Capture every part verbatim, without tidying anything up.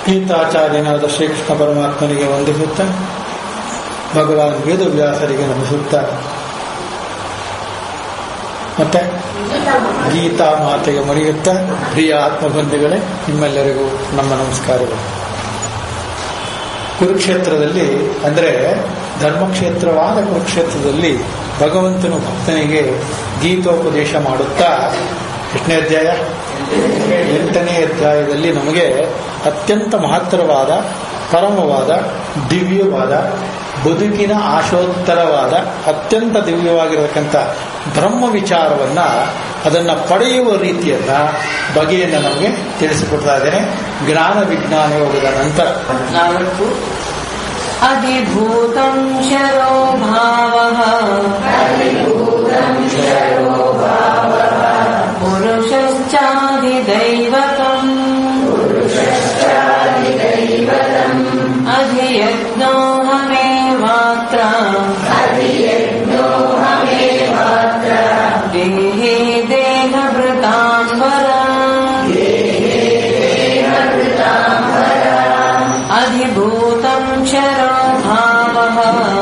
ಗೀತಾಚಾರ್ಯನಾದ ಶ್ರೀಕೃಷ್ಣ ಪರಮಾತ್ಮನಿಗೆ ವಂದಿಸುತ್ತಾ, ಭಗವಾನ್ ವೇದವ್ಯಾಸರಿಗೆ ನಮಿಸುತ್ತಾ, ಮತ್ತೆ ಗೀತಾ ಮಾತೆಗೆ ಮಣಿಯುತ್ತಾ, ಪ್ರಿಯ ಆತ್ಮಬಂಧುಗಳೇ, ನಿಮ್ಮೆಲ್ಲರಿಗೂ ನಮ್ಮ ನಮಸ್ಕಾರಗಳು. ಕುರುಕ್ಷೇತ್ರದಲ್ಲಿ ಅಂದರೆ ಧರ್ಮಕ್ಷೇತ್ರವಾದ ಕುರುಕ್ಷೇತ್ರದಲ್ಲಿ ಭಗವಂತನು ಭಕ್ತನಿಗೆ ಗೀತೋಪದೇಶ ಮಾಡುತ್ತಾ, ಎಷ್ಟನೇ ಅಧ್ಯಾಯ? ಎಂಟನೇ ಅಧ್ಯಾಯದಲ್ಲಿ ನಮಗೆ ಅತ್ಯಂತ ಮಹತ್ತರವಾದ, ಪರಮವಾದ, ದಿವ್ಯವಾದ, ಬದುಕಿನ ಆಶೋತ್ತರವಾದ, ಅತ್ಯಂತ ದಿವ್ಯವಾಗಿರತಕ್ಕಂಥ ಬ್ರಹ್ಮ ವಿಚಾರವನ್ನ, ಅದನ್ನು ಪಡೆಯುವ ರೀತಿಯನ್ನ, ಬಗೆಯನ್ನು ನಮಗೆ ತಿಳಿಸಿಕೊಡ್ತಾ ಇದ್ದೇನೆ. ಜ್ಞಾನ ವಿಜ್ಞಾನ ಯೋಗದ ನಂತರ ನಾಲ್ಕು ಅಧಿಭೂತಂ ಶರೋ ಭಾವಃ ಪುರುಷಶ್ಚಾಧಿದೈವತಂ ಅಧಿಯಜ್ಞೋ ಹಮೇವಾತ್ರ ದೇಹೇ ದೇಹಭೃತಾಂಬರ ಅಧಿಭೂತಂ ಶರೋ ಭಾವಃ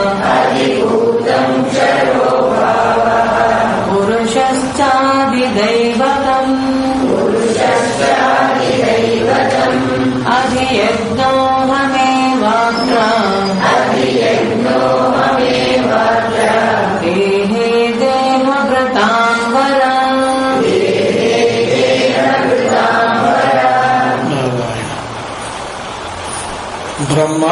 ಪುರುಷಶ್ಚಾಧಿದೈವತಂ ಅಧಿಯಜ್ಞೋ ಹಮೇವಾತ್ರ ದೇಹೇ ದೇಹಭೃತಾಂಬರ. ಬ್ರಹ್ಮ,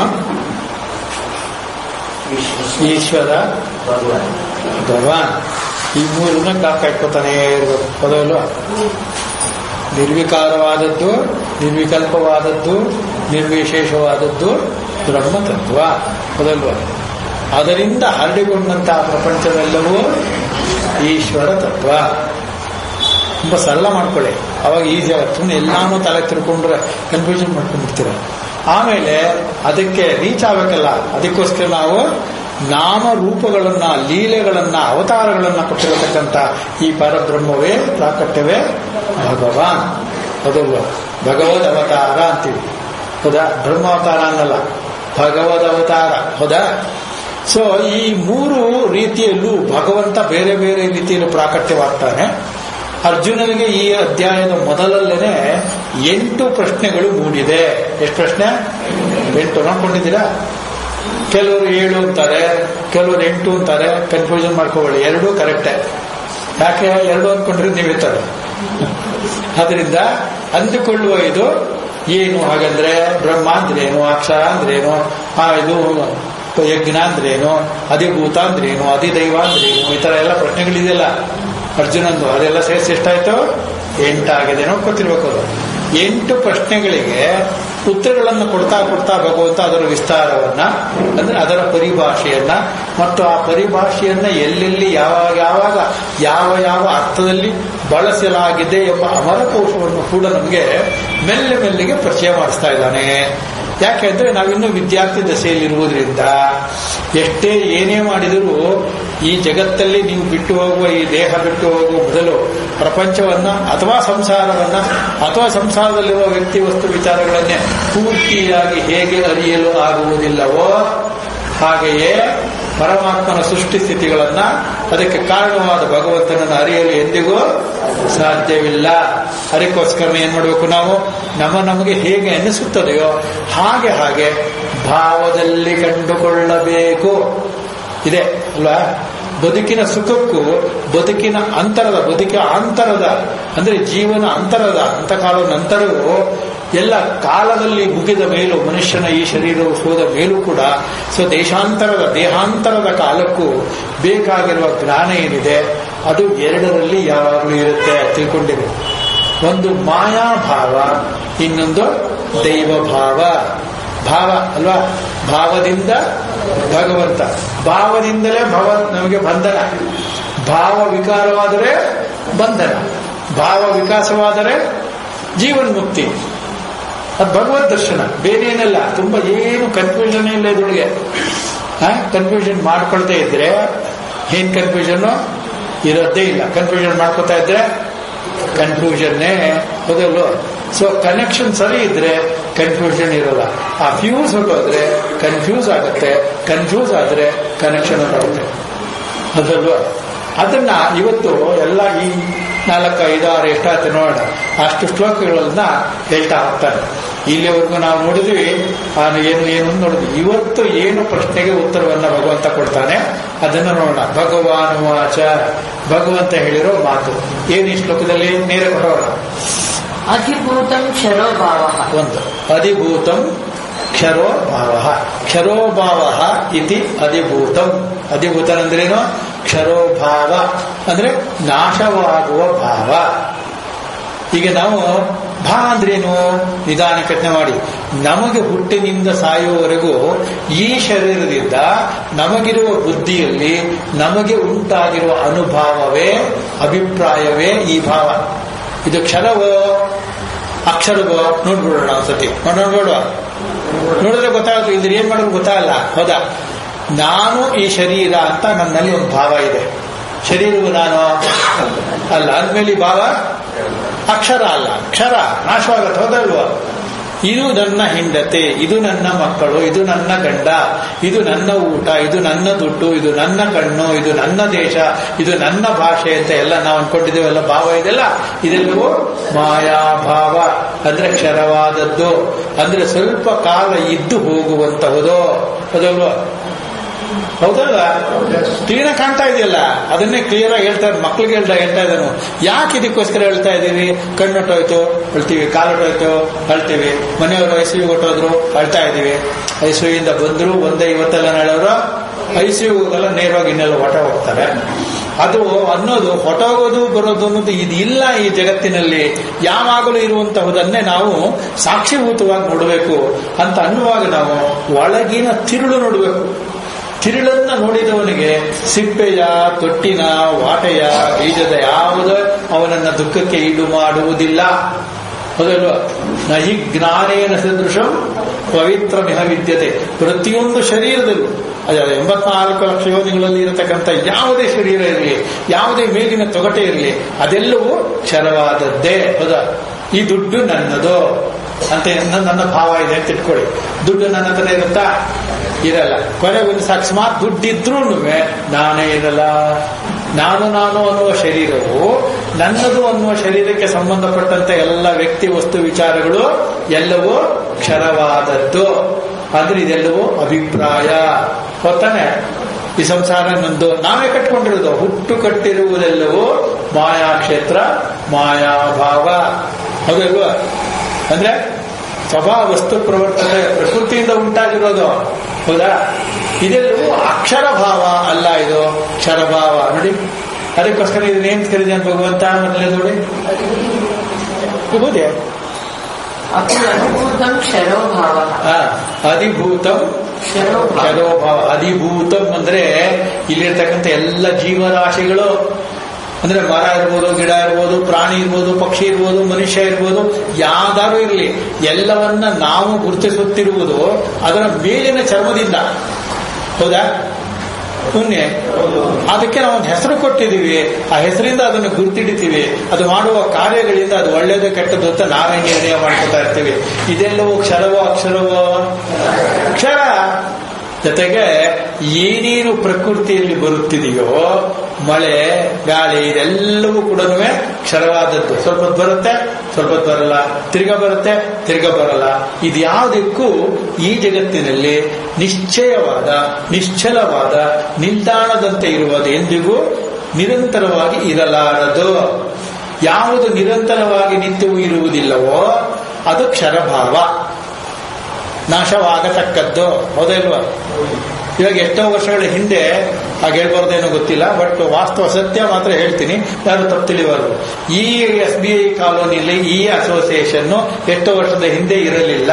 ಈಶ್ವರ, ಭಗವಾನ್, ಈ ಮೂರನ್ನ ಕಾಪಾಡ್ಕೊತಾನೆ ಇರಬೇಕು. ಪದವಲ್ವ? ನಿರ್ವಿಕಾರವಾದದ್ದು, ನಿರ್ವಿಕಲ್ಪವಾದದ್ದು, ನಿರ್ವಿಶೇಷವಾದದ್ದು ಬ್ರಹ್ಮತತ್ವ. ಪದಲ್ವ? ಅದರಿಂದ ಹರಡಿಕೊಂಡಂತಹ ಪ್ರಪಂಚವೆಲ್ಲವೂ ಈಶ್ವರ ತತ್ವ. ತುಂಬ ಸರಳ ಮಾಡ್ಕೊಳ್ಳಿ, ಅವಾಗ ಈಸಿ ಆಗುತ್ತೆ. ಎಲ್ಲಾನು ತಲೆ ತಿಳ್ಕೊಂಡ್ರೆ ಕನ್ಫ್ಯೂಷನ್ ಮಾಡ್ಕೊಂಡ್ಬಿಡ್ತೀರ. ಆಮೇಲೆ ಅದಕ್ಕೆ ರೀಚ್ ಆಗಬೇಕಲ್ಲ, ಅದಕ್ಕೋಸ್ಕರ ನಾವು ನಾಮರೂಪಗಳನ್ನ, ಲೀಲೆಗಳನ್ನ, ಅವತಾರಗಳನ್ನ ಕೊಟ್ಟಿರತಕ್ಕಂಥ ಈ ಪರಬ್ರಹ್ಮವೇ, ಪ್ರಾಕಟ್ಯವೇ ಭಗವಾನ್. ಅದಲ್ವ? ಭಗವದ್ ಅವತಾರ ಅಂತೀವಿ, ಹೌದಾ? ಬ್ರಹ್ಮಾವತಾರ ಅನ್ನಲ್ಲ, ಭಗವದ್ ಅವತಾರ, ಹೌದಾ? ಸೊ ಈ ಮೂರು ರೀತಿಯಲ್ಲೂ ಭಗವಂತ ಬೇರೆ ಬೇರೆ ರೀತಿಯಲ್ಲಿ ಪ್ರಾಕಟ್ಯವಾಗ್ತಾನೆ. ಅರ್ಜುನನಿಗೆ ಈ ಅಧ್ಯಾಯದ ಮೊದಲಲ್ಲೇನೆ ಎಂಟು ಪ್ರಶ್ನೆಗಳು ಮೂಡಿದೆ. ಎಷ್ಟು ಪ್ರಶ್ನೆ? ಎಂಟು. ನೋಡ್ಕೊಂಡಿದ್ದೀರಾ? ಕೆಲವರು ಏಳು ಅಂತಾರೆ, ಕೆಲವರು ಎಂಟು ಅಂತಾರೆ. ಕನ್ಫ್ಯೂಷನ್ ಮಾಡ್ಕೋಬೇಡಿ, ಎರಡೂ ಕರೆಕ್ಟೇ. ಯಾಕೆ ಎರಡು ಅಂದ್ಕೊಂಡ್ರೆ ನೀವು ಇರ್ತಾರೆ. ಅದರಿಂದ ಅಂದುಕೊಳ್ಳುವ ಇದು ಏನು ಹಾಗಂದ್ರೆ, ಬ್ರಹ್ಮ ಅಂದ್ರೇನು, ಅಕ್ಷರ ಅಂದ್ರೇನು, ಆ ಇದು ಯಜ್ಞ ಅಂದ್ರೇನು, ಅಧಿಭೂತ ಅಂದ್ರೇನು, ಅಧಿದೈವ ಅಂದ್ರೇನು, ಈ ತರ ಎಲ್ಲ ಪ್ರಶ್ನೆಗಳಿದೆಯಲ್ಲ ಅರ್ಜುನಂದು, ಅದೆಲ್ಲ ಸೇರಿಸಿ ಎಷ್ಟಾಯ್ತು? ಎಂಟಾಗಿದೆ. ನೋಡ್ಕೊತಿರ್ಬೇಕು. ಅದು ಎಂಟು ಪ್ರಶ್ನೆಗಳಿಗೆ ಉತ್ತರಗಳನ್ನು ಕೊಡ್ತಾ ಕೊಡ್ತಾ ಭಗವಂತ ಅದರ ವಿಸ್ತಾರವನ್ನ, ಅಂದ್ರೆ ಅದರ ಪರಿಭಾಷೆಯನ್ನ, ಮತ್ತು ಆ ಪರಿಭಾಷೆಯನ್ನ ಎಲ್ಲೆಲ್ಲಿ ಯಾವಾಗ ಯಾವಾಗ ಯಾವ ಯಾವ ಅರ್ಥದಲ್ಲಿ ಬಳಸಲಾಗಿದೆ ಎಂಬ ಅಮರಕೋಶವನ್ನು ಕೂಡ ನಮಗೆ ಮೆಲ್ಲೆ ಮೆಲ್ಲಿಗೆ ಪರಿಚಯ ಮಾಡಿಸ್ತಾ ಇದ್ದಾನೆ. ಯಾಕೆಂದ್ರೆ ನಾವಿನ್ನೂ ವಿದ್ಯಾರ್ಥಿ ದಶೆಯಲ್ಲಿರುವುದರಿಂದ ಎಷ್ಟೇ ಏನೇ ಮಾಡಿದರೂ ಈ ಜಗತ್ತಲ್ಲಿ ನೀವು ಬಿಟ್ಟು ಹೋಗುವ, ಈ ದೇಹ ಬಿಟ್ಟು ಹೋಗುವ ಮೊದಲು ಪ್ರಪಂಚವನ್ನ ಅಥವಾ ಸಂಸಾರವನ್ನ ಅಥವಾ ಸಂಸಾರದಲ್ಲಿರುವ ವ್ಯಕ್ತಿ ವಸ್ತು ವಿಚಾರಗಳನ್ನೇ ಪೂರ್ತಿಯಾಗಿ ಹೇಗೆ ಅರಿಯಲು ಆಗುವುದಿಲ್ಲವೋ, ಹಾಗೆಯೇ ಪರಮಾತ್ಮನ ಸೃಷ್ಟಿ ಸ್ಥಿತಿಗಳನ್ನ, ಅದಕ್ಕೆ ಕಾರಣವಾದ ಭಗವಂತನನ್ನು ಅರಿಯಲು ಎಂದಿಗೂ ಸಾಧ್ಯವಿಲ್ಲ. ಅದಕ್ಕೋಸ್ಕರ ಏನ್ ಮಾಡಬೇಕು ನಾವು? ನಮ್ಮ ನಮಗೆ ಹೇಗೆ ಅನಿಸುತ್ತದೆಯೋ ಹಾಗೆ ಹಾಗೆ ಭಾವದಲ್ಲಿ ಕಂಡುಕೊಳ್ಳಬೇಕು. ಇದೆ ಅಲ್ವಾ? ಬದುಕಿನ ಸುಖಕ್ಕೂ ಬದುಕಿನ ಅಂತರದ, ಬದುಕಿನ ಅಂತರದ ಅಂದ್ರೆ ಜೀವನ ಅಂತರದ ಅಂತಕಾಲ ನಂತರವೂ ಎಲ್ಲ ಕಾಲದಲ್ಲಿ ಮುಗಿದ ಮೇಲೂ, ಮನುಷ್ಯನ ಈ ಶರೀರವು ಹೋದ ಮೇಲೂ ಕೂಡ ಸ್ವದೇಶಾಂತರದ ದೇಹಾಂತರದ ಕಾಲಕ್ಕೂ ಬೇಕಾಗಿರುವ ಜ್ಞಾನ ಏನಿದೆ ಅದು ಎರಡರಲ್ಲಿ ಯಾವಾಗಲೂ ಇರುತ್ತೆ. ತಿಳ್ಕೊಂಡಿದೆ. ಒಂದು ಮಾಯಾಭಾವ, ಇನ್ನೊಂದು ದೈವಭಾವ. ಭಾವ ಅಲ್ವಾ? ಭಾವದಿಂದ ಭಗವಂತ, ಭಾವದಿಂದಲೇ ಭವ ನಮಗೆ ಬಂಧನ. ಭಾವ ವಿಕಾರವಾದರೆ ಬಂಧನ, ಭಾವ ವಿಕಾಸವಾದರೆ ಜೀವನ್ಮುಕ್ತಿ. ಅದು ಭಗವದ್ ದರ್ಶನ, ಬೇರೆ ಏನಲ್ಲ. ತುಂಬಾ ಏನು ಕನ್ಫ್ಯೂಷನ್ ಇಲ್ಲ ಇದ್ರೊಳಗೆ. ಕನ್ಫ್ಯೂಷನ್ ಮಾಡ್ಕೊಳ್ತಾ ಇದ್ರೆ ಏನ್ ಕನ್ಫ್ಯೂಷನ್ ಇರೋದೇ ಇಲ್ಲ. ಕನ್ಫ್ಯೂಷನ್ ಮಾಡ್ಕೊತಾ ಇದ್ರೆ ಕನ್ಫ್ಯೂಷನ್ನೇ, ಹೌದಲ್ವ? ಸೊ ಕನೆಕ್ಷನ್ ಸರಿ ಇದ್ರೆ ಕನ್ಫ್ಯೂಷನ್ ಇರಲ್ಲ. ಆ ಫ್ಯೂಸ್ ಹೊರಟೋದ್ರೆ ಕನ್ಫ್ಯೂಸ್ ಆಗುತ್ತೆ, ಕನ್ಫ್ಯೂಸ್ ಆದ್ರೆ ಕನೆಕ್ಷನ್ ಹೊರಟೋಗುತ್ತೆ. ಅದಲ್ವಾ? ಅದನ್ನ ಇವತ್ತು ಎಲ್ಲ ಈ ನಾಲ್ಕು ಐದಾರು ಎಷ್ಟಾಯ್ತು ನೋಡೋಣ, ಅಷ್ಟು ಶ್ಲೋಕಗಳನ್ನ ಹೇಳ್ತಾ ಹೋಗ್ತಾರೆ. ಇಲ್ಲಿವರೆಗೂ ನಾವು ನೋಡಿದ್ವಿ ಏನು ಏನು ನೋಡಿದ್ವಿ. ಇವತ್ತು ಏನು ಪ್ರಶ್ನೆಗೆ ಉತ್ತರವನ್ನ ಭಗವಂತ ಕೊಡ್ತಾನೆ ಅದನ್ನು ನೋಡೋಣ. ಭಗವಾನ್ ವಾಚ, ಭಗವಂತ ಹೇಳಿರೋ ಮಾತು ಏನು ಈ ಶ್ಲೋಕದಲ್ಲಿ ನೇರ ಕೊಡೋಣ. ಅಧಿಭೂತಂ ಕ್ಷರೋಭಾವ. ಒಂದು ಅಧಿಭೂತಂ ಕ್ಷರೋಭಾವ. ಕ್ಷರೋಭಾವ ಇತಿ ಅಧಿಭೂತಂ. ಅಧಿಭೂತನ್ ಅಂದ್ರೇನು? ಕ್ಷರೋಭಾವ ಅಂದ್ರೆ ನಾಶವಾಗುವ ಭಾವ. ಈಗ ನಾವು ಭಾ ಅಂದ್ರೇನು ನಿಧಾನ ಕಥನೆ ಮಾಡಿ. ನಮಗೆ ಹುಟ್ಟಿನಿಂದ ಸಾಯುವವರೆಗೂ ಈ ಶರೀರದಿಂದ ನಮಗಿರುವ ಬುದ್ಧಿಯಲ್ಲಿ ನಮಗೆ ಉಂಟಾಗಿರುವ ಅನುಭಾವವೇ ಅಭಿಪ್ರಾಯವೇ ಈ ಭಾವ. ಇದು ಕ್ಷರವೋ ಅಕ್ಷರವೋ ನೋಡ್ಬಿಡೋಣ ಒಂದ್ಸತಿ. ನೋಡ್ಬಿಡುವ, ನೋಡಿದ್ರೆ ಗೊತ್ತಾಗುತ್ತೆ. ಇದ್ರ ಏನ್ ಮಾಡೋದು ಗೊತ್ತಾಗಲ್ಲ. ಹೌದಾ? ನಾನು ಈ ಶರೀರ ಅಂತ ನನ್ನಲ್ಲಿ ಒಂದು ಭಾವ ಇದೆ. ಶರೀರವು ನಾನು ಅಲ್ಲ ಅಂದ್ಮೇಲೆ ಈ ಭಾವ ಅಕ್ಷರ ಅಲ್ಲ, ಅಕ್ಷರ ನಾಶವಾಗತ್ತೆ. ಹೌದಲ್ವ? ಇದು ನನ್ನ ಹೆಂಡತಿ, ಇದು ನನ್ನ ಮಕ್ಕಳು, ಇದು ನನ್ನ ಗಂಡ, ಇದು ನನ್ನ ಊಟ, ಇದು ನನ್ನ ದುಡ್ಡು, ಇದು ನನ್ನ ಕಣ್ಣು, ಇದು ನನ್ನ ದೇಶ, ಇದು ನನ್ನ ಭಾಷೆ ಅಂತ ಎಲ್ಲ ನಾವು ಅನ್ಕೊಂಡಿದ್ದೇವೆಲ್ಲ ಭಾವ ಇದೆಲ್ಲ. ಇದೆಲ್ಲವೂ ಮಾಯಾಭಾವ ಅಂದ್ರೆ ಕ್ಷರವಾದದ್ದು. ಅಂದ್ರೆ ಸ್ವಲ್ಪ ಕಾಲ ಇದ್ದು ಹೋಗುವಂತಹುದು. ಹೌದಲ್ವ? ಹೌದಲ್ಲ? ಕ್ಲೀನ್ ಕಾಣ್ತಾ ಇದೆಯಲ್ಲ, ಅದನ್ನೇ ಕ್ಲಿಯರ್ ಆಗಿ ಹೇಳ್ತಾರೆ. ಮಕ್ಳಿಗೆ ಹೇಳ್ತಾ ಹೇಳ್ತಾ ಇದ್ದಾನು. ಯಾಕೆ ಇದಕ್ಕೋಸ್ಕರ ಹೇಳ್ತಾ ಇದ್ದೀವಿ? ಕಣ್ಣೊಟ್ಟೋಯ್ತು ಅಳ್ತೀವಿ, ಕಾಲೊಟ್ಟೋಯ್ತು ಅಳ್ತೀವಿ, ಮನೆಯವರು ಐಸಿಯು ಕೊಟ್ಟೋದ್ರು ಅಳ್ತಾ ಇದ್ದೀವಿ. ಐಸಿಯುಯಿಂದ ಬಂದ್ರು ಒಂದೇ ಇವತ್ತೆಲ್ಲ ನಾಳೆಯವರು ಐಸಿಯುಗೆಲ್ಲ ನೇರವಾಗಿ ಇನ್ನೆಲ್ಲ ಹೊಟ ಹೋಗ್ತಾರೆ. ಅದು ಅನ್ನೋದು ಹೊಟ್ಟೋಗೋದು ಬರೋದು ಅನ್ನೋದು ಇದಿಲ್ಲ ಈ ಜಗತ್ತಿನಲ್ಲಿ. ಯಾವಾಗಲೂ ಇರುವಂತಹುದನ್ನೇ ನಾವು ಸಾಕ್ಷಿಭೂತವಾಗಿ ನೋಡಬೇಕು ಅಂತ ಅನ್ನುವಾಗ ನಾವು ಒಳಗಿನ ತಿರುಳು ನೋಡಬೇಕು. ತಿರುಳನ್ನ ನೋಡಿದವನಿಗೆ ಸಿಪ್ಪೆಯ, ತೊಟ್ಟಿನ, ವಾಟೆಯ, ಬೀಜದ ಯಾವುದೋ ಅವನನ್ನ ದುಃಖಕ್ಕೆ ಈಡು ಮಾಡುವುದಿಲ್ಲ. ಹೌದಲ್ವಾ? ನಹಿ ಜ್ಞಾನೇನ ಸದೃಶಂ ಪವಿತ್ರ ಮಿಹ ವಿದ್ಯತೆ. ಪ್ರತಿಯೊಂದು ಶರೀರದಲ್ಲೂ ಅದ ಎಂಬತ್ನಾಲ್ಕು ಲಕ್ಷ ಯೋನಿಗಳಲ್ಲಿ ಇರತಕ್ಕಂಥ ಯಾವುದೇ ಶರೀರ ಇರಲಿ, ಯಾವುದೇ ಮೇಲಿನ ತೊಗಟೆ ಇರಲಿ, ಅದೆಲ್ಲವೂ ಕ್ಷರವಾದದ್ದೇ. ಹೌದಾ? ಈ ದುಡ್ಡು ನನ್ನದು ಅಂತ ನನ್ನ ಭಾವ ಇದೆ ಅಂತ ಇಟ್ಕೊಳ್ಳಿ. ದುಡ್ಡು ನನ್ನ ಹತ್ರ ಇರುತ್ತಾ? ಇರಲ್ಲ. ಕೊನೆಗೆ ಒಂದು ಅಕಸ್ಮಾತ್ ದುಡ್ಡಿದ್ರೂ ನಾನೇ ಇರಲ್ಲ. ನಾನು ನಾನು ಅನ್ನುವ ಶರೀರವು ನನ್ನದು ಅನ್ನುವ ಶರೀರಕ್ಕೆ ಸಂಬಂಧಪಟ್ಟಂತ ಎಲ್ಲ ವ್ಯಕ್ತಿ, ವಸ್ತು, ವಿಚಾರಗಳು ಎಲ್ಲವೂ ಕ್ಷರವಾದದ್ದು. ಆದ್ರೆ ಇದೆಲ್ಲವೂ ಅಭಿಪ್ರಾಯ. ಗೊತ್ತಾನೆ? ಈ ಸಂಸಾರ ನಂದು, ನಾವೇ ಕಟ್ಕೊಂಡಿರೋದು. ಹುಟ್ಟು ಕಟ್ಟಿರುವುದೆಲ್ಲವೂ ಮಾಯಾಕ್ಷೇತ್ರ, ಮಾಯಾಭಾವ. ಹೌದಲ್ವಾ? ಅಂದ್ರೆ ಸ್ವಭಾವ ವಸ್ತು ಪ್ರವರ್ತನೆ ಪ್ರಕೃತಿಯಿಂದ ಉಂಟಾಗಿರೋದು. ಹೌದಾ? ಇದೆಲ್ಲವೂ ಅಕ್ಷರ ಭಾವ ಅಲ್ಲ, ಇದು ಕ್ಷರಭಾವ. ನೋಡಿ, ಅದಕ್ಕೋಸ್ಕರ ಇದನ್ನೇನ್ ಕರೀತಾನೆ ಭಗವಂತ ಮೊದಲೇ ನೋಡಿ. ಹೌದೇ? ಅಧಿಭೂತಂ ಕ್ಷರೋಭಾವ. ಅಧಿಭೂತಂ ಕ್ಷರೋಭಾವ. ಅಧಿಭೂತಂ ಅಂದ್ರೆ ಇಲ್ಲಿರ್ತಕ್ಕಂಥ ಎಲ್ಲ ಜೀವರಾಶಿಗಳು, ಅಂದ್ರೆ ಮರ ಇರ್ಬೋದು, ಗಿಡ ಇರ್ಬೋದು, ಪ್ರಾಣಿ ಇರ್ಬೋದು, ಪಕ್ಷಿ ಇರ್ಬೋದು, ಮನುಷ್ಯ ಇರ್ಬೋದು, ಯಾವ್ದಾರು ಇರಲಿ, ಎಲ್ಲವನ್ನ ನಾವು ಗುರುತಿಸುತ್ತಿರುವುದು ಅದರ ಮೇಲಿನ ಚರ್ಮದಿಂದ. ಹೌದಾ? ಪುಣ್ಯ. ಅದಕ್ಕೆ ನಾವು ಒಂದು ಹೆಸರು ಕೊಟ್ಟಿದ್ದೀವಿ. ಆ ಹೆಸರಿಂದ ಅದನ್ನು ಗುರುತಿಡಿತೀವಿ. ಅದು ಮಾಡುವ ಕಾರ್ಯಗಳಿಂದ ಅದು ಒಳ್ಳೇದು ಕೆಟ್ಟದ್ದು ಅಂತ ನಾವೇ ನಿರ್ಣಯ ಮಾಡ್ಕೊತಾ ಇರ್ತೀವಿ. ಇದೆಲ್ಲವೂ ಕ್ಷರವೋ ಅಕ್ಷರವೋ? ಅಕ್ಷರ. ಜೊತೆಗೆ ಏನೇನು ಪ್ರಕೃತಿಯಲ್ಲಿ ಬರುತ್ತಿದೆಯೋ, ಮಳೆ, ಗಾಳಿ, ಇದೆಲ್ಲವೂ ಕೂಡ ಕ್ಷರವಾದದ್ದು. ಸ್ವಲ್ಪ ಹೊತ್ತು ಬರುತ್ತೆ, ಸ್ವಲ್ಪ ಹೊತ್ತು ಬರಲ್ಲ, ತಿರ್ಗ ಬರುತ್ತೆ, ತಿರ್ಗ ಬರಲ್ಲ. ಇದ್ಯಾವುದಕ್ಕೂ ಈ ಜಗತ್ತಿನಲ್ಲಿ ನಿಶ್ಚಯವಾದ, ನಿಶ್ಚಲವಾದ, ನಿಲ್ದಾಣದಂತೆ ಇರುವುದು ಎಂದಿಗೂ ನಿರಂತರವಾಗಿ ಇರಲಾರದು. ಯಾವುದು ನಿರಂತರವಾಗಿ ನಿತ್ಯವೂ ಇರುವುದಿಲ್ಲವೋ ಅದು ಕ್ಷರಭಾವ, ನಾಶವಾಗತಕ್ಕದ್ದು. ಹೌದಲ್ವಾ? ಇವಾಗ ಎಷ್ಟೋ ವರ್ಷಗಳ ಹಿಂದೆ ಹಾಗೆ ಹೇಳ್ಬಾರ್ದೇನೋ ಗೊತ್ತಿಲ್ಲ, ಬಟ್ ವಾಸ್ತವ ಸತ್ಯ ಮಾತ್ರ ಹೇಳ್ತೀನಿ, ಯಾರು ತಪ್ಪು ತಿಳಿಬಾರ್ದು. ಈ ಎಸ್ ಬಿ ಐ ಕಾಲೋನಿಯಲ್ಲಿ ಈ ಅಸೋಸಿಯೇಷನ್ ಎಷ್ಟೋ ವರ್ಷದ ಹಿಂದೆ ಇರಲಿಲ್ಲ.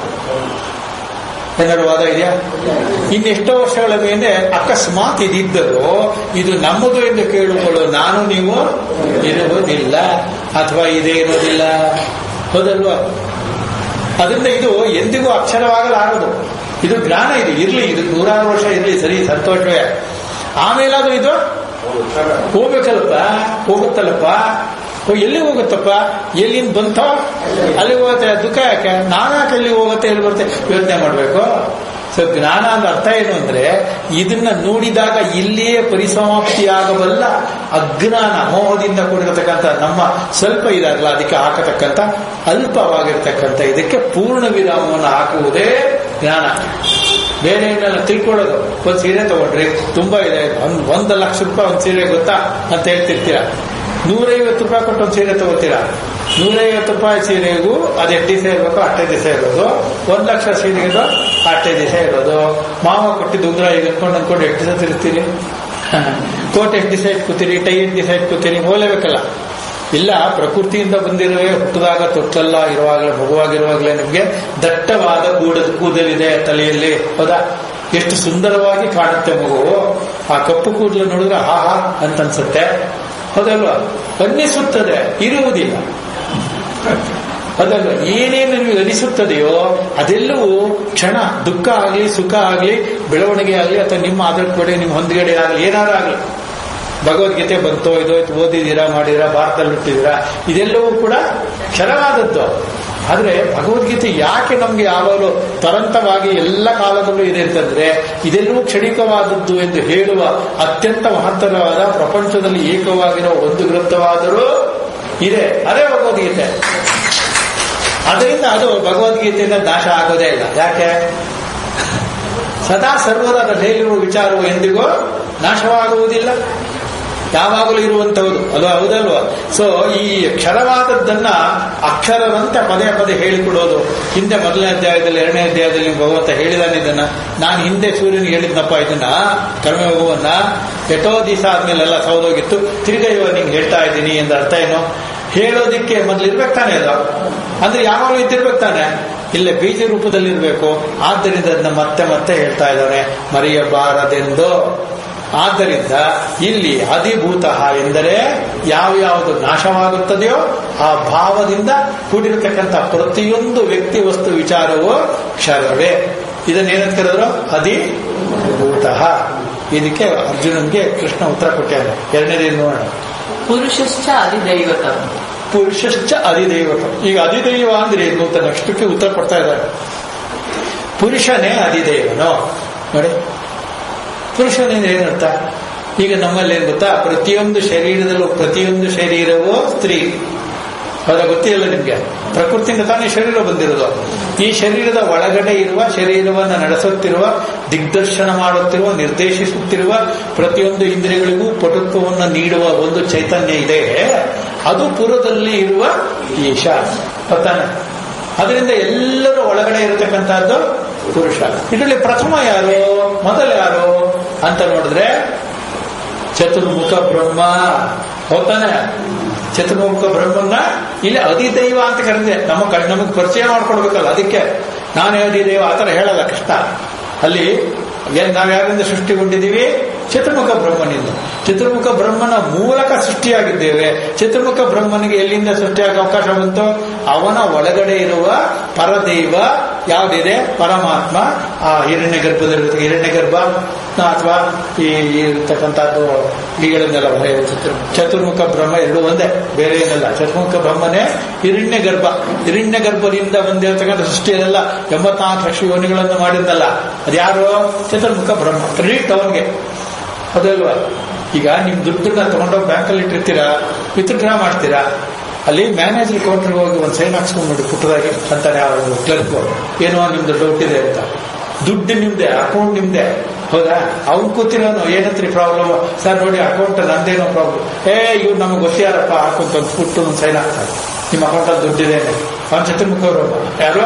ಏನಾದ್ರು ವಾದ ಇದೆಯಾ? ಇನ್ನೆಷ್ಟೋ ವರ್ಷಗಳ ಮೇಲೆ ಅಕಸ್ಮಾತ್ ಇದಿದ್ದರೂ ಇದು ನಮ್ಮದು ಎಂದು ಕೇಳಿಕೊಳ್ಳೋ ನಾನು ನೀವು ಇರುವುದಿಲ್ಲ, ಅಥವಾ ಇದೇ ಇರೋದಿಲ್ಲ. ಹೌದಲ್ವಾ? ಅದರಿಂದ ಇದು ಎಂದಿಗೂ ಅಕ್ಷರವಾಗಲಾರದು. ಇದು ಜ್ಞಾನ. ಇದು ಇರ್ಲಿ, ಇದು ನೂರಾರು ವರ್ಷ ಇರ್ಲಿ, ಸರಿ, ಸಂತೋಷವೇ. ಆಮೇಲಾದ್ರೂ ಇದು ಹೋಗ್ಬೇಕಲ್ಪ, ಹೋಗುತ್ತಲ್ಲಪ್ಪ. ಎಲ್ಲಿ ಹೋಗುತ್ತಪ್ಪ, ಎಲ್ಲಿಂದ ಬಂತೋ ಅಲ್ಲಿ ಹೋಗುತ್ತೆ, ದುಃಖ ಯಾಕೆ, ನಾನಾಕೆ ಎಲ್ಲಿ ಹೋಗುತ್ತೆ ಎಲ್ಲಿ ಬರುತ್ತೆ ಯೋಚನೆ ಮಾಡಬೇಕು. ಸೊ ಜ್ಞಾನ ಅಂದ್ರೆ ಅರ್ಥ ಏನು ಅಂದ್ರೆ ಇದನ್ನ ನೋಡಿದಾಗ ಇಲ್ಲಿಯೇ ಪರಿಸಮಾಪ್ತಿಯಾಗಬಲ್ಲ ಅಜ್ಞಾನ ಮೋಹದಿಂದ ಕೂಡಿರತಕ್ಕಂಥ ನಮ್ಮ ಸ್ವಲ್ಪ ಇದಾಗಲ್ಲ ಅದಕ್ಕೆ ಹಾಕತಕ್ಕಂಥ ಅಲ್ಪವಾಗಿರ್ತಕ್ಕಂಥ ಇದಕ್ಕೆ ಪೂರ್ಣ ವಿರಾಮವನ್ನು ಹಾಕುವುದೇ ಜ್ಞಾನ. ಬೇರೆ ಏನೆಲ್ಲ ತಿಳ್ಕೊಳ್ಳೋದು. ಒಂದು ಸೀರೆ ತಗೊಂಡ್ರಿ, ತುಂಬಾ ಇದೆ, ಒಂದ್ ಒಂದು ಲಕ್ಷ ರೂಪಾಯಿ ಒಂದು ಸೀರೆ ಗೊತ್ತಾ ಅಂತ ಹೇಳ್ತಿರ್ತೀರಾ. ನೂರೈವತ್ತು ರೂಪಾಯಿ ಕೊಟ್ಟು ಒಂದು ಸೀರೆ ತಗೋತೀರಾ. ನೂರೈವತ್ತು ರೂಪಾಯಿ ಸೀರೆಗೂ ಅದು ಎಷ್ಟು ದಿವಸ ಇರಬೇಕು ಅಷ್ಟೇ ದಿವಸ ಇರೋದು. ಒಂದ್ ಲಕ್ಷ ಸೀರೆಗೂ ಅಷ್ಟೇ ದಿವಸ ಇರೋದು. ಮಾವ ಕೊಟ್ಟಿದ್ದು ಉಂಗ್ರ ಈಗ ಅನ್ಕೊಂಡು ಅನ್ಕೊಂಡು ಎಷ್ಟು ದಿವಸ ತಿರುಗ್ತೀರಿ, ಕೋಟ್ ಎಷ್ಟು ದಿವಸ ಇಟ್ಕೋತೀರಿ, ಟೈ ಎಷ್ಟು ದಿವಸ ಇಟ್ಕೋತೀರಿ, ಹೋಲೇಬೇಕಲ್ಲ. ಇಲ್ಲ, ಪ್ರಕೃತಿಯಿಂದ ಬಂದಿರುವೆ ಹುಟ್ಟಿದಾಗ ತೊಟ್ಟಲ್ಲ ಇರುವಾಗಲೇ ಮಗುವಾಗಿರುವಾಗಲೇ ನಿಮ್ಗೆ ದಟ್ಟವಾದ ಗೂಡದ ಕೂದಲಿದೆ ತಲೆಯಲ್ಲಿ, ಹೌದಾ? ಎಷ್ಟು ಸುಂದರವಾಗಿ ಕಾಣುತ್ತೆ ಮಗು. ಆ ಕಪ್ಪು ಕೂದಲು ನೋಡಿದ್ರೆ ಹಾ ಹಾ ಅಂತ ಅನ್ಸುತ್ತೆ, ಹೌದಲ್ವಾ? ಅನ್ನಿಸುತ್ತದೆ, ಇರುವುದಿಲ್ಲ, ಅದಲ್ವ? ಏನೇನು ನಿಮಗೆ ಅನಿಸುತ್ತದೆಯೋ ಅದೆಲ್ಲವೂ ಕ್ಷಣ. ದುಃಖ ಆಗಲಿ, ಸುಖ ಆಗಲಿ, ಬೆಳವಣಿಗೆ ಆಗಲಿ, ಅಥವಾ ನಿಮ್ಮ ಆಧಾರದ ಕಡೆ ನಿಮ್ಮ ಹೊಂದಿಗಡೆ ಆಗಲಿ, ಏನಾರು ಆಗಲಿ. ಭಗವದ್ಗೀತೆ ಬಂತೋ ಇದೋಯ್ತು, ಓದಿದ್ದೀರಾ, ಮಾಡಿದಿರಾ, ಭಾರತದಲ್ಲಿ ಹುಟ್ಟಿದ್ದೀರಾ, ಇದೆಲ್ಲವೂ ಕೂಡ ಕ್ಷಣವಾದದ್ದು. ಆದ್ರೆ ಭಗವದ್ಗೀತೆ ಯಾಕೆ ನಮ್ಗೆ ಯಾವಾಗಲೂ ತರಂತವಾಗಿ ಎಲ್ಲ ಕಾಲದಲ್ಲೂ ಇದೆ ಅಂತಂದ್ರೆ ಇದೆಲ್ಲವೂ ಕ್ಷಣಿಕವಾದದ್ದು ಎಂದು ಹೇಳುವ ಅತ್ಯಂತ ಮಹತ್ತರವಾದ ಪ್ರಪಂಚದಲ್ಲಿ ಏಕವಾಗಿರುವ ಒಂದು ಗ್ರಂಥವಾದರೂ ಇದೆ, ಅದೇ ಭಗವದ್ಗೀತೆ. ಅದರಿಂದ ಅದು ಭಗವದ್ಗೀತೆಯಿಂದ ನಾಶ ಆಗೋದೇ ಇಲ್ಲ. ಯಾಕೆ? ಸದಾ ಸರ್ವದ ಮೇಲಿರುವ ವಿಚಾರವು ಎಂದಿಗೂ ನಾಶವಾಗುವುದಿಲ್ಲ, ಯಾವಾಗಲೂ ಇರುವಂತಹದ್ದು ಅಲ್ವಾ? ಹೌದಲ್ವಾ? ಸೊ ಈ ಕ್ಷರವಾದದ್ದನ್ನ ಅಕ್ಷರವಂತೆ ಪದೇ ಪದೇ ಹೇಳಿಕೊಡೋದು. ಹಿಂದೆ ಮೊದಲನೇ ಅಧ್ಯಾಯದಲ್ಲಿ ಎರಡನೇ ಅಧ್ಯಾಯದಲ್ಲಿ ಭಗವಂತ ಹೇಳಿದಾನೆ ಇದನ್ನ. ನಾನು ಹಿಂದೆ ಸೂರ್ಯನಿಗೆ ಹೇಳಿದ್ನಪ್ಪ ಇದನ್ನ, ಕರ್ಮ ಯೋಗವನ್ನ. ಎಷ್ಟೋ ದಿವಸ ಆದ್ಮೇಲೆಲ್ಲ ಸೌದೋಗಿತ್ತು, ತಿರ್ಗಾ ಇವಾಗ ನಿಂಗೆ ಹೇಳ್ತಾ ಇದ್ದೀನಿ ಎಂದ ಅರ್ಥ ಏನು? ಹೇಳೋದಿಕ್ಕೆ ಮೊದಲು ಇರ್ಬೇಕು ತಾನೆ, ಅದು ಅಂದ್ರೆ ಯಾವಾಗಲೂ ಇದ್ದಿರ್ಬೇಕು ತಾನೆ, ಇಲ್ಲೇ ಬೀಜ ರೂಪದಲ್ಲಿರ್ಬೇಕು. ಆದ್ದರಿಂದ ಅದನ್ನ ಮತ್ತೆ ಮತ್ತೆ ಹೇಳ್ತಾ ಇದ್ದಾನೆ, ಮರೆಯಬಾರದೆಂದು. ಆದ್ದರಿಂದ ಇಲ್ಲಿ ಅಧಿಭೂತ ಎಂದರೆ ಯಾವ್ಯಾವುದು ನಾಶವಾಗುತ್ತದೆಯೋ ಆ ಭಾವದಿಂದ ಕೂಡಿರತಕ್ಕಂಥ ಪ್ರತಿಯೊಂದು ವ್ಯಕ್ತಿ ವಸ್ತು ವಿಚಾರವೂ ಕ್ಷರವೇ. ಇದನ್ನೇನಂತ ಕರೆದ್ರು? ಅಧಿಭೂತ. ಇದಕ್ಕೆ ಅರ್ಜುನನ್ಗೆ ಕೃಷ್ಣ ಉತ್ತರ ಕೊಟ್ಟಾನೆ. ಎರಡನೇದೇನು ನೋಡೋಣ. ಪುರುಷಶ್ಚ ಅಧಿದೈವತ. ಪುರುಷಶ್ಚ ಅಧಿದೈವತ. ಈಗ ಅಧಿದೈವ ಅಂದ್ರೆ ಏನು ಅಂತ ನೆಕ್ಸ್ಟ್ಗೆ ಉತ್ತರ ಕೊಡ್ತಾ ಇದ್ದಾರೆ. ಪುರುಷನೇ ಅಧಿದೈವನು. ನೋಡಿ, ಪುರುಷನಿಂದ ಏನರ್ಥ? ಈಗ ನಮ್ಮಲ್ಲಿ ಏನ್ ಗೊತ್ತಾ, ಪ್ರತಿಯೊಂದು ಶರೀರದಲ್ಲೂ ಪ್ರತಿಯೊಂದು ಶರೀರವೂ ಸ್ತ್ರೀ, ಅದರ ಗೊತ್ತಿಲ್ಲ ನಿಮ್ಗೆ. ಪ್ರಕೃತಿಯಿಂದ ತಾನೇ ಶರೀರ ಬಂದಿರೋದು. ಈ ಶರೀರದ ಒಳಗಡೆ ಇರುವ, ಶರೀರವನ್ನು ನಡೆಸುತ್ತಿರುವ, ದಿಗ್ದರ್ಶನ ಮಾಡುತ್ತಿರುವ, ನಿರ್ದೇಶಿಸುತ್ತಿರುವ, ಪ್ರತಿಯೊಂದು ಇಂದ್ರಿಯಗಳಿಗೂ ಪಟುತ್ವವನ್ನು ನೀಡುವ ಒಂದು ಚೈತನ್ಯ ಇದೆ. ಅದು ಪುರದಲ್ಲಿ ಇರುವ ಈಶ, ಗೊತ್ತಾನೆ? ಅದರಿಂದ ಎಲ್ಲರೂ ಒಳಗಡೆ ಇರತಕ್ಕಂಥದ್ದು ಪುರುಷ. ಇದರಲ್ಲಿ ಪ್ರಥಮ ಯಾರು, ಮೊದಲು ಯಾರು ಅಂತ ನೋಡಿದ್ರೆ ಚತುರ್ಮುಖ ಬ್ರಹ್ಮ, ಹೋಗ್ತಾನೆ. ಚತುರ್ಮುಖ ಬ್ರಹ್ಮನ್ನ ಇಲ್ಲಿ ಅಧಿದೈವ ಅಂತ ಕರೆದಿದೆ. ನಮ್ಮ ನಮಗೆ ಪರಿಚಯ ಮಾಡ್ಕೊಡ್ಬೇಕಲ್ಲ, ಅದಕ್ಕೆ ನಾನೇ ಅಧಿದೈವ ಆತರ ಹೇಳಲ್ಲ ಕೃಷ್ಣ. ಅಲ್ಲಿ ನಾವು ಯಾರಿಂದ ಸೃಷ್ಟಿಗೊಂಡಿದ್ದೀವಿ? ಚತುರ್ಮುಖ ಬ್ರಹ್ಮನಿಂದ. ಚತುರ್ಮುಖ ಬ್ರಹ್ಮನ ಮೂಲಕ ಸೃಷ್ಟಿಯಾಗಿದ್ದೇವೆ. ಚತುರ್ಮುಖ ಬ್ರಹ್ಮನಿಗೆ ಎಲ್ಲಿಂದ ಸೃಷ್ಟಿಯಾಗ ಅವಕಾಶ ಬಂತು? ಅವನ ಒಳಗಡೆ ಇರುವ ಪರದೈವ ಯಾವುದಿದೆ, ಪರಮಾತ್ಮ, ಆ ಹಿರಣ್ಯ ಗರ್ಭದಲ್ಲಿ ಹಿರಣ್ಯ ಗರ್ಭ ಅಥವಾ ಈ ಇರ್ತಕ್ಕಂಥದ್ದು ಈಗಳನ್ನೆಲ್ಲ ಚತುರ್ಮುಖ ಬ್ರಹ್ಮ ಎರಡು ಒಂದೇ, ಬೇರೆ ಏನಲ್ಲ. ಚತುರ್ಮುಖ ಬ್ರಹ್ಮನೇ ಹಿರಣ್ಯ ಗರ್ಭ. ಹಿರಣ್ಯ ಗರ್ಭದಿಂದ ಬಂದಿರತಕ್ಕಂಥ ಸೃಷ್ಟಿಯಲ್ಲೆಲ್ಲ ಎಂಬತ್ನಾಲ್ಕು ಲಕ್ಷ ಯೋನಿಗಳನ್ನು ಮಾಡಿದ್ದಲ್ಲ, ಅದ್ಯಾರು? ಚತುರ್ಮುಖ ಬ್ರಹ್ಮ. ಕ್ರೆಡಿಟ್ ಅವನಿಗೆ, ಅದಲ್ವಾ? ಈಗ ನಿಮ್ ದುಡ್ಡನ್ನ ತಗೊಂಡೋಗಿ ಬ್ಯಾಂಕಲ್ಲಿ ಇಟ್ಟಿರ್ತೀರಾ, ವಿತ್ಡ್ರಾ ಮಾಡ್ತೀರಾ, ಅಲ್ಲಿ ಮ್ಯಾನೇಜರ್ ಕೌಂಟರ್ಗೆ ಹೋಗಿ ಒಂದು ಸೈನ್ ಹಾಕ್ಸ್ಕೊಂಡ್ಬಿಟ್ಟು ಪುಟ್ಟದಾಗಿ ಅಂತಾನೆ ಅವರು ಕ್ಲರ್ಕ್, ಏನೋ ನಿಮ್ದು ಡೌಟ್ ಇದೆ ಅಂತ. ದುಡ್ಡು ನಿಮ್ದೆ, ಅಕೌಂಟ್ ನಿಮ್ದೆ, ಹೌದಾ? ಅವ್ನು ಕೂತಿರೋನು ಏನಂತ್ರಿ ಪ್ರಾಬ್ಲಮ್? ಸರ್ ನೋಡಿ ಅಕೌಂಟ್ ನಂದೇನೋ ಪ್ರಾಬ್ಲಮ್. ಏ ಇವ್ರು ನಮಗೆ ಗೊತ್ತಾರಪ್ಪ, ಹಾಕೊಂತ ಒಂದು ಪುಟ್ಟು ಒಂದು ಸೈನ್ ಹಾಕ್ತಾರೆ, ನಿಮ್ಮ ಅಕೌಂಟಲ್ಲಿ ದುಡ್ಡಿದೆ. ಅವ್ನು ಚತುರ್ಮುಖವರು ಯಾರು?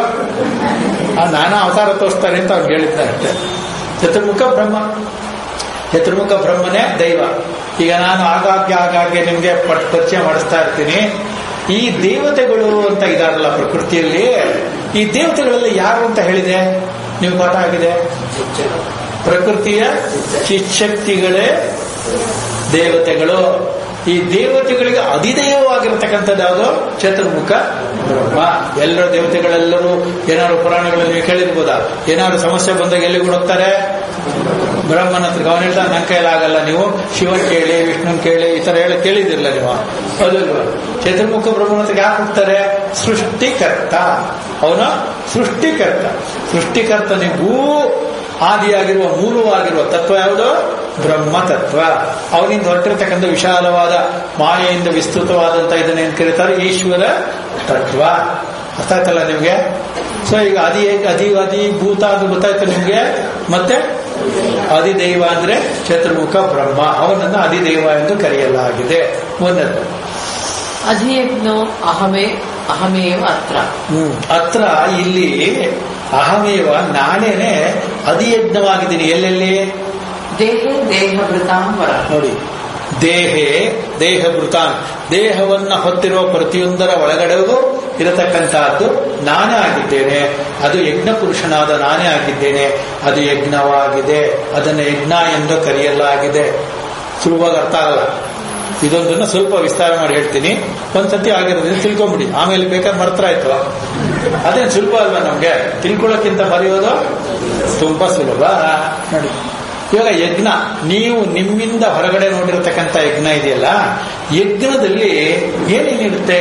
ನಾನಾ ಅವತಾರ ತೋರಿಸ್ತಾರೆ ಅಂತ ಅವ್ರು ಹೇಳಿದ್ದಾರೆ. ಚತುರ್ಮುಖ ಬ್ರಹ್ಮ. ಚತುರ್ಮುಖ ಬ್ರಹ್ಮನೇ ದೈವ. ಈಗ ನಾನು ಆಗಾಗ್ಗೆ ಆಗಾಗ್ಗೆ ನಿಮ್ಗೆ ಪರಿಚಯ ಮಾಡಿಸ್ತಾ ಇರ್ತೀನಿ. ಈ ದೇವತೆಗಳು ಅಂತ ಇದಾರಲ್ಲ ಪ್ರಕೃತಿಯಲ್ಲಿ, ಈ ದೇವತೆಗಳೆಲ್ಲ ಯಾರು ಅಂತ ಹೇಳಿದೆ ನೀವು ಪಾಠ ಆಗಿದೆ. ಪ್ರಕೃತಿಯ ಚಿಚ್ಚಕ್ತಿಗಳೇ ದೇವತೆಗಳು. ಈ ದೇವತೆಗಳಿಗೆ ಅಧಿದೇವವಾಗಿರತಕ್ಕಂಥದ್ದು ಯಾವುದು? ಚತುರ್ಮುಖ ಬ್ರಹ್ಮ. ಎಲ್ಲರ ದೇವತೆಗಳೆಲ್ಲರೂ ಏನಾದ್ರು ಪುರಾಣಗಳಲ್ಲಿ ನೀವು ಕೇಳಿರ್ಬೋದಾ? ಏನಾದ್ರು ಸಮಸ್ಯೆ ಬಂದಾಗ ಎಲ್ಲಿಗೂ ಹೋಗ್ತಾರೆ? ಬ್ರಹ್ಮನ ಹತ್ರ. ಅವನು ಹೇಳ್ತಾ ನನ್ನ ಕೈಲಾಗಲ್ಲ, ನೀವು ಶಿವನ್ ಕೇಳಿ, ವಿಷ್ಣುನ್ ಕೇಳಿ, ಈ ತರ ಹೇಳಿ ಕೇಳಿದಿರಲ್ಲ ನೀವು. ಹೌದಲ್ವ? ಚತುರ್ಮುಖ ಬ್ರಹ್ಮನ ಹತ್ರ ಯಾಕೆ ಹೋಗ್ತಾರೆ? ಸೃಷ್ಟಿಕರ್ತ. ಅವನು ಸೃಷ್ಟಿಕರ್ತ. ಸೃಷ್ಟಿಕರ್ತನಿಗೂ ಆದಿಯಾಗಿರುವ ಮೂಲವಾಗಿರುವ ತತ್ವ ಯಾವುದು? ಬ್ರಹ್ಮ ತತ್ವ. ಅವನಿಂದ ಹೊರಟಿರತಕ್ಕಂಥ ವಿಶಾಲವಾದ ಮಾಯೆಯಿಂದ ವಿಸ್ತೃತವಾದಂತ ಇದನ್ನೇನು ಕರೀತಾರೆ? ಈಶ್ವರ ತತ್ವ. ಅರ್ಥ ಆಯ್ತಲ್ಲ ನಿಮ್ಗೆ? ಸೊ ಈಗ ಅದಿ ಅದಿ ಅಧಿಭೂತ ಅಂತ ಗೊತ್ತಾಯ್ತು ನಿಮ್ಗೆ. ಮತ್ತೆ ಅಧಿದೈವ ಅಂದ್ರೆ ಚತುರ್ಮುಖ ಬ್ರಹ್ಮ, ಅವನನ್ನು ಅಧಿದೈವ ಎಂದು ಕರೆಯಲಾಗಿದೆ. ಒಂದದ್ದು ಅಧಿಯಜ್ಞೋ ಅಹಮೇ ಅಹಮೇವ ಅತ್ರ. ಹ್ಮ್ ಅತ್ರ ಇಲ್ಲಿ ಅಹಮೇವ ನಾನೇನೆ ಅಧಿಯಜ್ಞವಾಗಿದ್ದೀನಿ. ಎಲ್ಲೆಲ್ಲಿ? ದೇಹೇ ದೇಹಭೃತಾಂಬರ. ನೋಡಿ, ದೇಹೇ ದೇಹಭೃತಾನ್, ದೇಹವನ್ನ ಹೊತ್ತಿರುವ ಪ್ರತಿಯೊಂದರ ಒಳಗಡೆಗೂ ಇರತಕ್ಕಂತಹದ್ದು ನಾನೇ ಆಗಿದ್ದೇನೆ. ಅದು ಯಜ್ಞ ಪುರುಷನಾದ ನಾನೇ ಆಗಿದ್ದೇನೆ. ಅದು ಯಜ್ಞವಾಗಿದೆ. ಅದನ್ನು ಯಜ್ಞ ಎಂದು ಕರೆಯಲಾಗಿದೆ. ಸುಲಭವಾಗಿ ಅರ್ಥ ಆಗಲ್ಲ. ಇದೊಂದನ್ನು ಸ್ವಲ್ಪ ವಿಸ್ತಾರ ಮಾಡಿ ಹೇಳ್ತೀನಿ. ಒಂದ್ಸತಿ ಆಗಿರೋದ್ರಿಂದ ತಿಳ್ಕೊಂಬಿಡಿ, ಆಮೇಲೆ ಬೇಕಾದ್ರೆ ಮರ್ತ್ರ ಆಯ್ತು. ಅದೇನು ಸುಲಭ ಅಲ್ವಾ ನಮ್ಗೆ? ತಿಳ್ಕೊಳ್ಳೋಕ್ಕಿಂತ ಬರೆಯೋದು ತುಂಬಾ ಸುಲಭ. ನೋಡಿ, ಇವಾಗ ಯಜ್ಞ, ನೀವು ನಿಮ್ಮಿಂದ ಹೊರಗಡೆ ನೋಡಿರತಕ್ಕಂಥ ಯಜ್ಞ ಇದೆಯಲ್ಲ, ಯಜ್ಞದಲ್ಲಿ ಏನೇನಿರುತ್ತೆ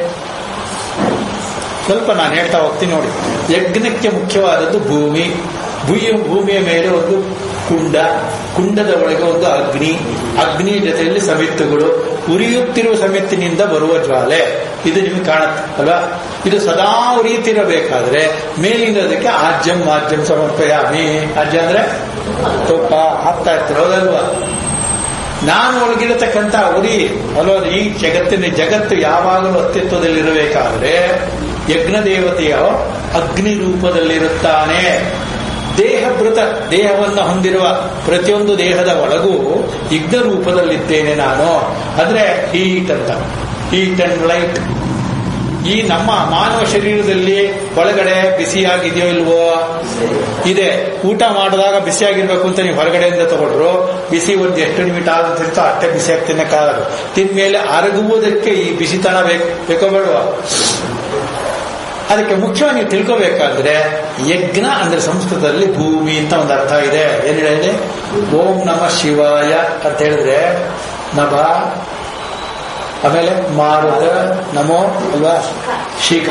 ಸ್ವಲ್ಪ ನಾನು ಹೇಳ್ತಾ ಹೋಗ್ತೀನಿ. ನೋಡಿ, ಯಜ್ಞಕ್ಕೆ ಮುಖ್ಯವಾದದ್ದು ಭೂಮಿ. ಭೂಮಿ ಭೂಮಿಯ ಮೇಲೆ ಒಂದು ಕುಂಡ, ಕುಂಡದ ಒಳಗೆ ಒಂದು ಅಗ್ನಿ, ಅಗ್ನಿ ಜೊತೆಯಲ್ಲಿ ಸಮಿತ್ತುಗಳು, ಉರಿಯುತ್ತಿರುವ ಸಮಿತ್ತಿನಿಂದ ಬರುವ ಜ್ವಾಲೆ. ಇದು ನಿಮ್ಗೆ ಕಾಣುತ್ತೆ ಅಲ್ವಾ? ಇದು ಸದಾ ಉರಿಯುತ್ತಿರಬೇಕಾದ್ರೆ ಮೇಲಿಂದ ಅದಕ್ಕೆ ಆಜ್ಯಂ ಆಜ್ಯಂ ಸಮರ್ಪಯಾಮಿ. ಆಜ್ಯ ಅಂದ್ರೆ ತುಪ್ಪ ಹಾಕ್ತಾ ಇರ್ತಾರೆ, ಹೌದಲ್ವಾ? ನಾನು ಒಳಗಿರತಕ್ಕಂಥ ಉರಿ ಅಲ್ವಾ? ಈ ಜಗತ್ತಿನ ಜಗತ್ತು ಯಾವಾಗಲೂ ಅಸ್ತಿತ್ವದಲ್ಲಿರಬೇಕಾದ್ರೆ ಯಜ್ಞ ದೇವತೆಯ ಅಗ್ನಿ ರೂಪದಲ್ಲಿರುತ್ತಾನೆ. ದೇಹಭೃತ, ದೇಹವನ್ನು ಹೊಂದಿರುವ ಪ್ರತಿಯೊಂದು ದೇಹದ ಒಳಗೂ ಯಜ್ಞ ರೂಪದಲ್ಲಿದ್ದೇನೆ ನಾನು. ಅಂದ್ರೆ ಹೀಟ್ ಅಂತ, ಹೀಟ್ ಅಂಡ್ ಲೈಟ್. ಈ ನಮ್ಮ ಮಾನವ ಶರೀರದಲ್ಲಿ ಒಳಗಡೆ ಬಿಸಿಯಾಗಿದೆಯೋ ಇಲ್ವೋ? ಇದೆ. ಊಟ ಮಾಡಿದಾಗ ಬಿಸಿಯಾಗಿರ್ಬೇಕು ಅಂತ ನೀವು ಹೊರಗಡೆಯಿಂದ ತಗೊಂಡ್ರು, ಬಿಸಿ ಒಂದು ಎಷ್ಟು ನಿಮಿಷ ಆಗುತ್ತಿರ್ತೋ ಅಷ್ಟೇ ಬಿಸಿಯಾಗಿ ತಿನ್ನಕ್ಕಾಗದು. ತಿಂದ್ಮೇಲೆ ಅರಗುವುದಕ್ಕೆ ಈ ಬಿಸಿತನ ಬೇಕು ಬೇಕೋ ಬೇಡವಾ? ಅದಕ್ಕೆ ಮುಖ್ಯವಾಗಿ ನೀವು ತಿಳ್ಕೋಬೇಕಾದ್ರೆ ಯಜ್ಞ ಅಂದ್ರೆ ಸಂಸ್ಕೃತದಲ್ಲಿ ಭೂಮಿ ಅಂತ ಒಂದು ಅರ್ಥ ಇದೆ. ಏನ್ ಹೇಳಿ? ಓಂ ನಮಃ ಶಿವಾಯ ಅಂತ ಹೇಳಿದ್ರೆ ನಭ, ಆಮೇಲೆ ಮಾರುತ, ನಮೋ ಅಲ್ವಾ, ಶಿಖ,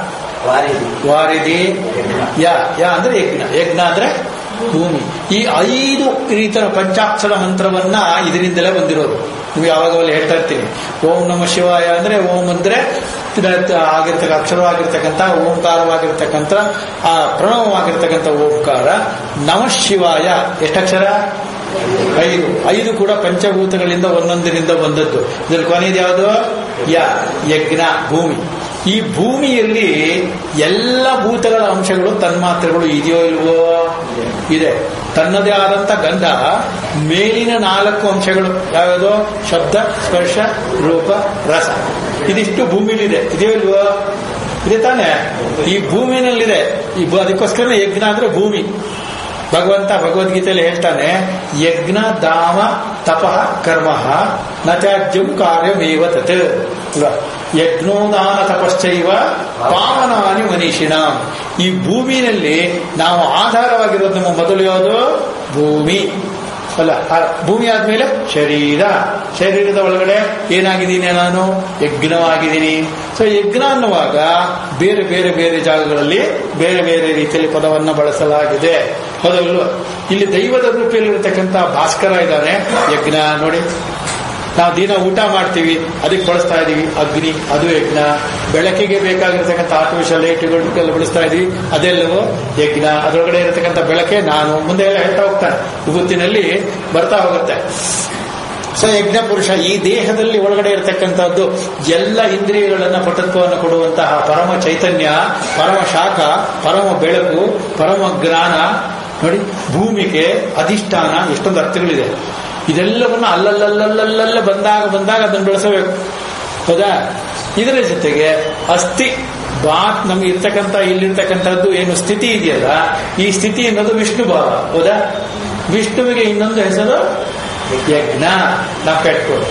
ವಾರಿಧಿ, ಯಾ ಯಾ ಅಂದ್ರೆ ಯಜ್ಞ. ಯಜ್ಞ ಅಂದ್ರೆ ಭೂಮಿ. ಈ ಐದು ರೀತಿಯ ಪಂಚಾಕ್ಷರ ಮಂತ್ರವನ್ನ ಇದರಿಂದಲೇ ಬಂದಿರೋದು. ನೀವು ಯಾವಾಗಲೂ ಹೇಳ್ತಾ ಇರ್ತೀನಿ. ಓಂ ನಮಃ ಶಿವಾಯ ಅಂದ್ರೆ ಓಂ ಅಂದ್ರೆ ಆಗಿರ್ತಕ್ಕ ಅಕ್ಷರವಾಗಿರ್ತಕ್ಕಂಥ ಓಂಕಾರವಾಗಿರ್ತಕ್ಕಂಥ ಆ ಪ್ರಣವವಾಗಿರ್ತಕ್ಕಂಥ ಓಂಕಾರ. ನಮಃ ಶಿವಾಯ ಎಷ್ಟಕ್ಷರ? ಐದು. ಐದು ಕೂಡ ಪಂಚಭೂತಗಳಿಂದ ಒಂದೊಂದರಿಂದ ಬಂದದ್ದು. ಇದ್ರಲ್ಲಿ ಕೊನೆಯದು ಯಾವುದು? ಯಾ, ಯಜ್ಞ, ಭೂಮಿ. ಈ ಭೂಮಿಯಲ್ಲಿ ಎಲ್ಲ ಭೂತಗಳ ಅಂಶಗಳು ತನ್ಮಾತ್ರೆಗಳು ಇದೆಯೋ ಇಲ್ವೋ? ಇದೆ. ತನ್ನದೇ ಆದಂತ ಗಂಧ, ಮೇಲಿನ ನಾಲ್ಕು ಅಂಶಗಳು ಯಾವ್ಯಾವುದು? ಶಬ್ದ, ಸ್ಪರ್ಶ, ರೂಪ, ರಸ. ಇದಿಷ್ಟು ಭೂಮಿಲಿದೆ. ಇದೆಯೋ ಇಲ್ವೋ? ಇದೆ ತಾನೆ? ಈ ಭೂಮಿನಲ್ಲಿದೆ. ಈ ಅದಕ್ಕೋಸ್ಕರ ಯಜ್ಞ ಅಂದ್ರೆ ಭೂಮಿ. ಭಗವಂತ ಭಗವದ್ಗೀತೆಯಲ್ಲಿ ಹೇಳ್ತಾನೆ, ಯಜ್ಞ ದಾಮ ತಪಃ ಕರ್ಮ ನ ತ್ಯಾಜ್ಯಂ ಕಾರ್ಯಮೇವ ತತ್. ಯಜ್ಞೋದಾನ ತಪಶ್ಚೈವ ಪಾವನಾನಿ ಮನೀಷಿಣ. ಈ ಭೂಮಿನಲ್ಲಿ ನಾವು ಆಧಾರವಾಗಿರೋದು ನಮ್ಮ ಮೊದಲು ಯಾವುದು? ಭೂಮಿ ಅಲ್ಲ. ಭೂಮಿ ಆದ್ಮೇಲೆ ಶರೀರ. ಶರೀರದ ಒಳಗಡೆ ಏನಾಗಿದ್ದೀನಿ ನಾನು? ಯಜ್ಞವಾಗಿದ್ದೀನಿ. ಸೊ ಯಜ್ಞ ಅನ್ನುವಾಗ ಬೇರೆ ಬೇರೆ ಬೇರೆ ಜಾಗಗಳಲ್ಲಿ ಬೇರೆ ಬೇರೆ ರೀತಿಯಲ್ಲಿ ಪದವನ್ನು ಬಳಸಲಾಗಿದೆ. ಹೌದಲ್ವ? ಇಲ್ಲಿ ದೈವದ ರೂಪದಲ್ಲಿರತಕ್ಕಂಥ ಭಾಸ್ಕರ ಇದ್ದಾನೆ. ಯಜ್ಞ ನೋಡಿ, ನಾವು ದಿನ ಊಟ ಮಾಡ್ತೀವಿ, ಅದಕ್ಕೆ ಬಳಸ್ತಾ ಇದೀವಿ ಅಗ್ನಿ, ಅದು ಯಜ್ಞ. ಬೆಳಕಿಗೆ ಬೇಕಾಗಿರ್ತಕ್ಕಂಥ ಆರ್ಟಿಫಿಷಿಯಲ್ ಲೈಟ್ಗಳು ಬಳಸ್ತಾ ಇದೀವಿ, ಅದೆಲ್ಲವೂ ಯಜ್ಞ. ಅದರೊಳಗಡೆ ಇರತಕ್ಕಂಥ ಬೆಳಕೆ ನಾನು. ಮುಂದೆ ಎಲ್ಲ ಹೇಳ್ತಾ ಹೋಗ್ತಾನೆ, ವಿಭೂತಿನಲ್ಲಿ ಬರ್ತಾ ಹೋಗುತ್ತೆ. ಸೊ ಯಜ್ಞ ಪುರುಷ ಈ ದೇಹದಲ್ಲಿ ಒಳಗಡೆ ಇರತಕ್ಕಂಥದ್ದು ಎಲ್ಲ ಇಂದ್ರಿಯಗಳನ್ನ ಪಟತ್ವವನ್ನು ಕೊಡುವಂತಹ ಪರಮ ಚೈತನ್ಯ, ಪರಮ ಶಾಖ, ಪರಮ ಬೆಳಕು, ಪರಮ ಜ್ಞಾನ. ನೋಡಿ, ಭೂಮಿಗೆ ಅಧಿಷ್ಠಾನ, ಎಷ್ಟೊಂದು ಅರ್ಥಗಳಿದೆ. ಇದೆಲ್ಲವನ್ನ ಅಲ್ಲಲ್ಲಲ್ಲಲ್ಲಲ್ಲ ಬಂದಾಗ ಬಂದಾಗ ಅದನ್ನು ಬೆಳೆಸಬೇಕು. ಹೌದಾ? ಇದರ ಜೊತೆಗೆ ಅಸ್ಥಿ ಬಾತ್ ನಮ್ಗೆ ಇರ್ತಕ್ಕಂಥ ಇಲ್ಲಿರ್ತಕ್ಕಂಥದ್ದು ಏನು ಸ್ಥಿತಿ ಇದೆಯಲ್ಲ, ಈ ಸ್ಥಿತಿ ಅನ್ನೋದು ವಿಷ್ಣು ಭಾವ. ಹೌದಾ? ವಿಷ್ಣುವಿಗೆ ಇನ್ನೊಂದು ಹೆಸರು ಯಜ್ಞ. ನಾವು ಕಟ್ಕೊಡು.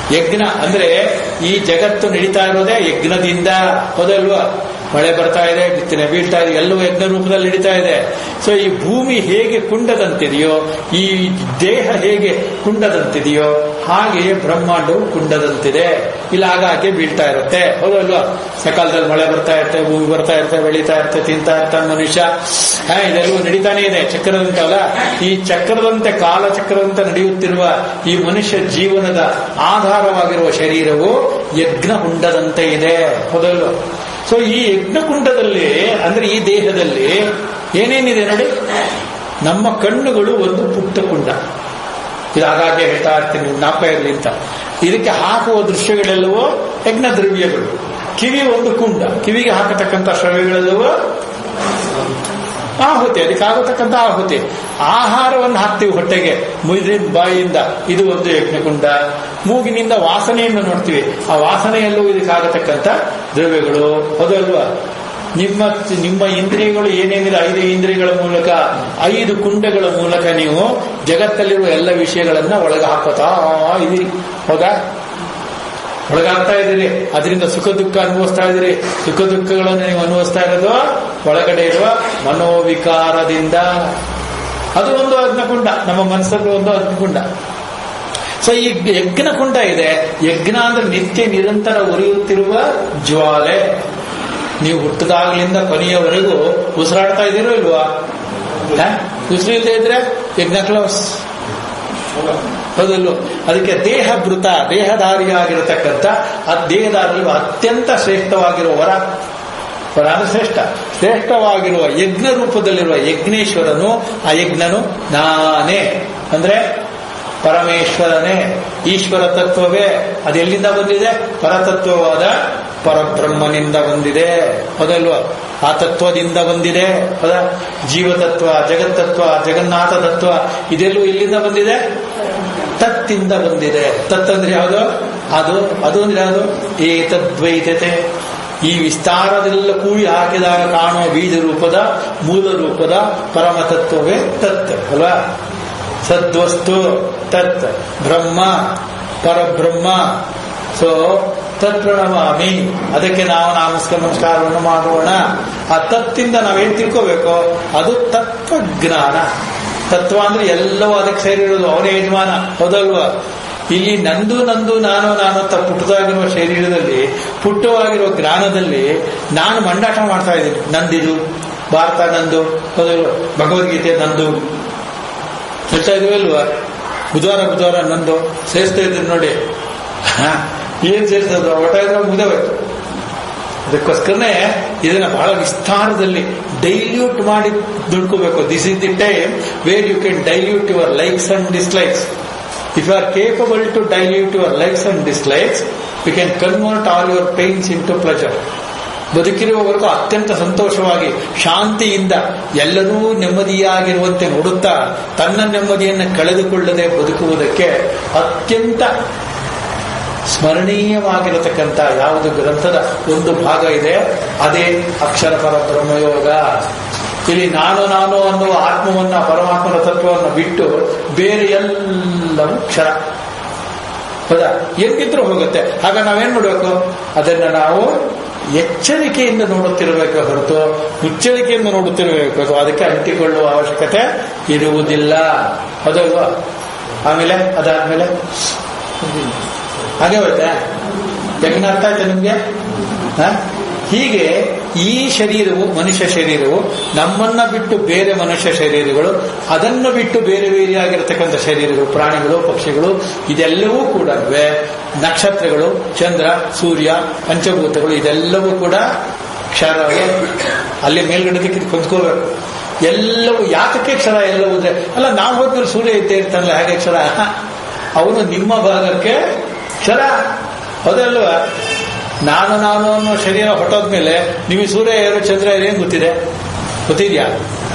ಯಜ್ಞ ಅಂದ್ರೆ ಈ ಜಗತ್ತು ನಡೀತಾ ಇರೋದೇ ಯಜ್ಞದಿಂದ, ಹೌದಲ್ವಾ? ಮಳೆ ಬರ್ತಾ ಇದೆ, ಬಿತ್ತನೆ ಬೀಳ್ತಾ ಇದೆ, ಎಲ್ಲವೂ ಯಜ್ಞ ರೂಪದಲ್ಲಿ ನಡೀತಾ ಇದೆ. ಸೊ ಈ ಭೂಮಿ ಹೇಗೆ ಕುಂಡದಂತಿದೆಯೋ, ಈ ದೇಹ ಹೇಗೆ ಕುಂಡದಂತಿದೆಯೋ, ಹಾಗೆಯೇ ಬ್ರಹ್ಮಾಂಡವು ಕುಂಡದಂತಿದೆ. ಇಲ್ಲಿ ಆಗಾಗ್ಗೆ ಬೀಳ್ತಾ ಇರುತ್ತೆ, ಹೌದಲ್ವಾ? ಸಕಾಲದಲ್ಲಿ ಮಳೆ ಬರ್ತಾ ಇರುತ್ತೆ, ಭೂಮಿ ಬರ್ತಾ ಇರುತ್ತೆ, ಬೆಳೀತಾ ಇರುತ್ತೆ, ತಿಂತಾ ಇರ್ತಾನೆ ಮನುಷ್ಯ. ಹಾ, ಇದೆಲ್ಲವೂ ನಡೀತಾನೆ ಇದೆ ಚಕ್ರದಂತೆ ಅಲ್ಲ. ಈ ಚಕ್ರದಂತೆ, ಕಾಲಚಕ್ರದಂತೆ ನಡೆಯುತ್ತಿರುವ ಈ ಮನುಷ್ಯ ಜೀವನದ ಆಧಾರವಾಗಿರುವ ಶರೀರವು ಯಜ್ಞಕುಂಡದಂತೆ ಇದೆ, ಹೌದಲ್ವಾ? ಸೊ ಈ ಯಜ್ಞಕುಂಡದಲ್ಲಿ ಅಂದ್ರೆ ಈ ದೇಹದಲ್ಲಿ ಏನೇನಿದೆ ನೋಡಿ. ನಮ್ಮ ಕಣ್ಣುಗಳು ಒಂದು ಪುಟ್ಟ ಕುಂಡ, ಇದು ಆಗಾಗ್ಗೆ ಹೇಳ್ತಾ ಇರ್ತೀನಿ, ಜ್ಞಾಪ ಇರಲಿ ಅಂತ. ಇದಕ್ಕೆ ಹಾಕುವ ದೃಶ್ಯಗಳೆಲ್ಲವೂ ಯಜ್ಞ ದ್ರವ್ಯಗಳು. ಕಿವಿ ಒಂದು ಕುಂಡ, ಕಿವಿಗೆ ಹಾಕತಕ್ಕಂಥ ಶ್ರವ್ಯಗಳೆಲ್ಲವೂ ಆಹುತಿ, ಅದಕ್ಕೆ ಆಗತಕ್ಕಂಥ ಆಹುತಿ. ಆಹಾರವನ್ನು ಹಾಕ್ತೀವಿ ಹೊಟ್ಟೆಗೆ ಮುಯ್ದಿನ ಬಾಯಿಯಿಂದ, ಇದು ಒಂದು ಯಜ್ಞಕುಂಡ. ಮೂಗಿನಿಂದ ವಾಸನೆಯನ್ನು ನೋಡ್ತೀವಿ, ಆ ವಾಸನೆಯಲ್ಲೂ ಇದಕ್ಕಾಗತಕ್ಕಂಥ ದ್ರವ್ಯಗಳು, ಹೌದಲ್ವಾ? ನಿಮ್ಮ ನಿಮ್ಮ ಇಂದ್ರಿಯಗಳು ಏನೇನಿದೆ, ಐದು ಇಂದ್ರಿಯಗಳ ಮೂಲಕ, ಐದು ಕುಂಡಗಳ ಮೂಲಕ ನೀವು ಜಗತ್ತಲ್ಲಿರುವ ಎಲ್ಲ ವಿಷಯಗಳನ್ನ ಒಳಗೆ ಹಾಕೋತಾ ಇದೀರಿ, ಹೌದಾ? ಒಳಗಾಗ್ತಾ ಇದ್ದೀರಿ, ಅದರಿಂದ ಸುಖ ದುಃಖ ಅನುಭವಿಸ್ತಾ ಇದ್ದೀರಿ. ಸುಖ ದುಃಖಗಳನ್ನು ನೀವು ಅನುಭವಿಸ್ತಾ ಇರೋದು ಒಳಗಡೆ ಇರುವ ಮನೋವಿಕಾರದಿಂದ. ಅದು ಒಂದು ಅಗ್ನಕುಂಡ, ನಮ್ಮ ಮನಸ್ಸಲ್ಲಿ ಒಂದು ಅಗ್ನಿಕುಂಡ. ಸೊ ಈ ಯಜ್ಞಕುಂಡ ಇದೆ. ಯಜ್ಞ ಅಂದ್ರೆ ನಿತ್ಯ ನಿರಂತರ ಉರಿಯುತ್ತಿರುವ ಜ್ವಾಲೆ. ನೀವು ಹುಟ್ಟದಾಗ್ಲಿಂದ ಕೊನೆಯವರೆಗೂ ಉಸಿರಾಡ್ತಾ ಇದ್ದೀರೋ ಇಲ್ವಾ? ಉಸಿರು ಇಲ್ಲದೆ ಇದ್ರೆ ಯಜ್ಞ ಕ್ಲೋಸ್, ಹೌದಲ್ವ? ಅದಕ್ಕೆ ದೇಹ ಭೃತ, ದೇಹಧಾರಿಯಾಗಿರತಕ್ಕಂಥ ಆ ದೇಹದಾರಿಯಲ್ಲಿ ಅತ್ಯಂತ ಶ್ರೇಷ್ಠವಾಗಿರುವ ವರ, ವರ ಅಂದ್ರೆ ಶ್ರೇಷ್ಠ, ಶ್ರೇಷ್ಠವಾಗಿರುವ ಯಜ್ಞ ರೂಪದಲ್ಲಿರುವ ಯಜ್ಞೇಶ್ವರನು, ಆ ಯಜ್ಞನು ನಾನೇ ಅಂದ್ರೆ ಪರಮೇಶ್ವರನೇ, ಈಶ್ವರ ತತ್ವವೇ. ಅದೆಲ್ಲಿಂದ ಬಂದಿದೆ? ಪರತತ್ವವಾದ ಪರಬ್ರಹ್ಮನಿಂದ ಬಂದಿದೆ, ಹೌದಲ್ವಾ? ಆ ತತ್ವದಿಂದ ಬಂದಿದೆ, ಹೌದಾ? ಜೀವತತ್ವ, ಜಗತ್ತತ್ವ, ಜಗನ್ನಾಥ ತತ್ವ ಇದೆಲ್ಲೂ ಎಲ್ಲಿಂದ ಬಂದಿದೆ? ತತ್ತಿಂದ ಬಂದಿದೆ. ತತ್ ಅಂದ್ರೆ ಯಾವುದು? ಅದು ಅದು ಅಂದ್ರೆ ಯಾವುದು? ಏತದ್ವೈತತೆ. ಈ ವಿಸ್ತಾರದೆಲ್ಲ ಕೂಡಿ ಹಾಕಿದಾಗ ಕಾಣುವ ಬೀಜ ರೂಪದ, ಮೂಲ ರೂಪದ ಪರಮತತ್ವವೇ ತತ್ ಅಲ್ವಾ? ಸದ್ವಸ್ತು ತತ್, ಬ್ರಹ್ಮ ಪರಬ್ರಹ್ಮ. ಸೊ ತತ್ಪ್ರಣಮಾಮಿ, ಅದಕ್ಕೆ ನಾವು ನಮಸ್ಕಾರ ನಮಸ್ಕಾರವನ್ನು ಮಾಡೋಣ. ಆ ತತ್ತಿಂದ ನಾವೇನ್ ತಿಳ್ಕೋಬೇಕು? ಅದು ತತ್ವಜ್ಞಾನ. ತತ್ವ ಅಂದ್ರೆ ಎಲ್ಲವೂ ಅದಕ್ಕೆ ಸೇರಿರೋದು, ಅವನೇ ಯಜಮಾನ, ಹೌದಲ್ವಾ? ಇಲ್ಲಿ ನಂದು ನಂದು ನಾನು ನಾನು ಅಂತ ಪುಟ್ಟದಾಗಿರುವ ಶರೀರದಲ್ಲಿ, ಪುಟ್ಟವಾಗಿರುವ ಜ್ಞಾನದಲ್ಲಿ ನಾನು ಮಂಡಾಟ ಮಾಡ್ತಾ ಇದ್ದೀನಿ. ನಂದಿದು, ಭಾರತ ನಂದು, ಹೌದಲ್ವಾ? ಭಗವದ್ಗೀತೆ ನಂದು ಹೇಳ್ತಾ ಇದೀವಲ್ವಾ? ಬುಧವಾರ ಬುಧವಾರ ನಂದು ಸೇರಿಸ್ತಾ ಇದ್ದೀನಿ ನೋಡಿ. ಏನ್ ಸೇರಿಸೋದು? ಒಟ್ಟ ಇದ್ರೆ ಮುಗಿದೋಯ್ತು. ಅದಕ್ಕೋಸ್ಕರನೇ ಇದನ್ನ ಬಹಳ ವಿಸ್ತಾರದಲ್ಲಿ ಡೈಲ್ಯೂಟ್ ಮಾಡಿ ದುಡ್ಕೋಬೇಕು. This is the time where you can dilute your likes and dislikes. If you are capable to dilute your likes and dislikes, you can convert all your pains into pleasure. ಬದುಕಿರುವವರೆಗೂ ಅತ್ಯಂತ ಸಂತೋಷವಾಗಿ ಶಾಂತಿಯಿಂದ ಎಲ್ಲರೂ ನೆಮ್ಮದಿಯಾಗಿರುವಂತೆ ನೋಡುತ್ತಾ ತನ್ನ ನೆಮ್ಮದಿಯನ್ನು ಕಳೆದುಕೊಳ್ಳದೆ ಬದುಕುವುದಕ್ಕೆ ಅತ್ಯಂತ ಸ್ಮರಣೀಯವಾಗಿರತಕ್ಕಂಥ ಯಾವುದು ಗ್ರಂಥದ ಒಂದು ಭಾಗ ಇದೆ, ಅದೇ ಅಕ್ಷರ ಪರಬ್ರಹ್ಮಯೋಗ. ಇಲ್ಲಿ ನಾನು ನಾನು ಅನ್ನುವ ಆತ್ಮವನ್ನ, ಪರಮಾತ್ಮನ ತತ್ವವನ್ನು ಬಿಟ್ಟು ಬೇರೆ ಎಲ್ಲವೂ ಕ್ಷರ, ಹೌದಾ? ಎಲ್ಲಿದ್ರೂ ಹೋಗುತ್ತೆ. ಆಗ ನಾವೇನ್ ಮಾಡಬೇಕು? ಅದನ್ನ ನಾವು ಎಚ್ಚರಿಕೆಯಿಂದ ನೋಡುತ್ತಿರಬೇಕು ಹೊರತು ಮುಚ್ಚಳಿಕೆಯಿಂದ ನೋಡುತ್ತಿರಬೇಕು. ಅದಕ್ಕೆ ಅಂಟಿಕೊಳ್ಳುವ ಅವಶ್ಯಕತೆ ಇರುವುದಿಲ್ಲ, ಹೌದಲ್ವಾ? ಆಮೇಲೆ ಅದಾದ್ಮೇಲೆ ಹಾಗೆ ಹೋಯ್ತಾ? ಯಜ್ಞ ಅರ್ಥ ಆಯ್ತಾ ನಿಮ್ಗೆ? ಹೀಗೆ ಈ ಶರೀರವು, ಮನುಷ್ಯ ಶರೀರವು ನಮ್ಮನ್ನ ಬಿಟ್ಟು ಬೇರೆ ಮನುಷ್ಯ ಶರೀರಗಳು, ಅದನ್ನು ಬಿಟ್ಟು ಬೇರೆ ಬೇರೆಯಾಗಿರತಕ್ಕಂಥ ಶರೀರಗಳು, ಪ್ರಾಣಿಗಳು, ಪಕ್ಷಿಗಳು, ಇದೆಲ್ಲವೂ ಕೂಡ ನಕ್ಷತ್ರಗಳು, ಚಂದ್ರ, ಸೂರ್ಯ, ಪಂಚಭೂತಗಳು, ಇದೆಲ್ಲವೂ ಕೂಡ ಕ್ಷರವೇ. ಅಲ್ಲಿ ಮೇಲ್ಗಡೆಗೆ ಕೊಂದ್ಕೋಬೇಕು. ಎಲ್ಲವೂ ಯಾತಕ್ಕೆ ಕ್ಷರ? ಎಲ್ಲವೂ ಅಂದ್ರೆ ಅಲ್ಲ, ನಾವು ಹೋದ್ಮೇಲೆ ಸೂರ್ಯ ಇದ್ದೇ ಇರ್ತಾನಲ್ಲ, ಹೇಗೆ ಕ್ಷರ? ಅವನು ನಿಮ್ಮ ಭಾಗಕ್ಕೆ ಕ್ಷರ, ಹೌದಲ್ವಾ? ನಾನು ನಾನು ಅನ್ನೋ ಶರೀರ ಹೊಟ್ಟೋದ್ಮೇಲೆ ನಿಮಗೆ ಸೂರ್ಯ ಯಾರು, ಚಂದ್ರ ಯಾರು ಏನ್ ಗೊತ್ತಿದೆ? ಗೊತ್ತಿದ್ಯಾ?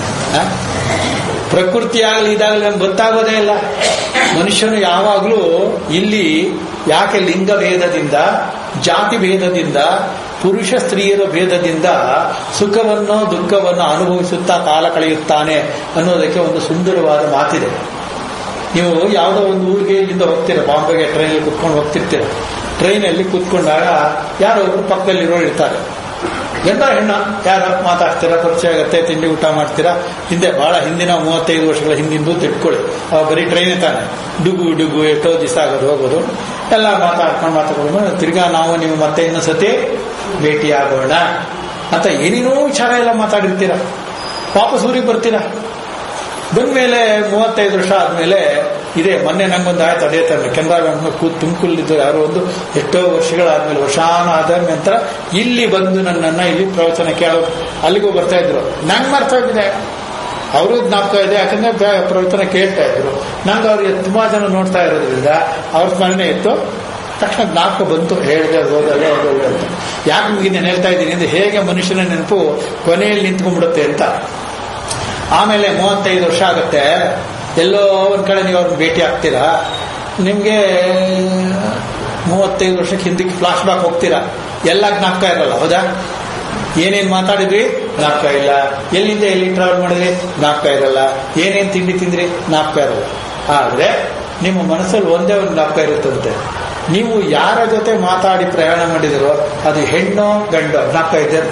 ಪ್ರಕೃತಿ ಆಗಲಿ ಇದಾಗಲಿ ನಮ್ಗೆ ಗೊತ್ತಾಗೋದೇ ಇಲ್ಲ. ಮನುಷ್ಯನು ಯಾವಾಗಲೂ ಇಲ್ಲಿ ಯಾಕೆ ಲಿಂಗ ಭೇದದಿಂದ, ಜಾತಿ ಭೇದದಿಂದ, ಪುರುಷ ಸ್ತ್ರೀಯರ ಭೇದದಿಂದ ಸುಖವನ್ನು ದುಃಖವನ್ನು ಅನುಭವಿಸುತ್ತಾ ಕಾಲ ಕಳೆಯುತ್ತಾನೆ ಅನ್ನೋದಕ್ಕೆ ಒಂದು ಸುಂದರವಾದ ಮಾತಿದೆ. ನೀವು ಯಾವುದೋ ಒಂದು ಊರಿಗೆ ಇಲ್ಲಿಂದ ಹೋಗ್ತೀರ, ಬಾಂಬೆಗೆ ಟ್ರೈನಲ್ಲಿ ಕುತ್ಕೊಂಡು ಹೋಗ್ತಿರ್ತೀರ. ಟ್ರೈನಲ್ಲಿ ಕೂತ್ಕೊಂಡಾಗ ಯಾರೋ ಒಬ್ರು ಪಕ್ಕದಲ್ಲಿರೋ ಇರ್ತಾರೆ. ಗಂಡ ಹೆಣ್ಣ ಯಾರು ಮಾತಾಡ್ತೀರಾ, ಪರಿಚಯ ಆಗತ್ತೆ, ತಿಂಡಿ ಊಟ ಮಾಡ್ತೀರಾ. ಹಿಂದೆ ಬಹಳ ಹಿಂದಿನ ಮೂವತ್ತೈದು ವರ್ಷಗಳ ಹಿಂದಿಂದು ತಿಳ್ಕೊಳ್ಳಿ, ಅವಾಗ ಬರೀ ಟ್ರೈನೇ ತಾನೆ, ಡುಗು ಡುಗು ಎಷ್ಟೋ ದಿವಸ ಆಗೋದು ಹೋಗೋದು, ಎಲ್ಲ ಮಾತಾಡ್ಕೊಂಡು ಮಾತಾಡ್ಕೊಂಡು ತಿರ್ಗಾ ನಾವು ನೀವು ಮತ್ತೆ ಇನ್ನೊಂದ್ಸತಿ ಭೇಟಿ ಆಗೋಣ ಅಂತ ಏನೇನೋ ವಿಚಾರ ಎಲ್ಲ ಮಾತಾಡಿರ್ತೀರ. ವಾಪಸ್ ಊರಿಗೆ ಬರ್ತೀರಾ. ಬಂದ್ಮೇಲೆ ಮೂವತ್ತೈದು ವರ್ಷ ಆದ್ಮೇಲೆ ಇದೆ, ಮೊನ್ನೆ ನಂಗೊಂದು ಆಯ್ತು ಅದೇ ತರ ಕೆನರಾ ಬ್ಯಾಂಕ್ ಕೂತ್ ತುಮಕೂರಿದ್ದು ಯಾರೋ ಒಂದು ಎಷ್ಟೋ ವರ್ಷಗಳಾದ್ಮೇಲೆ, ವರ್ಷಾನ ಆದ ನಂತರ ಇಲ್ಲಿ ಬಂದು ನನ್ನನ್ನ ಇಲ್ಲಿ ಪ್ರವಚನ ಕೇಳೋ ಅಲ್ಲಿಗೂ ಬರ್ತಾ ಇದ್ರು. ನಂಗೆ ಮರ್ತಾ ಇದ್ದೆ, ಅವರು ಜ್ಞಾಪಕ ಇದೆ, ಯಾಕಂದ್ರೆ ಪ್ರವಚನ ಕೇಳ್ತಾ ಇದ್ರು. ನಂಗೆ ಅವ್ರಿಗೆ ತುಂಬಾ ಜನ ನೋಡ್ತಾ ಇರೋದ್ರಿಂದ ಅವ್ರ ಸ್ಮರಣೆ ಇತ್ತು. ತಕ್ಷಣ ಜ್ಞಾಪಕ ಬಂತು, ಹೇಳಿದೆ ಹೋದಲ್ಲ ಹೋದಲ್ಲ ಅಂತ. ಯಾಕೆ ನಿಮಗೆ ನಾನು ಹೇಳ್ತಾ ಇದ್ದೀನಿ ಅಂದ್ರೆ, ಹೇಗೆ ಮನುಷ್ಯನ ನೆನಪು ಕೊನೆಯಲ್ಲಿ ನಿಂತ್ಕೊಂಡ್ಬಿಡುತ್ತೆ ಅಂತ. ಆಮೇಲೆ ಮೂವತ್ತೈದು ವರ್ಷ ಆಗುತ್ತೆ, ಎಲ್ಲೋ ಒಂದ್ ಕಡೆ ನೀವು ಅವ್ರನ್ನ ಭೇಟಿ ಆಗ್ತೀರಾ. ನಿಮ್ಗೆ ಮೂವತ್ತೈದು ವರ್ಷಕ್ಕೆ ಹಿಂದಕ್ಕೆ ಫ್ಲಾಶ್ ಬ್ಯಾಕ್ ಹೋಗ್ತೀರಾ. ಎಲ್ಲ ಜ್ಞಾಪಕ ಇರಲ್ಲ, ಹೌದಾ? ಏನೇನ್ ಮಾತಾಡಿದ್ರಿ ಜ್ಞಾಪಕ ಇಲ್ಲ, ಎಲ್ಲಿಂದ ಎಲ್ಲಿ ಟ್ರಾವೆಲ್ ಮಾಡಿದ್ರಿ ಜ್ಞಾಪಕ ಇರಲ್ಲ, ಏನೇನ್ ತಿಂಡಿ ತಿಂದ್ರಿ ಜ್ಞಾಪಕ ಇರಲ್ಲ. ಆದ್ರೆ ನಿಮ್ಮ ಮನಸ್ಸಲ್ಲಿ ಒಂದೇ ಒಂದು ಜ್ಞಾಪಕ ಇರುತ್ತಂತೆ, ನೀವು ಯಾರ ಜೊತೆ ಮಾತಾಡಿ ಪ್ರಯಾಣ ಮಾಡಿದಿರೋ ಅದು ಹೆಣ್ಣೋ ಗಂಡೋ ಜ್ಞಾಪಕ ಇದೆ.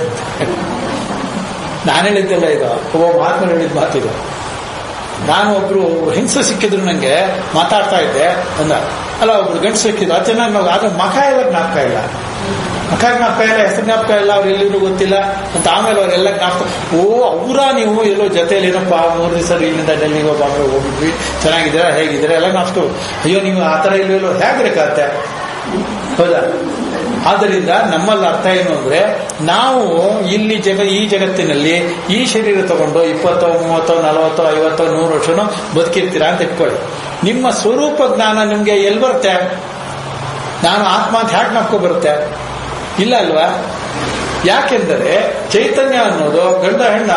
ನಾನು ಹೇಳಿದ್ದೆಲ್ಲ ಇದು, ಒಬ್ಬ ಮಹಾತ್ಮ ಹೇಳಿದ ಮಾತಿದು. ನಾನು ಒಬ್ರು ಹೆಂಗಸು ಸಿಕ್ಕಿದ್ರು ನಂಗೆ, ಮಾತಾಡ್ತಾ ಇದ್ದೆ ಅಂದ, ಅಲ್ಲ ಒಬ್ರು ಗಂಟು ಸಿಕ್ಕಿದ್ರು, ಅದು ಚೆನ್ನಾಗಿ ನಾವು ಆದ್ರೆ ಮಖ ಎಲ್ಲ ಜ್ಞಾಪಕ ಇಲ್ಲ, ಮಖ ಜ್ಞಾಪಕ ಇಲ್ಲ, ಹೆಸರು ಜ್ಞಾಪಕ ಇಲ್ಲ, ಅವ್ರು ಎಲ್ಲಿದ್ರು ಗೊತ್ತಿಲ್ಲ ಅಂತ. ಆಮೇಲೆ ಅವರೆಲ್ಲ ಜ್ಞಾಪಕ, ಓ ಅವರ ನೀವು ಎಲ್ಲೋ ಜೊತೆಯಲ್ಲಿ ಏನಪ್ಪ ಮೂರು ದಿವಸ ಇಲ್ಲಿಂದ ಡೆಲ್ಲಿಗೆ ಬಾಂಬೆ ಹೋಗಿದ್ವಿ, ಚೆನ್ನಾಗಿದ್ದೀರಾ ಹೇಗಿದ್ದೀರಾ ಎಲ್ಲ ಜ್ಞಾಪಕ. ಅಯ್ಯೋ ನೀವು ಆ ಥರ ಇಲ್ವೋ ಹೇಗಿರತ್ತೆ, ಹೌದಾ? ಆದ್ದರಿಂದ ನಮ್ಮಲ್ಲಿ ಅರ್ಥ ಏನು ಅಂದ್ರೆ, ನಾವು ಇಲ್ಲಿ ಜಗ ಈ ಜಗತ್ತಿನಲ್ಲಿ ಈ ಶರೀರ ತಗೊಂಡು ಇಪ್ಪತ್ತೋ ಮೂವತ್ತೋ ನಲವತ್ತೋ ಐವತ್ತೋ ನೂರು ವರ್ಷನೋ ಬದುಕಿರ್ತೀರಾ ಅಂತ ಇಟ್ಕೊಳ್ಳಿ. ನಿಮ್ಮ ಸ್ವರೂಪ ಜ್ಞಾನ ನಿಮ್ಗೆ ಎಲ್ಲಿ ಬರುತ್ತೆ? ನಾನು ಆತ್ಮ ಅಂತ ಹ್ಯಾಕ್ ನಾಪ್ಕೊ ಬರುತ್ತೆ? ಇಲ್ಲ ಅಲ್ವಾ? ಯಾಕೆಂದರೆ ಚೈತನ್ಯ ಅನ್ನೋದು ಗಂಡ ಹೆಣ್ಣ,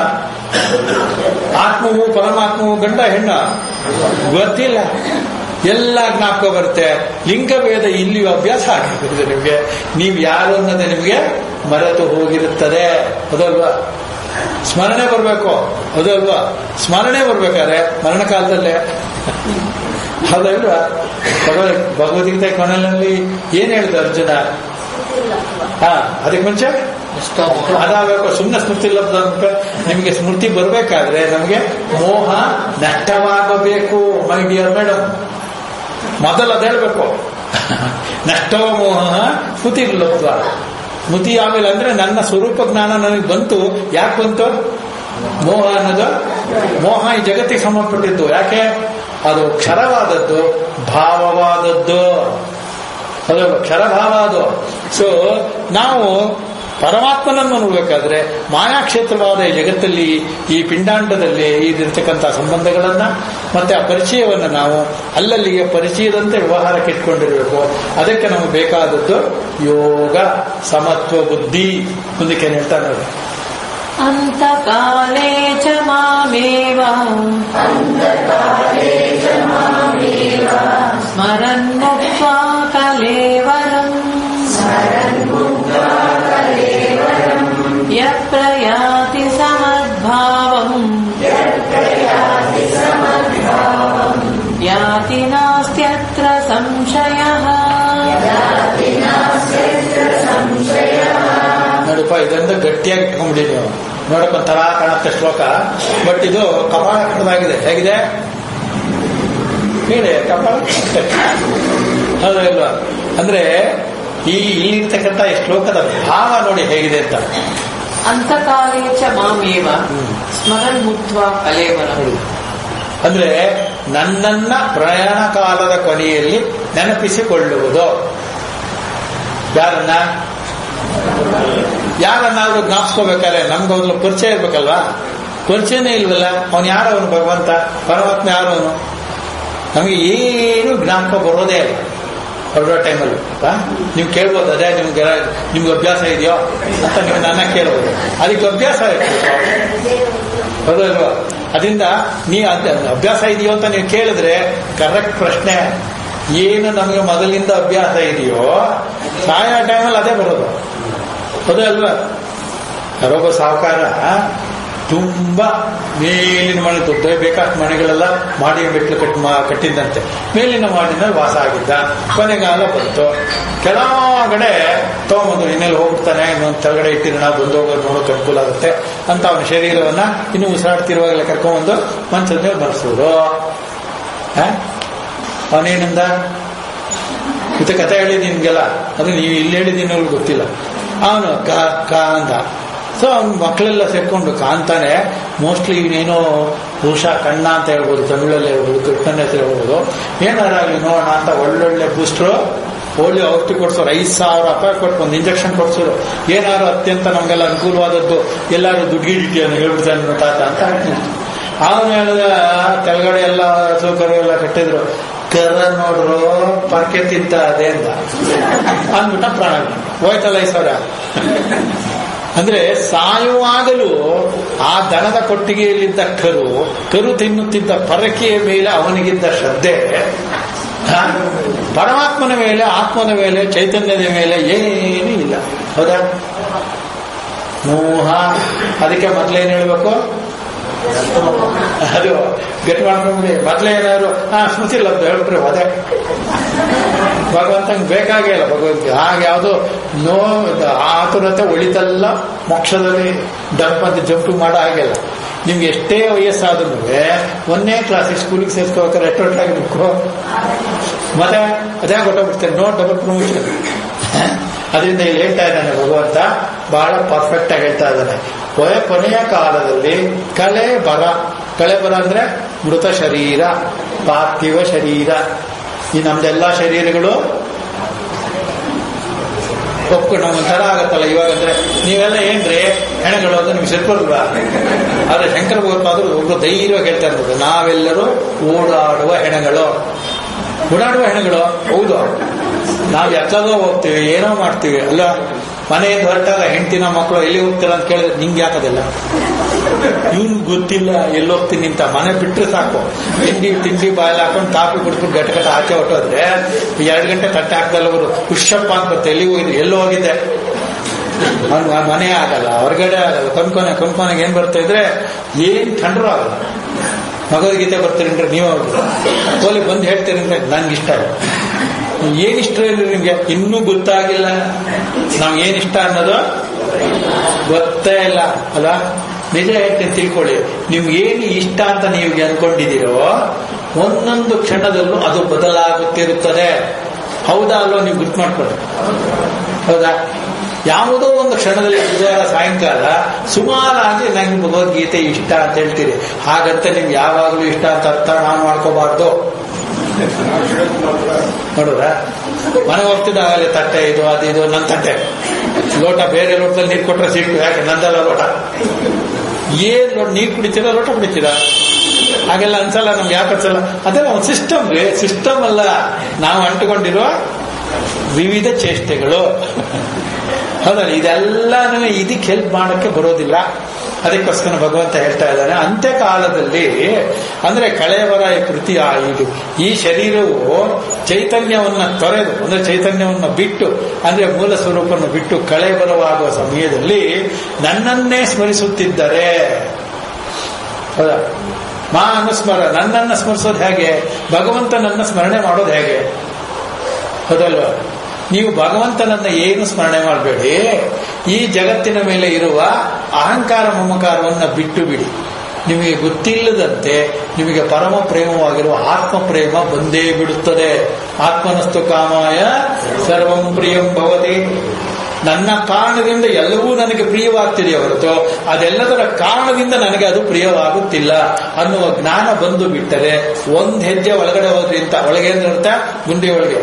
ಆತ್ಮವು ಪರಮಾತ್ಮವು ಗಂಡ ಹೆಣ್ಣ ಗೊತ್ತಿಲ್ಲ, ಎಲ್ಲ ಜ್ಞಾಪಕ ಬರುತ್ತೆ. ಲಿಂಗಭೇದ ಇಲ್ಲಿಯೂ ಅಭ್ಯಾಸ ಆಗಿರ್ತದೆ ನಿಮ್ಗೆ, ನೀವು ಯಾರು ಅನ್ನೋದೇ ನಿಮ್ಗೆ ಮರೆತು ಹೋಗಿರುತ್ತದೆ, ಅದಲ್ವಾ? ಸ್ಮರಣೆ ಬರಬೇಕು, ಅದಲ್ವಾ? ಸ್ಮರಣೆ ಬರ್ಬೇಕಾದ್ರೆ ಮರಣ ಕಾಲದಲ್ಲೇ, ಹೌದಲ್ವಾ? ಭಗವದ್ಗೀತೆ ಕೊನೆಯಲ್ಲಿ ಏನ್ ಹೇಳಿದ ಅರ್ಜುನ? ಹಾ, ಅದಕ್ಕೆ ಮುಂಚೆ ಅದಾಗಬೇಕು. ಸುಮ್ಮನೆ ಸ್ಮೃತಿ ಲಬ್ಧ ಅಂತ ನಿಮಗೆ ಸ್ಮೃತಿ ಬರಬೇಕಾದ್ರೆ ನಮಗೆ ಮೋಹ ನಷ್ಟವಾಗಬೇಕು. ಮೈ ಡಿಯರ್ ಮೇಡಮ್, ಮೊದಲು ಅದ ಹೇಳ್ಬೇಕು, ನಷ್ಟವ ಮೋಹ ಸ್ಮೃತಿ ಲಬ್ಧ. ಸ್ಮೃತಿ ಆಮೇಲೆ ಅಂದ್ರೆ ನನ್ನ ಸ್ವರೂಪ ಜ್ಞಾನ ನನಗೆ ಬಂತು. ಯಾಕೆ ಬಂತು? ಮೋಹ ಅನ್ನೋದು, ಮೋಹ ಈ ಜಗತ್ತಿಗೆ ಸಂಬಂಧಪಟ್ಟಿದ್ದು. ಯಾಕೆ? ಅದು ಕ್ಷರವಾದದ್ದು, ಭಾವವಾದದ್ದು, ಅದು ಕ್ಷರಭಾವ ಅದು. ಸೊ ನಾವು ಪರಮಾತ್ಮನನ್ನು ನೋಡಬೇಕಾದ್ರೆ ಮಾಯಾಕ್ಷೇತ್ರವಾದ ಈ ಜಗತ್ತಲ್ಲಿ, ಈ ಪಿಂಡಾಂಡದಲ್ಲಿ ಇದಿರ್ತಕ್ಕಂಥ ಸಂಬಂಧಗಳನ್ನ ಮತ್ತೆ ಆ ಪರಿಚಯವನ್ನು ನಾವು ಅಲ್ಲಲ್ಲಿಗೆ ಪರಿಚಯದಂತೆ ವ್ಯವಹಾರಕ್ಕೆ ಇಟ್ಕೊಂಡಿರಬೇಕು. ಅದಕ್ಕೆ ನಮಗೆ ಬೇಕಾದದ್ದು ಯೋಗ, ಸಮತ್ವ, ಬುದ್ಧಿ. ಮುಂದಕ್ಕೆ ಹೇಳ್ತಾ ನೋಡಿ, ಅಂತಕಾಲೇ ಚ ಮಾಮೇವ ಸ್ಮರನ್ ಮುಕ್ತ್ವಾ ಕಲೇವರಂ ಯಪ್ರಯಾತಿ ಸಮದ್ಭಾವಂ ಯಾತಿ ನಾಸ್ತ್ಯತ್ರ ಸಂಶಯಃ. ನೋಡಪ್ಪ, ಇದೊಂದು ಗಟ್ಟಿಯಾಗಿ ಇಟ್ಕೊಂಡ್ಬಿಡಿ ನೀವು. ನೋಡಪ್ಪ ತರ ಕಾಣುತ್ತೆ ಶ್ಲೋಕ, ಬಟ್ ಇದು ಕಪಾಳ ಕಟ್ಟದಾಗಿದೆ. ಹೇಗಿದೆ ಹೇಳಿ? ಕಪಾಳ ಹೌದಲ್ವಾ? ಅಂದ್ರೆ ಈ ಇಲ್ಲಿರ್ತಕ್ಕಂಥ ಈ ಶ್ಲೋಕದ ಭಾವ ನೋಡಿ ಹೇಗಿದೆ ಅಂತ. ಅಂತಕಾಲೇ ಚ ಮಾಮೇವ ಸ್ಮರನ್ ಮುಕ್ತ್ವಾ ಕಲೇವರಂ. ಅಂದ್ರೆ ನನ್ನನ್ನ ಪ್ರಯಾಣ ಕಾಲದ ಕೊನೆಯಲ್ಲಿ ನೆನಪಿಸಿಕೊಳ್ಳುವುದು. ಯಾರನ್ನ? ಯಾರನ್ನಾದ್ರೂ ಜ್ಞಾಪಿಸ್ಕೋಬೇಕಾದ್ರೆ ನಮ್ಗೆ ಅವ್ರ ಪರಿಚಯ ಇರ್ಬೇಕಲ್ವಾ? ಪರಿಚಯನೇ ಇಲ್ವಲ್ಲ. ಅವನು ಯಾರವನು? ಭಗವಂತ ಪರಮಾತ್ಮ ಯಾರವನು? ನಮಗೆ ಏನು ಜ್ಞಾಪಕ ಬರೋದೇ ಇಲ್ಲ ಹೊರಡೋ ಟೈಮಲ್ಲಿ. ನೀವು ಕೇಳ್ಬೋದು, ಅದೇ ನಿಮ್ಗೆ ನಿಮ್ಗೆ ಅಭ್ಯಾಸ ಇದೆಯೋ ಅಂತ ನೀವು ನನ್ನ ಕೇಳ್ಬೋದು. ಅದಕ್ಕೆ ಅಭ್ಯಾಸ ಇರ್ಬೇಕು, ಹೌದಲ್ವಾ? ಅದರಿಂದ ನೀ ಅಭ್ಯಾಸ ಇದೆಯೋ ಅಂತ ನೀವು ಕೇಳಿದ್ರೆ ಕರೆಕ್ಟ್ ಪ್ರಶ್ನೆ. ಏನು ನಮಗೆ ಮೊದಲಿಂದ ಅಭ್ಯಾಸ ಇದೆಯೋ ಸಾಯೋ ಟೈಮಲ್ಲಿ ಅದೇ ಬರೋದು, ಹೌದಲ್ವಾ? ಯಾರೊಬ್ಬ ಸಾಹುಕಾರ ತುಂಬಾ ಮೇಲಿನ ಮನೆ ದೊಡ್ಡ ಬೇಕಾದ ಮನೆಗಳೆಲ್ಲ ಮಾಡಿ ಮೆಟ್ಲು ಕಟ್ ಕಟ್ಟಿದ್ದಂತೆ ಮೇಲಿನ ಮಾಡಿನಲ್ಲಿ ವಾಸ ಆಗಿದ್ದ. ಕೊನೆಗಾಲ ಬಂತು, ಕೆಲಗಡೆ ತಗೊಂಬಂದು ಇನ್ನೆಲ್ಲಿ ಹೋಗ್ಬಿಡ್ತಾನೆ, ಇನ್ನೊಂದು ಕೆಳಗಡೆ ಇಟ್ಟಿರೋಣ, ಬಂದು ಹೋಗೋದು ನೋಡೋಕೆ ಅನುಕೂಲ ಆಗುತ್ತೆ ಅಂತ ಅವನ ಶರೀರವನ್ನ ಇನ್ನು ಉಸಿರಾಡ್ತಿರುವಾಗಲೇ ಕರ್ಕೊಂಡ್ಬಂದು ಮಂಚದ ಮೇಲೆ ಬರ್ಸೋರು. ಅವನೇನಿಂದ ಇದು ಕಥೆ ಹೇಳಿದ್ದೀನಿ ನಿಮ್ಗೆಲ್ಲ, ಅದು ನೀವು ಇಲ್ಲಿ ಹೇಳಿದ್ದೀನಿ ಗೊತ್ತಿಲ್ಲ. ಅವನು ಕ ಕ ಅಂದ. ಸೊ ಅವ್ನ ಮಕ್ಕಳೆಲ್ಲ ಸೇರ್ಕೊಂಡು ಕಾಂತಾನೆ, ಮೋಸ್ಟ್ಲಿ ಇವನೇನೋ ಬಹುಶಃ ಕಣ್ಣ ಅಂತ ಹೇಳ್ಬೋದು, ತಮಿಳಲ್ಲಿ ಹೇಳ್ಬೋದು, ಕೃಷ್ಣನ ಹೆಸರು ಹೇಳ್ಬೋದು, ಏನಾರಾಗಲಿ ನೋಡೋಣ ಅಂತ ಒಳ್ಳೊಳ್ಳೆ ಬೂಸ್ಟ್ರು ಒಳ್ಳೆ ಔಷಧಿ ಕೊಡ್ಸೋರು. ಐದು ಸಾವಿರ ರೂಪಾಯಿ ಕೊಟ್ಟು ಒಂದು ಇಂಜೆಕ್ಷನ್ ಕೊಡ್ಸೋರು. ಏನಾದ್ರು ಅತ್ಯಂತ ನಮ್ಗೆಲ್ಲ ಅನುಕೂಲವಾದದ್ದು ಎಲ್ಲಾರು ದುಡ್ಡಿಡಿಟಿಯನ್ನು ಹೇಳ್ಬಿಡ್ತಾನೆ ತಾತ ಅಂತ ಹೇಳ್ತೀನಿ. ಅವನು ಹೇಳಿದ ಕೆಳಗಡೆ ಎಲ್ಲ ಸೌಕರ್ಯ ಎಲ್ಲ ಕಟ್ಟಿದ್ರು. ಕರ ನೋಡ್ರು ಪರ್ಕೆ ತಿಂತ ಅದೇ ಅಂತ ಅಂದ್ಬಿಟ್ಟ ಪ್ರಾಣ ಹೋಯ್ತಲ್ಲ ಐದು ಸಾವಿರ. ಅಂದ್ರೆ ಸಾಯುವಾಗಲೂ ಆ ದನದ ಕೊಟ್ಟಿಗೆಯಲ್ಲಿದ್ದ ಕರು ಕರು ತಿನ್ನುತ್ತಿದ್ದ ಪರಕೆಯ ಮೇಲೆ ಅವನಿಗಿದ್ದ ಶ್ರದ್ಧೆ, ಪರಮಾತ್ಮನ ಮೇಲೆ, ಆತ್ಮನ ಮೇಲೆ, ಚೈತನ್ಯದ ಮೇಲೆ ಏನೂ ಇಲ್ಲ. ಹೌದಾ? ಮೋಹ. ಅದಕ್ಕೆ ಮೊದಲೇನು ಹೇಳ್ಬೇಕು, ಅದು ಗಟ್ಟಿ ಮಾಡ್ಕೊಂಡ್ಬಿಡಿ. ಮೊದಲೇ ಏನಾದ್ರು ಹಾ ಸ್ಮೃತಿ ಇಲ್ಲ ಅಂತ ಹೇಳ್ಬಿಟ್ರೆ ಅದೇ ಭಗವಂತಂಗೆ ಬೇಕಾಗೇ ಇಲ್ಲ. ಭಗವಂತ ಹಾಗೆ ಯಾವುದು ನೋ ಆತುರತೆ ಒಳಿತಲ್ಲ ಮೋಕ್ಷದಲ್ಲಿ ಡಂಪ್ ಅಂತ ಜಂಪ್ ಮಾಡೋ ಹಾಗೆಲ್ಲ. ನಿಮ್ಗೆ ಎಷ್ಟೇ ವಯಸ್ಸಾದ್ರೂ ಒಂದೇ ಕ್ಲಾಸಿಗೆ ಸ್ಕೂಲಿಗೆ ಸೇರ್ಸ್ಕೋಬೇಕಾದ್ರೆ ಎಷ್ಟೊಟ್ಟಾಗಿರ್ಬೇಕು, ಮತ್ತೆ ಅದೇ ಗೊತ್ತಾಗ್ಬಿಡ್ತೇನೆ. No double promotion. ಅದರಿಂದ ಇಲ್ಲಿ ಹೇಳ್ತಾ ಇದ್ದಾನೆ ಭಗವಂತ, ಬಹಳ ಪರ್ಫೆಕ್ಟ್ ಆಗಿ ಹೇಳ್ತಾ ಇದ್ದಾನೆ. ಕೊನೆ ಕೊನೆಯ ಕಾಲದಲ್ಲಿ ಕಳೆ ಬರ, ಕಳೆ ಬರ ಅಂದ್ರೆ ಮೃತ ಶರೀರ, ಪಾರ್ಥಿವ ಶರೀರ. ಈ ನಮ್ದೆಲ್ಲಾ ಶರೀರಗಳು ಒಪ್ಕೊಂಡು ಒಂಥರ ಆಗತ್ತಲ್ಲ. ಇವಾಗಂದ್ರೆ ನೀವೆಲ್ಲ ಏನ್ರಿ ಹೆಣಗಳು ಅಂತ ನಿಮ್ಗೆ ಸಿರ್ಪಲ್ವಾ? ಆದ್ರೆ ಶಂಕರ ಭಗವತ್ಪಾದರು ಒಬ್ರು ಧೈರ್ಯವಾಗಿ ಹೇಳ್ತಾ ಇರ್ಬೋದು, ನಾವೆಲ್ಲರೂ ಓಡಾಡುವ ಹೆಣಗಳು. ಓಡಾಡುವ ಹೆಣಗಳು ಹೌದು. ನಾವು ಎತ್ತಲೋ ಹೋಗ್ತೀವಿ, ಏನೋ ಮಾಡ್ತೀವಿ ಅಲ್ಲ. ಮನೆಯಿಂದ ಹೊರಟಾಗ ಹೆಂಡತಿನ ಮಕ್ಕಳು ಎಲ್ಲಿ ಹೋಗ್ತೀರ ಅಂತ ಕೇಳಿದ್ರೆ ನಿಂಗೆ ಯಾಕದಿಲ್ಲ, ಇವ್ನು ಗೊತ್ತಿಲ್ಲ ಎಲ್ಲಿ ಹೋಗ್ತೀನಿ ಅಂತ. ಮನೆ ಬಿಟ್ಟರೆ ಸಾಕು, ತಿಂಡಿ ತಿಂಡಿ ಬಾಯಲ್ಲಿ ಹಾಕೊಂಡು ಕಾಫಿ ಕುಡ್ಕೊಂಡು ಗಟ್ಟ ಗಟ್ಟ ಆಚೆ ಹೊಟ್ಟೋದ್ರೆ ಎರಡು ಗಂಟೆ ತಟ್ಟೆ ಹಾಕ್ದಲ್ಲ ಅವರು ಹುಷಪ್ಪ ಅಂತ ಬರ್ತೆ. ಎಲ್ಲಿ ಹೋಗಿದ್ದೆ, ಎಲ್ಲೋ ಹೋಗಿದ್ದೆ, ಅವ್ನು ಮನೆ ಆಗಲ್ಲ, ಹೊರಗಡೆ ಆಗಲ್ಲ, ಕಣ್ಕೊನೆ ಕಣ್ಕೊನೆಗೆ ಏನ್ ಬರ್ತಾ ಇದ್ರೆ ಏನ್ ಕಂಡ್ರೂ ಆಗಲ್ಲ. ಭಗವದ್ಗೀತೆ ಬರ್ತೀರಿಂದ್ರೆ ನೀವು ಹೋಗಿ ಹೋಲಿ ಬಂದು ಹೇಳ್ತೀರಿಂದ್ರೆ ನನ್ಗೆ ಇಷ್ಟ ಇಲ್ಲ. ಏನಿಷ್ಟ ಇಲ್ಲ ನಿಮ್ಗೆ, ಇನ್ನೂ ಗೊತ್ತಾಗಿಲ್ಲ ನಾವ್ ಏನಿಷ್ಟ ಅನ್ನೋದು ಗೊತ್ತೇ ಇಲ್ಲ ಅಲ್ಲ. ನಿಜ ಹೇಳ್ತೀನಿ ತಿಳ್ಕೊಳ್ಳಿ, ನಿಮ್ಗೆ ಏನು ಇಷ್ಟ ಅಂತ ನೀವು ಅನ್ಕೊಂಡಿದ್ದೀರೋ ಒಂದೊಂದು ಕ್ಷಣದಲ್ಲೂ ಅದು ಬದಲಾಗುತ್ತಿರುತ್ತದೆ. ಹೌದಾ ಅಲ್ವೋ ನೀವು ಗುರ್ತು ಮಾಡ್ಕೊಳ್ಳಿ. ಹೌದಾ? ಯಾವುದೋ ಒಂದು ಕ್ಷಣದಲ್ಲಿ ಬುಧವಾರ ಸಾಯಂಕಾಲ ಸುಮಾರಾಗಿ ನಂಗೆ ಭಗವದ್ಗೀತೆ ಇಷ್ಟ ಅಂತ ಹೇಳ್ತೀರಿ. ಹಾಗಂತ ನಿಮ್ಗೆ ಯಾವಾಗಲೂ ಇಷ್ಟ ಅಂತ ಅರ್ಥ ನಾವು ಮಾಡ್ಕೋಬಾರ್ದು. ನೋಡುವ ಮನೆ ಹೋಗ್ತಿದ್ದಾಗಲೇ ತಟ್ಟೆ ಇದು ಅದು ಇದು ನನ್ನ ತಟ್ಟೆ, ಲೋಟ ಬೇರೆ ಲೋಟದಲ್ಲಿ ನೀರು ಕೊಟ್ರೆ ಸಿಟ್ಟು, ಯಾಕೆ ನಂದಲ್ಲ ಲೋಟ. ಏನ್ ಲೋಟ ನೀರು ಕುಡಿತೀರ, ಲೋಟ ಕುಡಿತೀರ, ಹಾಗೆಲ್ಲ ಅನ್ಸಲ್ಲ ನಮ್ಗೆ. ಯಾಕೆ ಅನ್ಸಲ್ಲ? ಅದೆಲ್ಲ ಒಂದು ಸಿಸ್ಟಮ್ ರೀ, ಸಿಸ್ಟಮ್ ಅಲ್ಲ, ನಾವು ಅಂಟುಕೊಂಡಿರುವ ವಿವಿಧ ಚೇಷ್ಟೆಗಳು. ಹೌದಲ್ಲ, ಇದೆಲ್ಲಾನು ಇದಕ್ಕೆ ಹೆಲ್ಪ್ ಮಾಡೋಕ್ಕೆ ಬರೋದಿಲ್ಲ. ಅದಕ್ಕೋಸ್ಕರ ಭಗವಂತ ಹೇಳ್ತಾ ಇದ್ದಾನೆ, ಅಂತ್ಯಕಾಲದಲ್ಲಿ ಅಂದ್ರೆ ಕಳೆವರ ಕೃತಿ ಇದು ಈ ಶರೀರವು ಚೈತನ್ಯವನ್ನ ತೊರೆದು ಅಂದ್ರೆ ಚೈತನ್ಯವನ್ನು ಬಿಟ್ಟು ಅಂದ್ರೆ ಮೂಲ ಸ್ವರೂಪವನ್ನು ಬಿಟ್ಟು ಕಳೆವರವಾಗುವ ಸಮಯದಲ್ಲಿ ನನ್ನನ್ನೇ ಸ್ಮರಿಸುತ್ತಿದ್ದರೆ, ಹೌದಾ? ಮಾ ಅನುಸ್ಮರ, ನನ್ನನ್ನು ಸ್ಮರಿಸೋದು ಹೇಗೆ? ಭಗವಂತನನ್ನ ಸ್ಮರಣೆ ಮಾಡೋದು ಹೇಗೆ? ಹೌದಲ್ವ? ನೀವು ಭಗವಂತನನ್ನ ಏನು ಸ್ಮರಣೆ ಮಾಡಬೇಡಿ, ಈ ಜಗತ್ತಿನ ಮೇಲೆ ಇರುವ ಅಹಂಕಾರ ಮಮಕಾರವನ್ನ ಬಿಟ್ಟು ಬಿಡಿ. ನಿಮಗೆ ಗೊತ್ತಿಲ್ಲದಂತೆ ನಿಮಗೆ ಪರಮ ಪ್ರೇಮವಾಗಿರುವ ಆತ್ಮ ಪ್ರೇಮ ಬಂದೇ ಬಿಡುತ್ತದೆ. ಆತ್ಮನಸ್ತು ಕಾಮಾಯ ಸರ್ವಂ ಪ್ರಿಯಂ ಭವತಿ. ನನ್ನ ಕಾರಣದಿಂದ ಎಲ್ಲವೂ ನನಗೆ ಪ್ರಿಯವಾಗ್ತಿದೆ ಹೊರತು ಅದೆಲ್ಲದರ ಕಾರಣದಿಂದ ನನಗೆ ಅದು ಪ್ರಿಯವಾಗುತ್ತಿಲ್ಲ ಅನ್ನುವ ಜ್ಞಾನ ಬಂದು ಬಿಟ್ಟರೆ ಒಂದ್ ಹೆಜ್ಜೆ ಒಳಗಡೆ ಹೋದ್ರಿ ಅಂತ. ಒಳಗೆ ಏನ್ ಅರ್ಥ? ಗುಂಡಿ ಒಳಗೆ.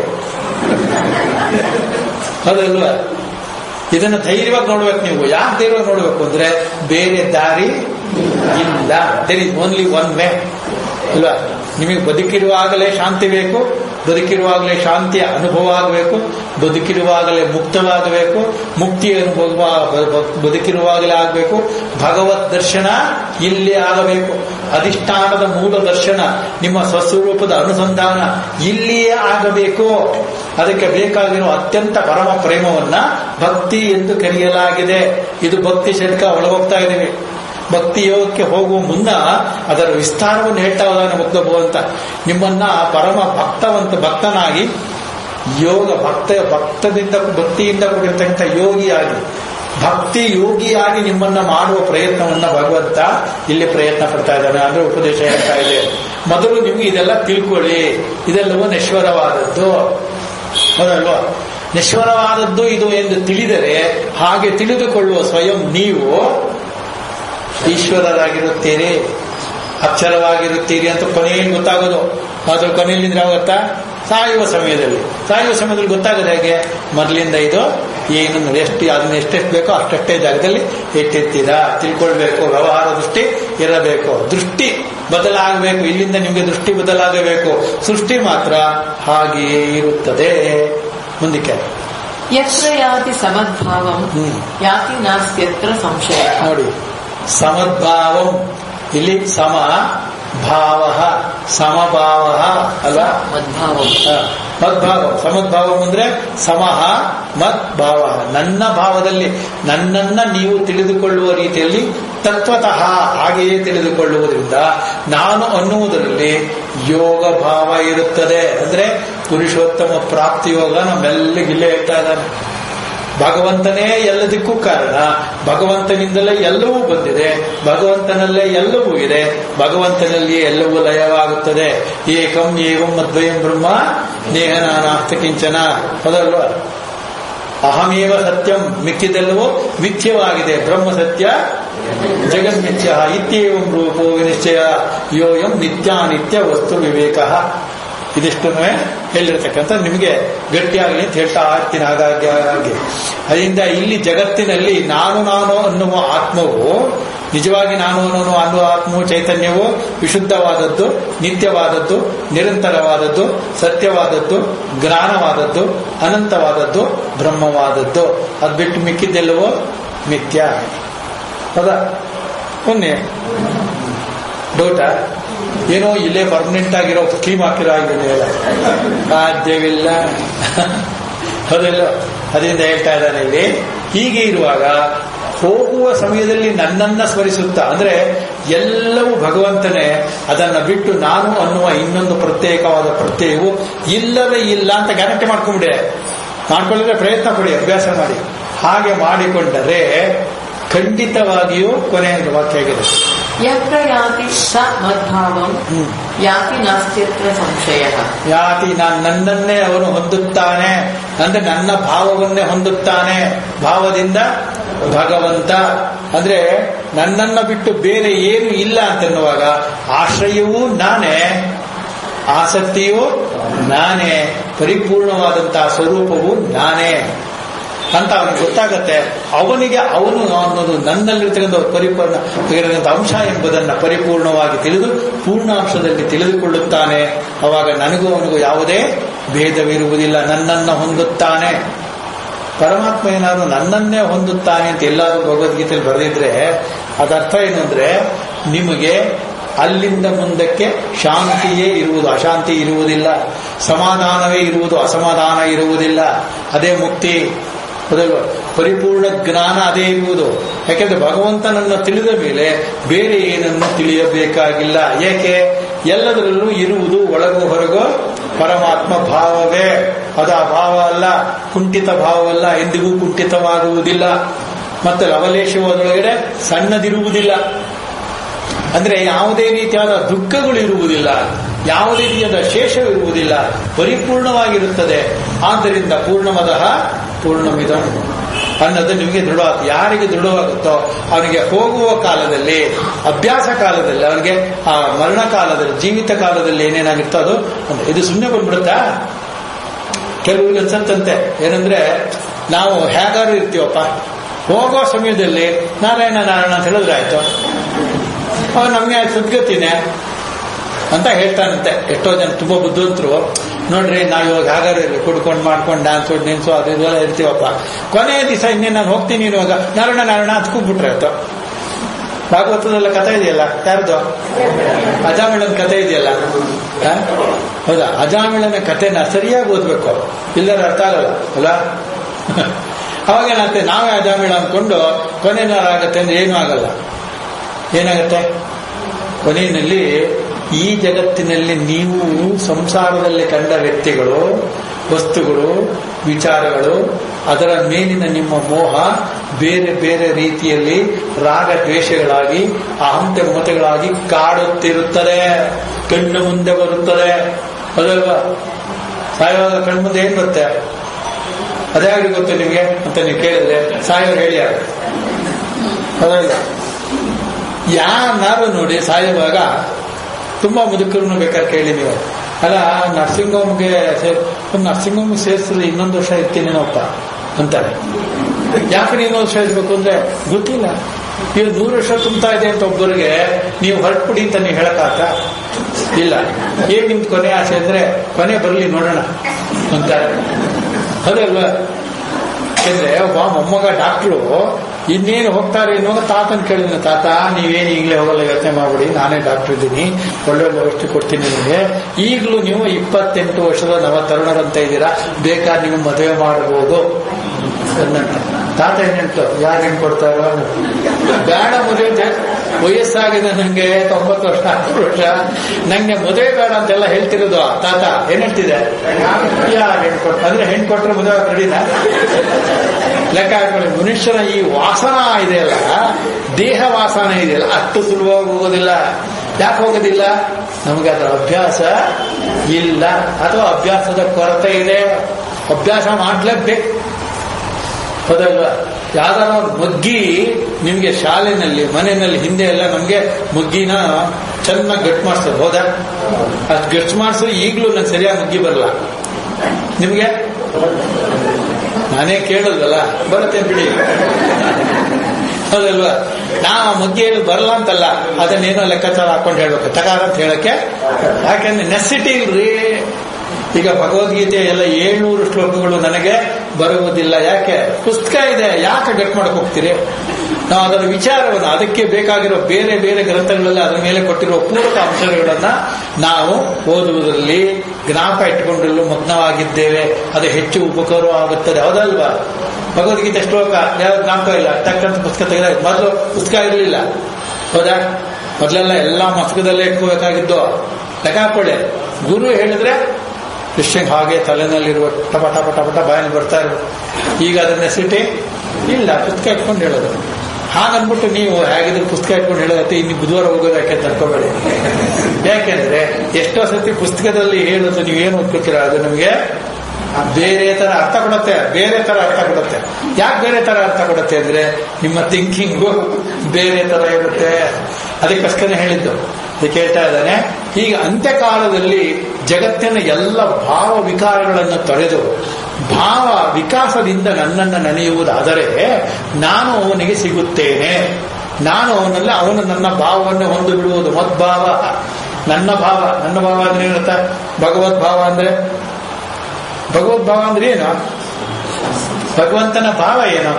ಹೌದಲ್ವಾ? ಇದನ್ನ ಧೈರ್ಯವಾಗಿ ನೋಡ್ಬೇಕು ನೀವು. ಯಾಕೆ ಧೈರ್ಯವಾಗಿ ನೋಡ್ಬೇಕು ಅಂದ್ರೆ ಬೇರೆ ದಾರಿ ಇಲ್ಲ. There is only one way ಅಲ್ವಾ? ನಿಮಗೆ ಬದುಕಿರುವಾಗಲೇ ಶಾಂತಿ ಬೇಕು, ಬದುಕಿರುವಾಗಲೇ ಶಾಂತಿಯ ಅನುಭವ ಆಗಬೇಕು, ಬದುಕಿರುವಾಗಲೇ ಮುಕ್ತವಾಗಬೇಕು, ಮುಕ್ತಿಯ ಅನುಭವ ಬದುಕಿರುವಾಗಲೇ ಆಗಬೇಕು, ಭಗವತ್ ದರ್ಶನ ಇಲ್ಲಿ ಆಗಬೇಕು, ಅಧಿಷ್ಠಾನದ ಮೂಲ ದರ್ಶನ, ನಿಮ್ಮ ಸ್ವಸ್ವರೂಪದ ಅನುಸಂಧಾನ ಇಲ್ಲಿಯೇ ಆಗಬೇಕು. ಅದಕ್ಕೆ ಬೇಕಾಗಿರುವ ಅತ್ಯಂತ ಪರಮ ಪ್ರೇಮವನ್ನ ಭಕ್ತಿ ಎಂದು ಕರೆಯಲಾಗಿದೆ. ಇದು ಭಕ್ತಿ ಶತಕ ಒಳಗೋಗ್ತಾ ಇದ್ದೀವಿ. ಭಕ್ತಿ ಯೋಗಕ್ಕೆ ಹೋಗುವ ಮುನ್ನ ಅದರ ವಿಸ್ತಾರವನ್ನು ಹೇಳ್ತಾ ಹೋದಾನೆ ಮುಕ್ತ ಭಗವಂತ. ನಿಮ್ಮನ್ನ ಪರಮ ಭಕ್ತವಂತ ಭಕ್ತನಾಗಿ ಯೋಗ ಭಕ್ತ ಭಕ್ತದಿಂದ ಭಕ್ತಿಯಿಂದ ಕೂಡಿರ್ತಕ್ಕಂಥ ಯೋಗಿಯಾಗಿ ಭಕ್ತಿ ಯೋಗಿಯಾಗಿ ನಿಮ್ಮನ್ನ ಮಾಡುವ ಪ್ರಯತ್ನವನ್ನ ಭಗವಂತ ಇಲ್ಲಿ ಪ್ರಯತ್ನ ಪಡ್ತಾ ಇದ್ದಾನೆ. ಅಂದ್ರೆ ಉಪದೇಶ ಹೇಳ್ತಾ ಇದೆ, ಮೊದಲು ನಿಮ್ಗೆ ಇದೆಲ್ಲ ತಿಳ್ಕೊಳ್ಳಿ, ಇದೆಲ್ಲವೂ ನಶ್ವರವಾದದ್ದು. ಹೌದಲ್ವಾ? ನಶ್ವರವಾದದ್ದು ಇದು ಎಂದು ತಿಳಿದರೆ ಹಾಗೆ ತಿಳಿದುಕೊಳ್ಳುವ ಸ್ವಯಂ ನೀವು ಈಶ್ವರರಾಗಿರುತ್ತೀರಿ, ಅಕ್ಷರವಾಗಿರುತ್ತೀರಿ ಅಂತ ಕೊನೆಯಲ್ಲಿ ಗೊತ್ತಾಗೋದು. ಅದ್ರ ಕೊನೆಯಲ್ಲಿಂದ ಯಾವಾಗತ್ತಾ? ಸಾಯುವ ಸಮಯದಲ್ಲಿ. ಸಾಯುವ ಸಮಯದಲ್ಲಿ ಗೊತ್ತಾಗೋದು ಹೇಗೆ? ಮೊದಲಿಂದ ಇದು ಏನು ಎಷ್ಟು ಅದನ್ನ ಎಷ್ಟೆಷ್ಟು ಬೇಕೋ ಅಷ್ಟಷ್ಟೇ ಜಾಗದಲ್ಲಿ ಇಟ್ಟಿರ್ತೀರಾ ತಿಳ್ಕೊಳ್ಬೇಕು. ವ್ಯವಹಾರ ದೃಷ್ಟಿ ಇರಬೇಕು, ದೃಷ್ಟಿ ಬದಲಾಗಬೇಕು. ಇಲ್ಲಿಂದ ನಿಮಗೆ ದೃಷ್ಟಿ ಬದಲಾಗಬೇಕು. ಸೃಷ್ಟಿ ಮಾತ್ರ ಹಾಗೆಯೇ ಇರುತ್ತದೆ. ಮುಂದಕ್ಕೆ ಯತ್ರ ಯಾತಿ ಸಮದ್ಭಾವಂ ಯಾತಿ ನಾಸ್ತ್ಯತ್ರ ಸಂಶಯ. ನೋಡಿ, ಸಮದ್ಭಾವಂ ಇಲ್ಲಿ ಸಮ ಭಾವ ಸಮಭಾವ ಅಲ್ಲ, ಮದ್ಭಾವಂ ಮದ್ಭಾವ. ಸಮದ್ಭಾವ ಅಂದ್ರೆ ಸಮಹ ಮದ್ಭಾವ, ನನ್ನ ಭಾವದಲ್ಲಿ ನನ್ನನ್ನ ನೀವು ತಿಳಿದುಕೊಳ್ಳುವ ರೀತಿಯಲ್ಲಿ ತತ್ವತಃ ಹಾಗೆಯೇ ತಿಳಿದುಕೊಳ್ಳುವುದರಿಂದ ನಾನು ಅನ್ನುವುದರಲ್ಲಿ ಯೋಗ ಭಾವ ಇರುತ್ತದೆ. ಅಂದ್ರೆ ಪುರುಷೋತ್ತಮ ಪ್ರಾಪ್ತಿ ಯೋಗ ನಮ್ಮೆಲ್ಲಿಗಿಲ್ಲೇ ಹೇಳ್ತಾ ಇದ್ದಾನೆ. ಭಗವಂತನೇ ಎಲ್ಲದಕ್ಕೂ ಕಾರಣ, ಭಗವಂತನಿಂದಲೇ ಎಲ್ಲವೂ ಬಂದಿದೆ, ಭಗವಂತನಲ್ಲೇ ಎಲ್ಲವೂ ಇದೆ, ಭಗವಂತನಲ್ಲಿಯೇ ಎಲ್ಲವೂ ಲಯವಾಗುತ್ತದೆ. ಏಕಂ ಏವಂ ಅದ್ವಯಂ ಬ್ರಹ್ಮ ನೇಹ ನಾನಾಸ್ತಿ ಕಿಂಚನ. ಹೌದಲ್ವಾ? ಅಹಮೇವ ಸತ್ಯಂ, ಮಿಕ್ಕಿದೆಲ್ಲವೂ ಮಿಥ್ಯವಾಗಿದೆ. ಬ್ರಹ್ಮ ಸತ್ಯ ಜಗನ್ಮಿಥ್ಯ ಇತ್ಯೇವಂ ರೂಪೋ ವಿನಿಶ್ಚಯ ಯೋಯಂ ನಿತ್ಯಾನಿತ್ಯ ವಸ್ತು ವಿವೇಕ. ಇದಿಷ್ಟನ್ನು ಹೇಳಿರ್ತಕ್ಕಂಥ ನಿಮಗೆ ಗಟ್ಟಿಯಾಗಲಿ ಅಂತ ಹೇಳ್ತಾ ಇರ್ತೀನಿ. ಹಾಗಾಗಿ ಹಾಗೆ ಅದರಿಂದ ಇಲ್ಲಿ ಜಗತ್ತಿನಲ್ಲಿ ನಾನು ನಾನು ಅನ್ನುವ ಆತ್ಮವು ನಿಜವಾಗಿ ನಾನು ಅನ್ನುವ ಅನ್ನುವ ಆತ್ಮವು ಚೈತನ್ಯವು ವಿಶುದ್ಧವಾದದ್ದು, ನಿತ್ಯವಾದದ್ದು, ನಿರಂತರವಾದದ್ದು, ಸತ್ಯವಾದದ್ದು, ಜ್ಞಾನವಾದದ್ದು, ಅನಂತವಾದದ್ದು, ಬ್ರಹ್ಮವಾದದ್ದು. ಅದು ಬಿಟ್ಟು ಮಿಕ್ಕಿದ್ದೆಲ್ಲವೋ ಮಿಥ್ಯ. ಹೌದಾ? ಒನ್ನೆ ಡೌಟ ಏನೋ ಇಲ್ಲೇ ಪರ್ಮನೆಂಟ್ ಆಗಿರೋ ಸ್ಕೀಮ್ ಹಾಕಿರೋ ಆಗಿದೆ, ಸಾಧ್ಯವಿಲ್ಲ. ಹೌದಲ್ಲ? ಅದರಿಂದ ಹೇಳ್ತಾ ಇದ್ದಾನೆ ಇಲ್ಲಿ. ಹೀಗೆ ಇರುವಾಗ ಹೋಗುವ ಸಮಯದಲ್ಲಿ ನನ್ನನ್ನ ಸ್ಮರಿಸುತ್ತಾ, ಅಂದ್ರೆ ಎಲ್ಲವೂ ಭಗವಂತನೇ, ಅದನ್ನ ಬಿಟ್ಟು ನಾನು ಅನ್ನುವ ಇನ್ನೊಂದು ಪ್ರತ್ಯೇಕವಾದ ಪ್ರತ್ಯಯವು ಇಲ್ಲವೇ ಇಲ್ಲ ಅಂತ ಗ್ಯಾರಂಟಿ ಮಾಡ್ಕೊಂಡ್ಬಿಡಿ. ಮಾಡ್ಕೊಳ್ಳಿದ್ರೆ ಪ್ರಯತ್ನ ಪಡಿ, ಅಭ್ಯಾಸ ಮಾಡಿ. ಹಾಗೆ ಮಾಡಿಕೊಂಡರೆ ಖಂಡಿತವಾಗಿಯೂ ಕೊನೆಯ ವಾಕ್ಯ ಆಗಿದೆ. ಯತ್ರ ಯಾತಿ ಸ ಮದ್ಭಾವಂ ಯಾತಿ ನಾಸ್ತ್ಯತ್ರ ಸಂಶಯ. ಯಾತಿ ನಾನು ನನ್ನನ್ನೇ ಅವನು ಹೊಂದುತ್ತಾನೆ, ಅಂದ್ರೆ ನನ್ನ ಭಾವವನ್ನೇ ಹೊಂದುತ್ತಾನೆ. ಭಾವದಿಂದ ಭಗವಂತ ಅಂದ್ರೆ ನನ್ನನ್ನ ಬಿಟ್ಟು ಬೇರೆ ಏನು ಇಲ್ಲ ಅಂತನ್ನುವಾಗ ಆಶ್ರಯವೂ ನಾನೇ, ಆಸಕ್ತಿಯೂ ನಾನೇ, ಪರಿಪೂರ್ಣವಾದಂತಹ ಸ್ವರೂಪವೂ ನಾನೇ ಅಂತ ಅವನಿಗೆ ಗೊತ್ತಾಗತ್ತೆ. ಅವನಿಗೆ ಅವನು ಅನ್ನೋದು ನನ್ನಲ್ಲಿರ್ತಕ್ಕಂಥ ಪರಿಪೂರ್ಣ ಅಂಶ ಎಂಬುದನ್ನು ಪರಿಪೂರ್ಣವಾಗಿ ತಿಳಿದು ಪೂರ್ಣಾಂಶದಲ್ಲಿ ತಿಳಿದುಕೊಳ್ಳುತ್ತಾನೆ. ಅವಾಗ ನನಗೂ ಅವನಿಗೂ ಯಾವುದೇ ಭೇದವಿರುವುದಿಲ್ಲ, ನನ್ನನ್ನು ಹೊಂದುತ್ತಾನೆ. ಪರಮಾತ್ಮ ಏನಾದ್ರು ನನ್ನನ್ನೇ ಹೊಂದುತ್ತಾನೆ ಅಂತ ಎಲ್ಲಾದ್ರೂ ಭಗವದ್ಗೀತೆಯಲ್ಲಿ ಬರೆದಿದ್ರೆ ಅದರ್ಥ ಏನು ಅಂದ್ರೆ ನಿಮಗೆ ಅಲ್ಲಿಂದ ಮುಂದಕ್ಕೆ ಶಾಂತಿಯೇ ಇರುವುದು, ಅಶಾಂತಿ ಇರುವುದಿಲ್ಲ. ಸಮಾಧಾನವೇ ಇರುವುದು, ಅಸಮಾಧಾನ ಇರುವುದಿಲ್ಲ. ಅದೇ ಮುಕ್ತಿ. ಪರಿಪೂರ್ಣ ಜ್ಞಾನ ಅದೇ ಇರುವುದು. ಯಾಕೆಂದ್ರೆ ಭಗವಂತನನ್ನು ತಿಳಿದ ಮೇಲೆ ಬೇರೆ ಏನನ್ನು ತಿಳಿಯಬೇಕಾಗಿಲ್ಲ. ಏಕೆ? ಎಲ್ಲದರಲ್ಲೂ ಇರುವುದು ಒಳಗು ಹೊರಗು ಪರಮಾತ್ಮ ಭಾವವೇ. ಅದು ಆ ಭಾವ ಅಲ್ಲ, ಕುಂಠಿತ ಭಾವವಲ್ಲ, ಎಂದಿಗೂ ಕುಂಠಿತವಾಗುವುದಿಲ್ಲ. ಮತ್ತೆ ಲವಲೇಶವು ಅದರೊಳಗಡೆ ಸಣ್ಣದಿರುವುದಿಲ್ಲ. ಅಂದ್ರೆ ಯಾವುದೇ ರೀತಿಯಾದ ದುಃಖಗಳು ಇರುವುದಿಲ್ಲ, ಯಾವುದೇ ರೀತಿಯಾದ ಶೇಷವಿರುವುದಿಲ್ಲ, ಪರಿಪೂರ್ಣವಾಗಿರುತ್ತದೆ. ಆದ್ದರಿಂದ ಪೂರ್ಣಮದಃ ಪೂರ್ಣಮಿದಂ ಅನ್ನೋದು ನಿಮಗೆ ದೃಢ. ಯಾರಿಗೆ ದೃಢವಾಗುತ್ತೋ ಅವನಿಗೆ ಹೋಗುವ ಕಾಲದಲ್ಲಿ, ಅಭ್ಯಾಸ ಕಾಲದಲ್ಲಿ, ಅವನಿಗೆ ಆ ಮರಣ ಕಾಲದಲ್ಲಿ, ಜೀವಿತ ಕಾಲದಲ್ಲಿ ಏನೇನಾಗಿರ್ತೋ ಅದು ಇದು ಸುಮ್ಮನೆ ಬಂದ್ಬಿಡುತ್ತಾ? ಕೆಲವರಿಗೆ ಅನ್ಸಂತಂತೆ ಏನಂದ್ರೆ ನಾವು ಹೇಗಾರು ಇರ್ತೀವಪ್ಪ, ಹೋಗೋ ಸಮಯದಲ್ಲಿ ನಾರಾಯಣ ನಾರಾಯಣ ಅಂತ ಹೇಳಿದ್ರೆ ಆಯ್ತು, ಅವ ನಮ್ಗೆ ಸದ್ಗತಿನೇ ಅಂತ ಹೇಳ್ತಾನಂತೆ. ಎಷ್ಟೋ ಜನ ತುಂಬಾ ಬುದ್ಧಿವಂತರು ನೋಡ್ರಿ, ನಾವ್ ಇವಾಗ ಹಾಗಾದ್ರೆ ಕುಡ್ಕೊಂಡು ಮಾಡ್ಕೊಂಡು ಡ್ಯಾನ್ಸ್ ಡ್ಯಾನ್ಸು ಅದು ಇದೆಲ್ಲ ಇರ್ತೀವಪ್ಪ, ಕೊನೆಯ ದಿವಸ ಇನ್ನೇ ನಾನು ಹೋಗ್ತೀನಿ ಇರುವಾಗ ನಾರಾಯಣ ನಾರಾಯಣ ಹತ್ಕೊಂಡ್ಬಿಟ್ರೆ ಆಯ್ತು. ಭಾಗವತದಲ್ಲ ಕಥೆ ಇದೆಯಲ್ಲ, ಯಾರ್ದು? ಅಜಾಮಿಳನ ಕಥೆ ಇದೆಯಲ್ಲ, ಹೌದಾ? ಅಜಾಮಿಳನ ಕಥೆನ ಸರಿಯಾಗಿ ಓದ್ಬೇಕು, ಇಲ್ಲರ ಅರ್ಥ ಆಗಲ್ಲ ಅಲ್ಲ. ಅವಾಗೇನಾಗ್ತದೆ, ನಾವೇ ಅಜಾಮಿಳ ಅಂದ್ಕೊಂಡು ಕೊನೆನಾರಾಗತ್ತೆ ಅಂದ್ರೆ ಏನೂ ಆಗಲ್ಲ. ಏನಾಗುತ್ತೆ ಕೊನೆಯಲ್ಲಿ ಈ ಜಗತ್ತಿನಲ್ಲಿ ನೀವು ಸಂಸಾರದಲ್ಲಿ ಕಂಡ ವ್ಯಕ್ತಿಗಳು, ವಸ್ತುಗಳು, ವಿಚಾರಗಳು, ಅದರ ಮೇಲಿನ ನಿಮ್ಮ ಮೋಹ ಬೇರೆ ಬೇರೆ ರೀತಿಯಲ್ಲಿ ರಾಗ ದ್ವೇಷಗಳಾಗಿ ಅಹಂತೆ ಮಮತೆಗಳಾಗಿ ಕಾಡುತ್ತಿರುತ್ತದೆ, ಕಣ್ಣು ಮುಂದೆ ಬರುತ್ತದೆ. ಅದಲ್ವಾ? ಸಾಯುವಾಗ ಕಣ್ಣು ಮುಂದೆ ಏನ್ ಬರುತ್ತೆ? ಅದೇ ಆಗಿ ಗೊತ್ತು ನಿಮಗೆ ಅಂತ ನೀವು ಕೇಳಿದ್ರೆ ಸಾಯೋರು ಹೇಳಿ ಯಾರು? ಅದಲ್ಲ, ಯಾರು ನೋಡಿ ಸಾಯುವಾಗ ತುಂಬಾ ಮುದುಕರನ್ನು ಬೇಕಾದ್ರೆ ಕೇಳಿ ನೀವು, ಅಲ್ಲ ನರ್ಸಿಂಗ್ ಹೋಮ್ಗೆ ನರ್ಸಿಂಗ್ ಹೋಮ್ ಸೇರಿಸಿದ್ರೆ ಇನ್ನೊಂದು ವರ್ಷ ಇರ್ತೀನೇನಪ್ಪ ಅಂತಾರೆ. ಯಾಕೆ ನೀನು ವರ್ಷ ಇರ್ಬೇಕು ಅಂದ್ರೆ ಗೊತ್ತಿಲ್ಲ, ಈಗ ನೂರು ವರ್ಷ ತುಂಬ್ತಾ ಇದೆ ಅಂತ ಒಬ್ಬರಿಗೆ ನೀವು ಹೊರಟ್ಬಿಡಿ ಅಂತ ನೀವು ಹೇಳಕ್ಕಾಗ ಇಲ್ಲ. ಏನ್ ನಿಮ್ದು ಕೊನೆ ಆಸೆ ಅಂದ್ರೆ ಕೊನೆ ಬರಲಿ ನೋಡೋಣ ಅಂತಾರೆ. ಅದಲ್ವಾ? ಯಾಕೆಂದ್ರೆ ಒಬ್ಬ ಮೊಮ್ಮಗ ಡಾಕ್ಟ್ರು ಇನ್ನೇನು ಹೋಗ್ತಾರೆ ಇನ್ನೋಗ ತಾತನ್ ಕೇಳಿದ, ತಾತ ನೀವೇನು ಈಗಲೇ ಹೋಗಲ್ಲ, ಯೋಚನೆ ಮಾಡ್ಬಿಡಿ, ನಾನೇ ಡಾಕ್ಟರ್ ಇದ್ದೀನಿ, ಒಳ್ಳೆ ಒಳ್ಳೆ ಔಷಧಿ ಕೊಡ್ತೀನಿ ನಿಮಗೆ, ಈಗಲೂ ನೀವು ಇಪ್ಪತ್ತೆಂಟು ವರ್ಷದ ನವ ತರುಣರಂತ ಇದ್ದೀರಾ, ಬೇಕಾದ್ರೆ ನೀವು ಮದುವೆ ಮಾಡಬಹುದು ಅನ್ನಂತ. ತಾತ ಏನ್ ಹೇಳ್ತು, ಯಾರು ಹೆಣ್ ಕೊಡ್ತಾರೋ ಬೇಡ ಮದುವೆ, ವಯಸ್ಸಾಗಿದೆ ನಂಗೆ ತೊಂಬತ್ತು ವರ್ಷ ಹತ್ತು ವರ್ಷ, ನಂಗೆ ಮದುವೆ ಬೇಡ ಅಂತೆಲ್ಲ ಹೇಳ್ತಿರೋದು. ತಾತ ಏನ್ ಹೇಳ್ತಿದೆ, ಯಾರು ಹೆಣ್ ಕೊಡ್ತಾರೆ ಅಂದ್ರೆ ಹೆಣ್ ಕೊಟ್ರೆ ಮದುವೆ ರೆಡಿನ ಲೆಕ್ಕ ಹಾಕೊಳ್ಳಿ. ಮನುಷ್ಯನ ಈ ವಾಸನ ಇದೆಯಲ್ಲ, ದೇಹ ವಾಸನ ಇದೆಯಲ್ಲ, ಅಷ್ಟು ಸುಲಭವಾಗಿ ಹೋಗೋದಿಲ್ಲ. ಯಾಕೆ ಹೋಗೋದಿಲ್ಲ? ನಮಗೆ ಅದರ ಅಭ್ಯಾಸ ಇಲ್ಲ, ಅಥವಾ ಅಭ್ಯಾಸದ ಕೊರತೆ ಇದೆ. ಅಭ್ಯಾಸ ಮಾಡ್ಲೇಬೇಕು, ಹೌದಲ್ವಾ? ಯಾವ್ದಾರ ಮಗ್ಗಿ ನಿಮ್ಗೆ ಶಾಲೆನಲ್ಲಿ ಮನೆಯಲ್ಲಿ ಹಿಂದೆ ಎಲ್ಲ ನಮ್ಗೆ ಮಗ್ಗಿನ ಚೆನ್ನಾಗಿ ಗಟ್ಟು ಮಾಡಿಸೋದು, ಹೌದಾ? ಅಷ್ಟು ಗಟ್ಟು ಮಾಡಿಸೋದು ಈಗಲೂ ನಂಗೆ ಸರಿಯಾಗಿ ಮಗ್ಗಿ ಬರಲ್ಲ. ನಿಮ್ಗೆ ನಾನೇ ಕೇಳಲ್ವಲ್ಲ, ಬರುತ್ತೆ ಬಿಡಿ, ಹೌದಲ್ವಾ? ನಾವು ಮಗ್ಗಿ ಹೇಳಿ ಬರಲ್ಲ ಅಂತಲ್ಲ, ಅದನ್ನೇನೋ ಲೆಕ್ಕಾಚಾರ ಹಾಕೊಂಡು ಹೇಳ್ಬೇಕು, ತಕಾರ ಅಂತ ಹೇಳಕ್ಕೆ. ಯಾಕೆಂದ್ರೆ ನೆಸಿಟಿ ಇಲ್ರಿ. ಈಗ ಭಗವದ್ಗೀತೆ ಎಲ್ಲ ಏಳ್ನೂರು ಶ್ಲೋಕಗಳು ನನಗೆ ಬರುವುದಿಲ್ಲ. ಯಾಕೆ? ಪುಸ್ತಕ ಇದೆ, ಯಾಕೆ ಗಟ್ ಮಾಡಕ್ ಹೋಗ್ತೀರಿ? ನಾವು ಅದರ ವಿಚಾರವನ್ನು, ಅದಕ್ಕೆ ಬೇಕಾಗಿರೋ ಬೇರೆ ಬೇರೆ ಗ್ರಂಥಗಳಲ್ಲಿ ಅದರ ಮೇಲೆ ಕೊಟ್ಟಿರುವ ಪೂರಕ ಅಂಶಗಳನ್ನ ನಾವು ಓದುವುದರಲ್ಲಿ ಜ್ಞಾಪಕ ಇಟ್ಟುಕೊಂಡಲ್ಲೂ ಮಗ್ನವಾಗಿದ್ದೇವೆ. ಅದು ಹೆಚ್ಚು ಉಪಕಾರವಾಗುತ್ತದೆ, ಹೌದಲ್ವಾ? ಭಗವದ್ಗೀತೆ ಶ್ಲೋಕ ಯಾವ್ದು ಜ್ಞಾಪಕ ಇಲ್ಲ, ತಕ್ಕಂತ ಪುಸ್ತಕ ತೆಗೆದ. ಮೊದಲು ಪುಸ್ತಕ ಇರಲಿಲ್ಲ, ಹೌದಾ? ಮೊದಲೆಲ್ಲ ಎಲ್ಲಾ ಮಸ್ತಕದಲ್ಲೇ ಇಟ್ಕೋಬೇಕಾಗಿದ್ದು. ಲೆಕ್ಕ ಹಾಕೊಳ್ಳಿ, ಗುರು ಹೇಳಿದ್ರೆ ಕೃಷ್ಣ ಹಾಗೆ ತಲೆನಲ್ಲಿರುವ ಟಪ ಟಪ ಟಪಟ ಬಾಯಲ್ಲಿ ಬರ್ತಾ ಇರೋದು. ಈಗ ಅದರ ನೆಸಿಟಿ ಇಲ್ಲ, ಪುಸ್ತಕ ಇಟ್ಕೊಂಡು ಹೇಳೋದು. ಹಾಗನ್ಬಿಟ್ಟು ನೀವು ಹೇಗಿದ್ರೆ ಪುಸ್ತಕ ಇಟ್ಕೊಂಡು ಹೇಳೋದತ್ತೆ ಇನ್ನು ಬುಧವಾರ ಹೋಗೋದು ಯಾಕೆ ತರ್ಕೋಬೇಡಿ. ಯಾಕೆಂದ್ರೆ ಎಷ್ಟೋ ಸತಿ ಪುಸ್ತಕದಲ್ಲಿ ಹೇಳೋದು ನೀವೇನು ಓದ್ಕೊತೀರ ಅದು ನಮಗೆ ಬೇರೆ ತರ ಅರ್ಥ ಕೊಡುತ್ತೆ, ಬೇರೆ ತರ ಅರ್ಥ ಕೊಡುತ್ತೆ. ಯಾಕೆ ಬೇರೆ ತರ ಅರ್ಥ ಕೊಡುತ್ತೆ ಅಂದ್ರೆ ನಿಮ್ಮ ಥಿಂಕಿಂಗು ಬೇರೆ ತರ ಇರುತ್ತೆ. ಅದಕ್ಕೋಸ್ಕರ ಹೇಳಿದ್ದು. ಅದಕ್ಕೆ ಹೇಳ್ತಾ ಇದ್ದಾನೆ, ಈಗ ಅಂತ್ಯಕಾಲದಲ್ಲಿ ಜಗತ್ತಿನ ಎಲ್ಲ ಭಾವ ವಿಕಾರಗಳನ್ನು ತೊಳೆದು ಭಾವ ವಿಕಾಸದಿಂದ ನನ್ನನ್ನು ನೆನೆಯುವುದಾದರೆ ನಾನು ಅವನಿಗೆ ಸಿಗುತ್ತೇನೆ. ನಾನು ಅವನಲ್ಲ, ಅವನು ನನ್ನ ಭಾವವನ್ನು ಹೊಂದು ಬಿಡುವುದು. ಮದ್ಭಾವ, ನನ್ನ ಭಾವ. ನನ್ನ ಭಾವ ಅಂದ್ರೆ ಏನುತ್ತ? ಭಗವದ್ಭಾವ ಅಂದ್ರೆ, ಭಗವದ್ಭಾವ ಅಂದ್ರೆ ಏನು? ಭಗವಂತನ ಭಾವ ಏನು?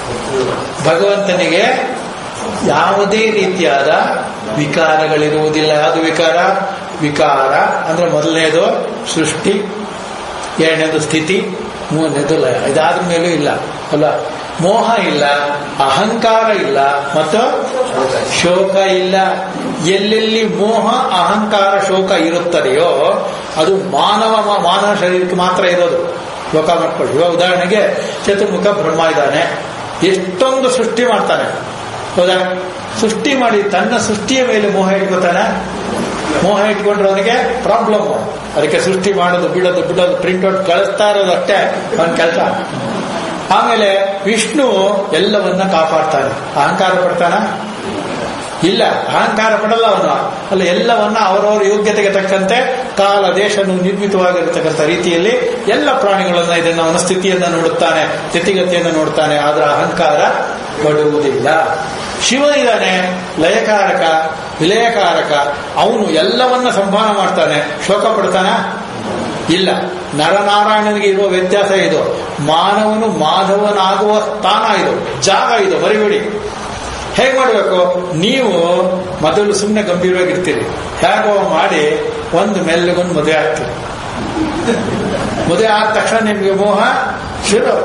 ಭಗವಂತನಿಗೆ ಯಾವುದೇ ರೀತಿಯಾದ ವಿಕಾರಗಳಿರುವುದಿಲ್ಲ. ಯಾವುದು ವಿಕಾರ? ವಿಕಾರ ಅಂದ್ರೆ ಮೊದಲನೇದು ಸೃಷ್ಟಿ, ಎರಡನೇದು ಸ್ಥಿತಿ, ಮೂರನೇದು ಲಯ. ಇದಾದ್ರ ಮೇಲೂ ಇಲ್ಲ ಅಲ್ಲ, ಮೋಹ ಇಲ್ಲ, ಅಹಂಕಾರ ಇಲ್ಲ, ಮತ್ತು ಶೋಕ ಇಲ್ಲ. ಎಲ್ಲೆಲ್ಲಿ ಮೋಹ ಅಹಂಕಾರ ಶೋಕ ಇರುತ್ತದೆಯೋ ಅದು ಮಾನವ ಮಾನವ ಶರೀರಕ್ಕೆ ಮಾತ್ರ ಇರೋದು. ಲೋಕ ಮಾಡ್ಕೊಳ್ಳಿ. ಇವಾಗ ಉದಾಹರಣೆಗೆ ಚತುರ್ಮುಖ ಬ್ರಹ್ಮ ಇದ್ದಾನೆ, ಎಷ್ಟೊಂದು ಸೃಷ್ಟಿ ಮಾಡ್ತಾನೆ, ಹೌದಾ? ಸೃಷ್ಟಿ ಮಾಡಿ ತನ್ನ ಸೃಷ್ಟಿಯ ಮೇಲೆ ಮೋಹ ಇಟ್ಕೋತಾನೆ. ಮೋಹ ಇಟ್ಕೊಂಡ್ರೆ ಅವನಿಗೆ ಪ್ರಾಬ್ಲಮ್. ಅದಕ್ಕೆ ಸೃಷ್ಟಿ ಮಾಡೋದು, ಬಿಡೋದು ಬಿಡೋದು ಪ್ರಿಂಟ್ಔಟ್ ಕಳಿಸ್ತಾ ಇರೋದು ಅಷ್ಟೇ ಅವನ ಕೆಲಸ. ಆಮೇಲೆ ವಿಷ್ಣು ಎಲ್ಲವನ್ನ ಕಾಪಾಡ್ತಾನೆ. ಅಹಂಕಾರ ಪಡ್ತಾನ? ಇಲ್ಲ, ಅಹಂಕಾರ ಪಡಲ್ಲ ಅವನು. ಅಲ್ಲ, ಎಲ್ಲವನ್ನ ಅವರವರ ಯೋಗ್ಯತೆಗೆ ತಕ್ಕಂತೆ ಕಾಲ ದೇಶ ನಿರ್ಮಿತವಾಗಿರತಕ್ಕಂಥ ರೀತಿಯಲ್ಲಿ ಎಲ್ಲ ಪ್ರಾಣಿಗಳನ್ನ ಇದನ್ನ ಅವನ ಸ್ಥಿತಿಯನ್ನ ನೋಡುತ್ತಾನೆ, ಸ್ಥಿತಿಗತಿಯನ್ನು ನೋಡ್ತಾನೆ. ಆದ್ರೆ ಅಹಂಕಾರ ಪಡುವುದಿಲ್ಲ. ಶಿವ ಇದ್ದಾನೆ, ಲಯಕಾರಕ ವಿಲಯಕಾರಕ. ಅವನು ಎಲ್ಲವನ್ನ ಸಂಧಾನ ಮಾಡ್ತಾನೆ. ಶೋಕ ಪಡ್ತಾನ? ಇಲ್ಲ. ನರನಾರಾಯಣನಿಗೆ ಇರುವ ವ್ಯತ್ಯಾಸ ಇದು. ಮಾನವನು ಮಾಧವನಾಗುವ ಸ್ಥಾನ ಇದು, ಜಾಗ ಇದು, ಮರಿಬೇಡಿ. ಹೇಗೆ ಮಾಡಬೇಕು? ನೀವು ಮೊದಲು ಸುಮ್ಮನೆ ಗಂಭೀರವಾಗಿರ್ತೀರಿ, ಹೇಗೋ ಮಾಡಿ ಒಂದು ಮೆಲ್ಲಗೊಂದು ಮದುವೆ ಆಗ್ತೀರಿ. ಮದುವೆ ಆದ ತಕ್ಷಣ ನಿಮಗೆ ಮೋಹ ಶುರು.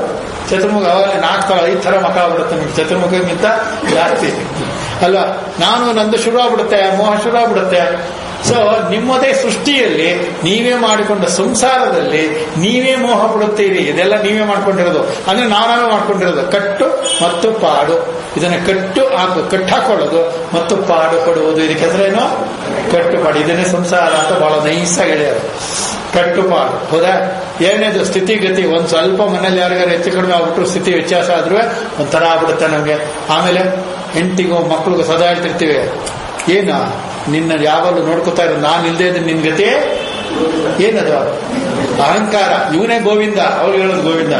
ಚತುರ್ಮುಖ ಅವಾಗ ನಾಲ್ಕು ತರ ಐದು ಥರ ಮಕ ಆಗ್ಬಿಡುತ್ತೆ ನಿಮ್ಗೆ ಚತುರ್ಮುಖಕ್ಕಿಂತ ಜಾಸ್ತಿ ಅಲ್ವಾ. ನಾನು ನಂದು ಶುರು ಆಗ್ಬಿಡುತ್ತೆ, ಮೋಹ ಶುರು ಆಗ್ಬಿಡುತ್ತೆ. ಸೊ ನಿಮ್ಮದೇ ಸೃಷ್ಟಿಯಲ್ಲಿ ನೀವೇ ಮಾಡಿಕೊಂಡ ಸಂಸಾರದಲ್ಲಿ ನೀವೇ ಮೋಹ ಬಿಡುತ್ತೀರಿ. ಇದೆಲ್ಲ ನೀವೇ ಮಾಡ್ಕೊಂಡಿರೋದು, ಅಂದ್ರೆ ನಾವೇ ಮಾಡ್ಕೊಂಡಿರೋದು. ಕಟ್ಟು ಮತ್ತು ಪಾಡು, ಇದನ್ನ ಕಟ್ಟು ಹಾಕು ಕಟ್ಟು ಹಾಕೊಳ್ಳೋದು ಮತ್ತು ಪಾಡು ಕೊಡುವುದು. ಇದಕ್ಕೆ ಹೆಸರೇನು? ಕಟ್ಟುಪಾಡು. ಇದನ್ನೇ ಸಂಸಾರ ಅಂತ ಬಹಳ ನೈಸಾಗಿ ಹೇಳ್ಯಾರು. ಕಟ್ಟುಪಾಡು. ಹೌದಾ? ಏನೇದು ಸ್ಥಿತಿಗತಿ ಒಂದ್ ಸ್ವಲ್ಪ ಮನೇಲಿ ಯಾರಿಗಾರು ಹೆಚ್ಚು ಕಡಿಮೆ ಆಗ್ಬಿಟ್ರು, ಸ್ಥಿತಿ ವ್ಯತ್ಯಾಸ ಆದ್ರೂ ಒಂಥರ ಆಗ್ಬಿಡುತ್ತೆ ನಮ್ಗೆ. ಆಮೇಲೆ ಹೆಂಡತಿಗೂ ಮಕ್ಕಳಿಗೂ ಸದಾ ಹೇಳ್ತಿರ್ತೀವಿ, ಏನ ನಿನ್ನ ಯಾವಾಗಲೂ ನೋಡ್ಕೋತಾ ಇರೋದು, ನಾನು ಇಲ್ದೇ ಇದ್ರೆ ನಿನ್ ಗತಿ ಏನದು? ಅಹಂಕಾರ. ಇವನೇ ಗೋವಿಂದ, ಅವ್ರು ಹೇಳೋದು ಗೋವಿಂದ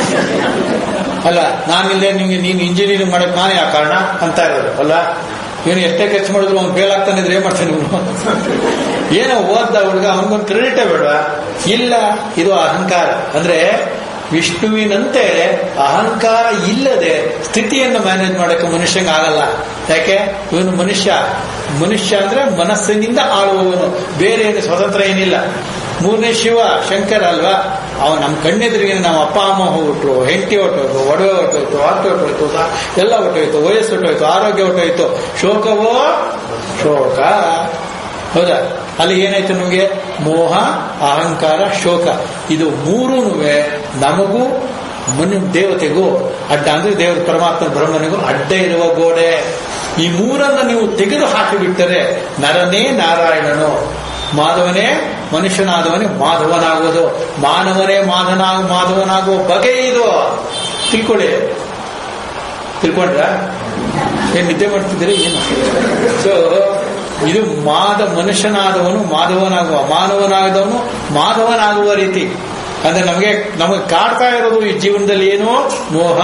ಅಲ್ಲ. ನಾನಿಲ್ಲದೆ ನಿಮ್ಗೆ ನೀನು ಇಂಜಿನಿಯರಿಂಗ್ ಮಾಡಕ್ ನಾನೇ ಆ ಕಾರಣ ಅಂತ ಇರೋದು ಅಲ್ಲ. ಇವನು ಎಷ್ಟೇ ಖರ್ಚು ಮಾಡಿದ್ರು ಅವ್ನು ಫೇಲ್ ಆಗ್ತಾನೆ ಇದ್ರೆ ಏನ್ ಮಾಡ್ತಾನೆ ಇವನು? ಏನೋ ಓದ್ದ ಹುಡುಗ, ಅವನಿಗೊಂದು ಕ್ರೆಡಿಟೇ ಬೇಡ. ಇಲ್ಲ, ಇದು ಅಹಂಕಾರ. ಅಂದ್ರೆ ವಿಷ್ಣುವಿನಂತೆ ಅಹಂಕಾರ ಇಲ್ಲದೆ ಸ್ಥಿತಿಯನ್ನು ಮ್ಯಾನೇಜ್ ಮಾಡಕ್ಕೆ ಮನುಷ್ಯಂಗೆ ಆಗಲ್ಲ. ಯಾಕೆ? ಇವನು ಮನುಷ್ಯ. ಮನುಷ್ಯ ಅಂದ್ರೆ ಮನಸ್ಸಿನಿಂದ ಆಳುವವನು, ಬೇರೆ ಏನು ಸ್ವತಂತ್ರ ಏನಿಲ್ಲ. ಮೂರನೇ ಶಿವ ಶಂಕರ ಅಲ್ವಾ. ಅವನು ನಮ್ಮ ಕಣ್ಣೆದುರಿಗೆ ನಮ್ಮ ಅಪ್ಪ ಅಮ್ಮ ಹೋಗ್ಬಿಟ್ರು, ಹೆಂಡತಿ ಹೊಟ್ಟೋಯ್ತು, ಒಡವೆ ಹೊಟ್ಟೋಯ್ತು, ಆಟ ಹೊಟ್ಟೋಯ್ತು, ಎಲ್ಲ ಹೊಟ್ಟೋಯ್ತು, ವಯಸ್ಸು ಹೊಟ್ಟೋಯ್ತು, ಆರೋಗ್ಯ ಹೊಟ್ಟೋಯ್ತು, ಶೋಕವೋ ಶೋಕ. ಹೌದಾ? ಅಲ್ಲಿ ಏನಾಯ್ತು ನಮಗೆ? ಮೋಹ, ಅಹಂಕಾರ, ಶೋಕ. ಇದು ಮೂರೂ ನಮಗೂ ಮನು ದೇವತೆಗೂ ಅಡ್ಡ. ಅಂದ್ರೆ ದೇವರ ಪರಮಾತ್ಮ ಬ್ರಹ್ಮನಿಗೂ ಅಡ್ಡ ಇರುವ ಗೋಡೆ. ಈ ಮೂರನ್ನು ನೀವು ತೆಗೆದು ಹಾಕಿಬಿಟ್ಟರೆ ನರನೇ ನಾರಾಯಣನು, ಮಾಧವನೇ ಮನುಷ್ಯನಾದವನೇ ಮಾಧವನಾಗುವುದು, ಮಾನವನೇ ಮಾಧನಾಗ ಮಾಧವನಾಗುವ ಬಗೆ ಇದು. ತಿಳ್ಕೊಳ್ಳಿ. ತಿಳ್ಕೊಂಡ್ರ? ಏನ್ ನಿದ್ದೆ ಮಾಡ್ತಿದ್ದೀರಿ ಏನು? ಸೊ ಇದು ಮಾದ ಮನುಷ್ಯನಾದವನು ಮಾಧವನಾಗುವ, ಮಾನವನಾದವನು ಮಾಧವನಾಗುವ ರೀತಿ. ಅಂದ್ರೆ ನಮಗೆ ನಮಗೆ ಕಾಡ್ತಾ ಇರೋದು ಈ ಜೀವನದಲ್ಲಿ ಏನು? ಮೋಹ,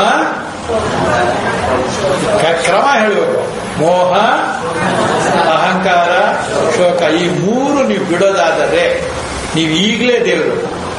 ಕ್ರಮ ಹೇಳಬೇಕು. ಮೋಹ, ಅಹಂಕಾರ, ಶೋಕ. ಈ ಮೂರು ನೀವು ಬಿಡೋದಾದರೆ ನೀವು ಈಗಲೇ ದೇವರು,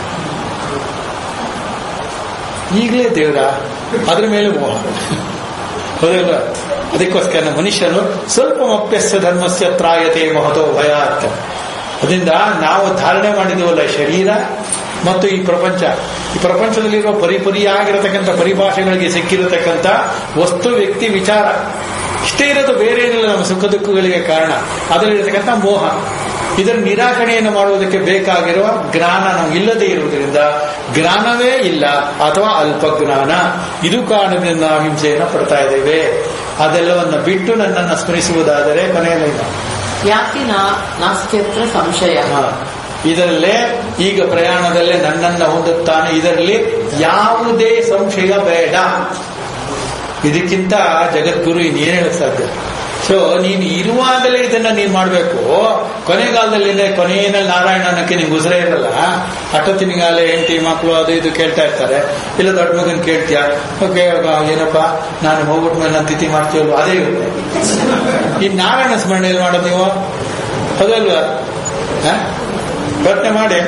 ಈಗಲೇ ದೇವರ. ಅದ್ರ ಮೇಲೆ ಮೋಹ. ಹೌದಲ್ಲ? ಅದಕ್ಕೋಸ್ಕರ ಮನುಷ್ಯನು ಸ್ವಲ್ಪ ಮಪ್ಯಸ್ಯ ಧರ್ಮಸ್ಯ ತ್ರಾಯತೆ ಮಹತೋ ಭಯಾತ್. ಅದರಿಂದ ನಾವು ಧಾರಣೆ ಮಾಡಿದವಲ್ಲ ಶರೀರ ಮತ್ತು ಈ ಪ್ರಪಂಚ, ಈ ಪ್ರಪಂಚದಲ್ಲಿರುವ ಪರಿಪರಿಯಾಗಿರತಕ್ಕಂಥ ಪರಿಭಾಷೆಗಳಿಗೆ ಸಿಕ್ಕಿರತಕ್ಕಂಥ ವಸ್ತು, ವ್ಯಕ್ತಿ, ವಿಚಾರ ಇಷ್ಟೇ ಇರೋದು, ಬೇರೆ ಏನಿಲ್ಲ ನಮ್ಮ ಸುಖ ದುಃಖಗಳಿಗೆ ಕಾರಣ. ಅದರಲ್ಲಿರತಕ್ಕಂಥ ಮೋಹ. ಇದರ ನಿರಾಕರಣೆಯನ್ನು ಮಾಡುವುದಕ್ಕೆ ಬೇಕಾಗಿರುವ ಜ್ಞಾನ ನಮಗಿಲ್ಲದೆ ಇರುವುದರಿಂದ ಜ್ಞಾನವೇ ಇಲ್ಲ ಅಥವಾ ಅಲ್ಪ ಜ್ಞಾನ. ಇದು ಕಾರಣದಿಂದ ನಾವು ಹಿಂಸೆಯನ್ನು ಪಡ್ತಾ ಇದ್ದೇವೆ. ಅದೆಲ್ಲವನ್ನು ಬಿಟ್ಟು ನನ್ನನ್ನು ಸ್ಮರಿಸುವುದಾದರೆ ಕೊನೆಯಲ್ಲಿ ಯಾಕೆ ನಾಸ್ತ್ಯತ್ರ ಸಂಶಯ. ಇದರಲ್ಲೇ ಈಗ ಪ್ರಯಾಣದಲ್ಲೇ ನನ್ನನ್ನು ಹೊಂದುತ್ತಾನೆ. ಇದರಲ್ಲಿ ಯಾವುದೇ ಸಂಶಯ ಬೇಡ. ಇದಕ್ಕಿಂತ ಜಗದ್ಗುರು ಇನ್ನೇನು ಹೇಳಕ್ ಸಾಧ್ಯ? ಸೊ ನೀನು ಇರುವಾಗಲೇ ಇದನ್ನ ನೀನ್ ಮಾಡ್ಬೇಕು. ಕೊನೆಗಾಲದಲ್ಲಿ ಕೊನೆಯಲ್ಲಿ ನಾರಾಯಣನಕ್ಕೆ ನಿಂಗೆ ಉಸಿರೇ ಇರಲ್ಲ. ಅಷ್ಟೊತ್ತಿನಿಗಾಲೇ ಹೆಂಡತಿ ಮಕ್ಕಳು ಅದು ಇದು ಕೇಳ್ತಾ ಇರ್ತಾರೆ. ಇಲ್ಲ ದೊಡ್ಡ ಮಗನ್ ಕೇಳ್ತೀಯ, ಓಕೆ ಏನಪ್ಪಾ ನಾನು ಹೋಗ್ಬಿಟ್ ಮೇಲೆ ನಾನು ತಿಥಿ ಮಾಡ್ತೀವಲ್ವ, ಅದೇ ಇರುತ್ತೆ. ಈ ನಾರಾಯಣ ಸ್ಮರಣೆಯಲ್ಲಿ ಮಾಡೋದು ನೀವು ಹೌದಲ್ವಾ? ಪ್ರಯತ್ನ ಮಾಡಿ.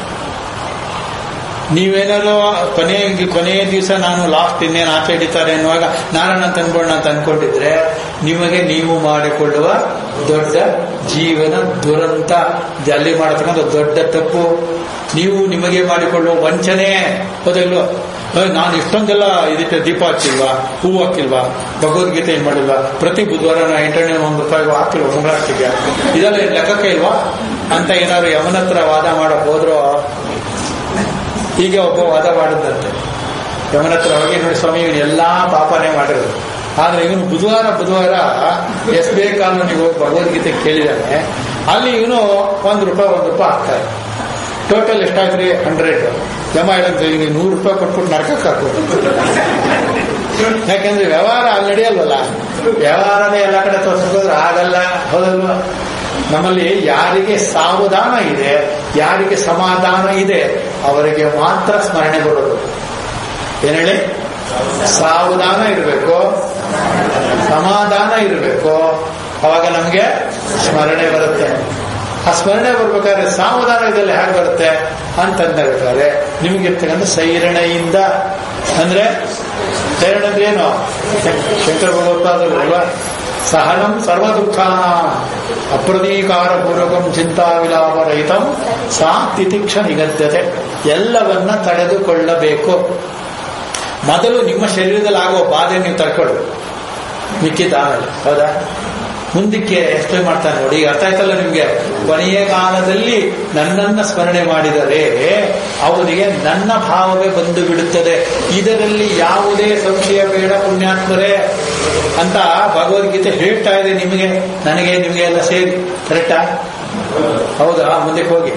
ನೀವೇನಾದ್ರು ಕೊನೆ ಕೊನೆಯ ದಿವಸ ನಾನು ಲಾಸ್ಟ್ ಇನ್ನೇನು ಆಚೆ ಹಿಡಿತಾರೆ ಅನ್ನುವಾಗ ನಾರಾಯಣ ತಂದ್ಬೋಣ ಅಂತ ಅನ್ಕೊಂಡಿದ್ರೆ ನಿಮಗೆ ನೀವು ಮಾಡಿಕೊಳ್ಳುವ ದೊಡ್ಡ ಜೀವನ ದುರಂತ, ಅಲ್ಲಿ ಮಾಡತಕ್ಕಂಥ ದೊಡ್ಡ ತಪ್ಪು. ನೀವು ನಿಮಗೆ ಮಾಡಿಕೊಳ್ಳುವ ವಂಚನೆ. ಹೌದಲ್ವ? ನಾನು ಇಷ್ಟೊಂದೆಲ್ಲ ಇದಕ್ಕೆ ದೀಪ ಹಾಕಿಲ್ವಾ, ಹೂವು ಹಾಕಿಲ್ವಾ, ಭಗವದ್ಗೀತೆ ಏನ್ ಮಾಡಿಲ್ವಾ, ಪ್ರತಿ ಬುಧವಾರ ನಾ ಇಂಟರ್ನೆಟ್ ಒಂದು ರೂಪಾಯಿಗೂ ಹಾಕಿಲ್ವಾ, ಮುಂಗಾಟಿಗೆ ಇದೆಲ್ಲ ಲೆಕ್ಕಕ್ಕೆ ಇಲ್ವಾ ಅಂತ ಏನಾದ್ರು ಯಮನ ಹತ್ರ ವಾದ ಮಾಡಕ್ ಹೋದ್ರೋ. ಹೀಗೆ ಒಬ್ಬ ವಾದ ಮಾಡಿದಂತೆ ಯಮನ ಹತ್ರ ಹೋಗಿ, ನೋಡಿ ಸ್ವಾಮಿ ಇವನು ಎಲ್ಲಾ ಪಾಪನೇ ಮಾಡಿರೋದು, ಆದ್ರೆ ಇವನು ಬುಧವಾರ ಬುಧವಾರ ಎಸ್ ಬಿ ಐ ಕಾನೂನಿಗೆ ಹೋಗಿ ಭಗವದ್ಗೀತೆ ಕೇಳಿದಾನೆ. ಅಲ್ಲಿ ಇವನು ಒಂದ್ ರೂಪಾಯಿ ಒಂದ್ ರೂಪಾಯಿ ಹಾಕ್ತಾರೆ. ಟೋಟಲ್ ಎಷ್ಟಾಗ್ರಿ? ಹಂಡ್ರೆಡ್. ಯಮ ಹೇಳಂತ ಇವನು ನೂರು ರೂಪಾಯಿ ಕೊಟ್ಬಿಟ್ಟು ನರಕಕ್ಕೆ ಹಾಕೋದು. ಯಾಕೆಂದ್ರೆ ವ್ಯವಹಾರ ಅಲ್ಲಿ ನಡೆಯಲ್ವಲ್ಲ. ವ್ಯವಹಾರನೇ ಎಲ್ಲ ಕಡೆ ತೋರಿಸೋದ್ರೆ ಆಗಲ್ಲ. ಹೌದಲ್ವ? ನಮ್ಮಲ್ಲಿ ಯಾರಿಗೆ ಸಾವಧಾನ ಇದೆ, ಯಾರಿಗೆ ಸಮಾಧಾನ ಇದೆ, ಅವರಿಗೆ ಮಾತ್ರ ಸ್ಮರಣೆ ಬರೋದು. ಏನ್ ಹೇಳಿ? ಸಾವಧಾನ ಇರಬೇಕು, ಸಮಾಧಾನ ಇರಬೇಕು, ಅವಾಗ ನಮ್ಗೆ ಸ್ಮರಣೆ ಬರುತ್ತೆ. ಆ ಸ್ಮರಣೆ ಬರ್ಬೇಕಾದ್ರೆ ಸಾವಧಾನ ಇದೆಲ್ಲ ಹೇಗೆ ಬರುತ್ತೆ ಅಂತಂದ್ರೆ ನಿಮಗಿರ್ತಕ್ಕಂಥ ಸೈರಣೆಯಿಂದ. ಅಂದ್ರೆ ಸೈರಣ ಅಂದ್ರೆ ಏನು? ಶಂಕರ ಭಗವತ್ಪಾದರಲ್ವಾ? ಸಹನಂ ಸರ್ವ ದುಃಖಾನ ಅಪ್ರತೀಕಾರ ಪೂರ್ವಕಂ ಚಿಂತಾ ವಿಲಾಪ ರಹಿತಂ ಸಾ ತಿತಿಕ್ಷ ನಿಗದ್ಯತೆ. ಎಲ್ಲವನ್ನ ತಡೆದುಕೊಳ್ಳಬೇಕು. ಮೊದಲು ನಿಮ್ಮ ಶರೀರದಲ್ಲಿ ಆಗುವ ಬಾಧೆ ನೀವು ತಡ್ಕೊಳ್ಳಿ, ಮಿಕ್ಕಿದ್ದ ಆಮೇಲೆ. ಹೌದಾ? ಮುಂದಕ್ಕೆ ಎಕ್ಸ್ಪ್ಲೇನ್ ಮಾಡ್ತಾನೆ ನೋಡಿ. ಈಗ ಅರ್ಥ ಆಯ್ತಲ್ಲ ನಿಮ್ಗೆ? ಕೊನೆಯ ಕಾಲದಲ್ಲಿ ನನ್ನನ್ನ ಸ್ಮರಣೆ ಮಾಡಿದರೆ ಅವರಿಗೆ ನನ್ನ ಭಾವವೇ ಬಂದು ಬಿಡುತ್ತದೆ, ಇದರಲ್ಲಿ ಯಾವುದೇ ಸಂಶಯ ಬೇಡ ಪುಣ್ಯಾತ್ಮರೇ ಅಂತ ಭಗವದ್ಗೀತೆ ಹೇಳ್ತಾ ಇದೆ ನಿಮಗೆ, ನನಗೆ, ನಿಮಗೆ ಎಲ್ಲ ಸೇರಿ. ಕರೆಕ್ಟಾ? ಹೌದಾ? ಮುಂದಕ್ಕೆ ಹೋಗಿ.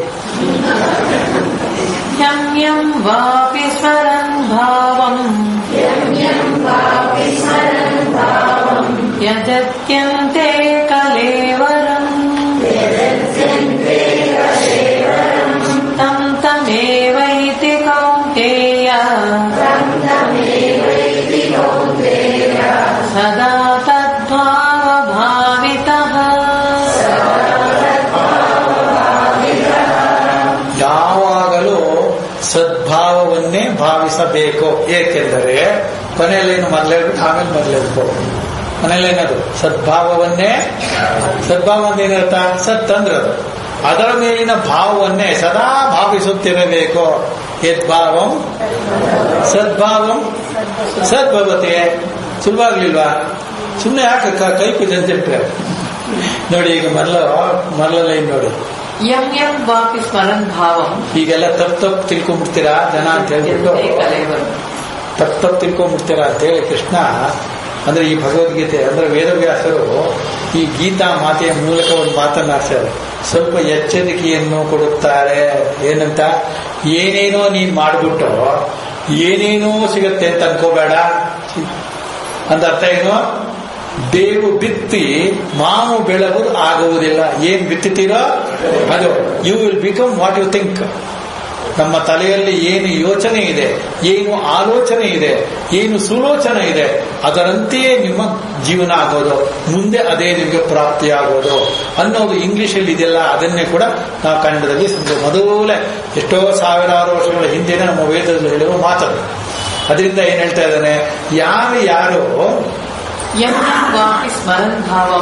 ಯಂ ಯಂ ವಾಪಿ ಸ್ಮರನ್ ಭಾವಂ ಯಜತ್ಯಂತೆ ಕಲೇವರಂ ತಂ ತಮೇವೈತಿ ಕೌಂತೇಯ ಸದಾ ತದ್ಭಾವ ಭಾವಿತಃ. ಯಾವಾಗಲೂ ಸದ್ಭಾವವನ್ನೇ ಭಾವಿಸಬೇಕು. ಏಕೆಂದರೆ ಕೊನೆಯಲ್ಲೇನು ಮೊದಲೇಳ್ಬಿಟ್ಟು ಆಮೇಲೆ ಮೊದಲೇಳ್ಕೋ. ಮನೇಲೇನದು ಸದ್ಭಾವವನ್ನೇ, ಸದ್ಭಾವ ಅಂದೇನರ್ಥ? ಸತ್ ಅಂದ್ರದು ಅದರ ಮೇಲಿನ ಭಾವವನ್ನೇ ಸದಾ ಭಾವಿಸುತ್ತಿರಬೇಕು. ಯದ್ಭಾವಂ ಸದ್ಭಾವಂ ಸದ್ಭವತೆ. ಸುಲಭಾಗ್ಲಿಲ್ವಾ? ಸುಮ್ಮನೆ ಯಾಕೆ ಕೈ ಕುಜಂತಿಟ್ರೆ ನೋಡಿ. ಈಗ ಮೊದಲ ಮೊದಲ ಲೈನ್ ನೋಡಿ. ಯಂ ಯಂ ವಾಪಿ ಸ್ಮರನ್ ಭಾವಂ. ಈಗೆಲ್ಲ ತಪ್ಪು ತಪ್ಪು ತಿಳ್ಕೊಂಡ್ಬಿಡ್ತೀರಾ ಜನ ಅಂತ ಹೇಳ್ಬಿಟ್ಟು, ತಪ್ಪು ತಪ್ಪು ತಿಳ್ಕೊಂಡ್ಬಿಡ್ತೀರಾ ಅಂತ ಹೇಳಿ ಕೃಷ್ಣ ಅಂದ್ರೆ ಈ ಭಗವದ್ಗೀತೆ ಅಂದ್ರೆ ವೇದವ್ಯಾಸರು ಈ ಗೀತಾ ಮಾತೆಯ ಮೂಲಕ ಒಂದು ಮಾತನಾಡ್ತಾರೆ. ಸ್ವಲ್ಪ ಎಚ್ಚರಿಕೆಯನ್ನು ಕೊಡುತ್ತಾರೆ. ಏನಂತ? ಏನೇನೋ ನೀನ್ ಮಾಡ್ಬಿಟ್ಟು ಏನೇನೋ ಸಿಗುತ್ತೆ ಅಂತ ಅನ್ಕೋಬೇಡ ಅಂತ. ಅರ್ಥ ಏನು? ಬೇವು ಬಿತ್ತಿ ಮಾವು ಬೆಳಗುವುದು ಆಗುವುದಿಲ್ಲ. ಏನ್ ಬಿತ್ತುತ್ತೀರೋ ಅದು you will become what you think. ನಮ್ಮ ತಲೆಯಲ್ಲಿ ಏನು ಯೋಚನೆ ಇದೆ, ಏನು ಆಲೋಚನೆ ಇದೆ, ಏನು ಸುಲೋಚನೆ ಇದೆ, ಅದರಂತೆಯೇ ನಿಮ್ಮ ಜೀವನ ಆಗೋದು, ಮುಂದೆ ಅದೇ ನಿಮಗೆ ಪ್ರಾಪ್ತಿಯಾಗೋದು ಅನ್ನೋದು ಇಂಗ್ಲಿಷಲ್ಲಿ ಇದೆಲ್ಲ. ಅದನ್ನೇ ಕೂಡ ನಾವು ಕನ್ನಡದಲ್ಲಿ ಮೊದಲೇ ಎಷ್ಟೋ ಸಾವಿರಾರು ವರ್ಷಗಳ ಹಿಂದಿನ ನಮ್ಮ ವೇದದಲ್ಲಿ ಹೇಳುವ ಮಾತದು. ಅದರಿಂದ ಏನ್ ಹೇಳ್ತಾ ಇದ್ದಾನೆ? ಯಾರು ಯಾರು ಯಂ ಯಂ ವಾಪಿ ಸ್ಮರನ್ ಭಾವಂ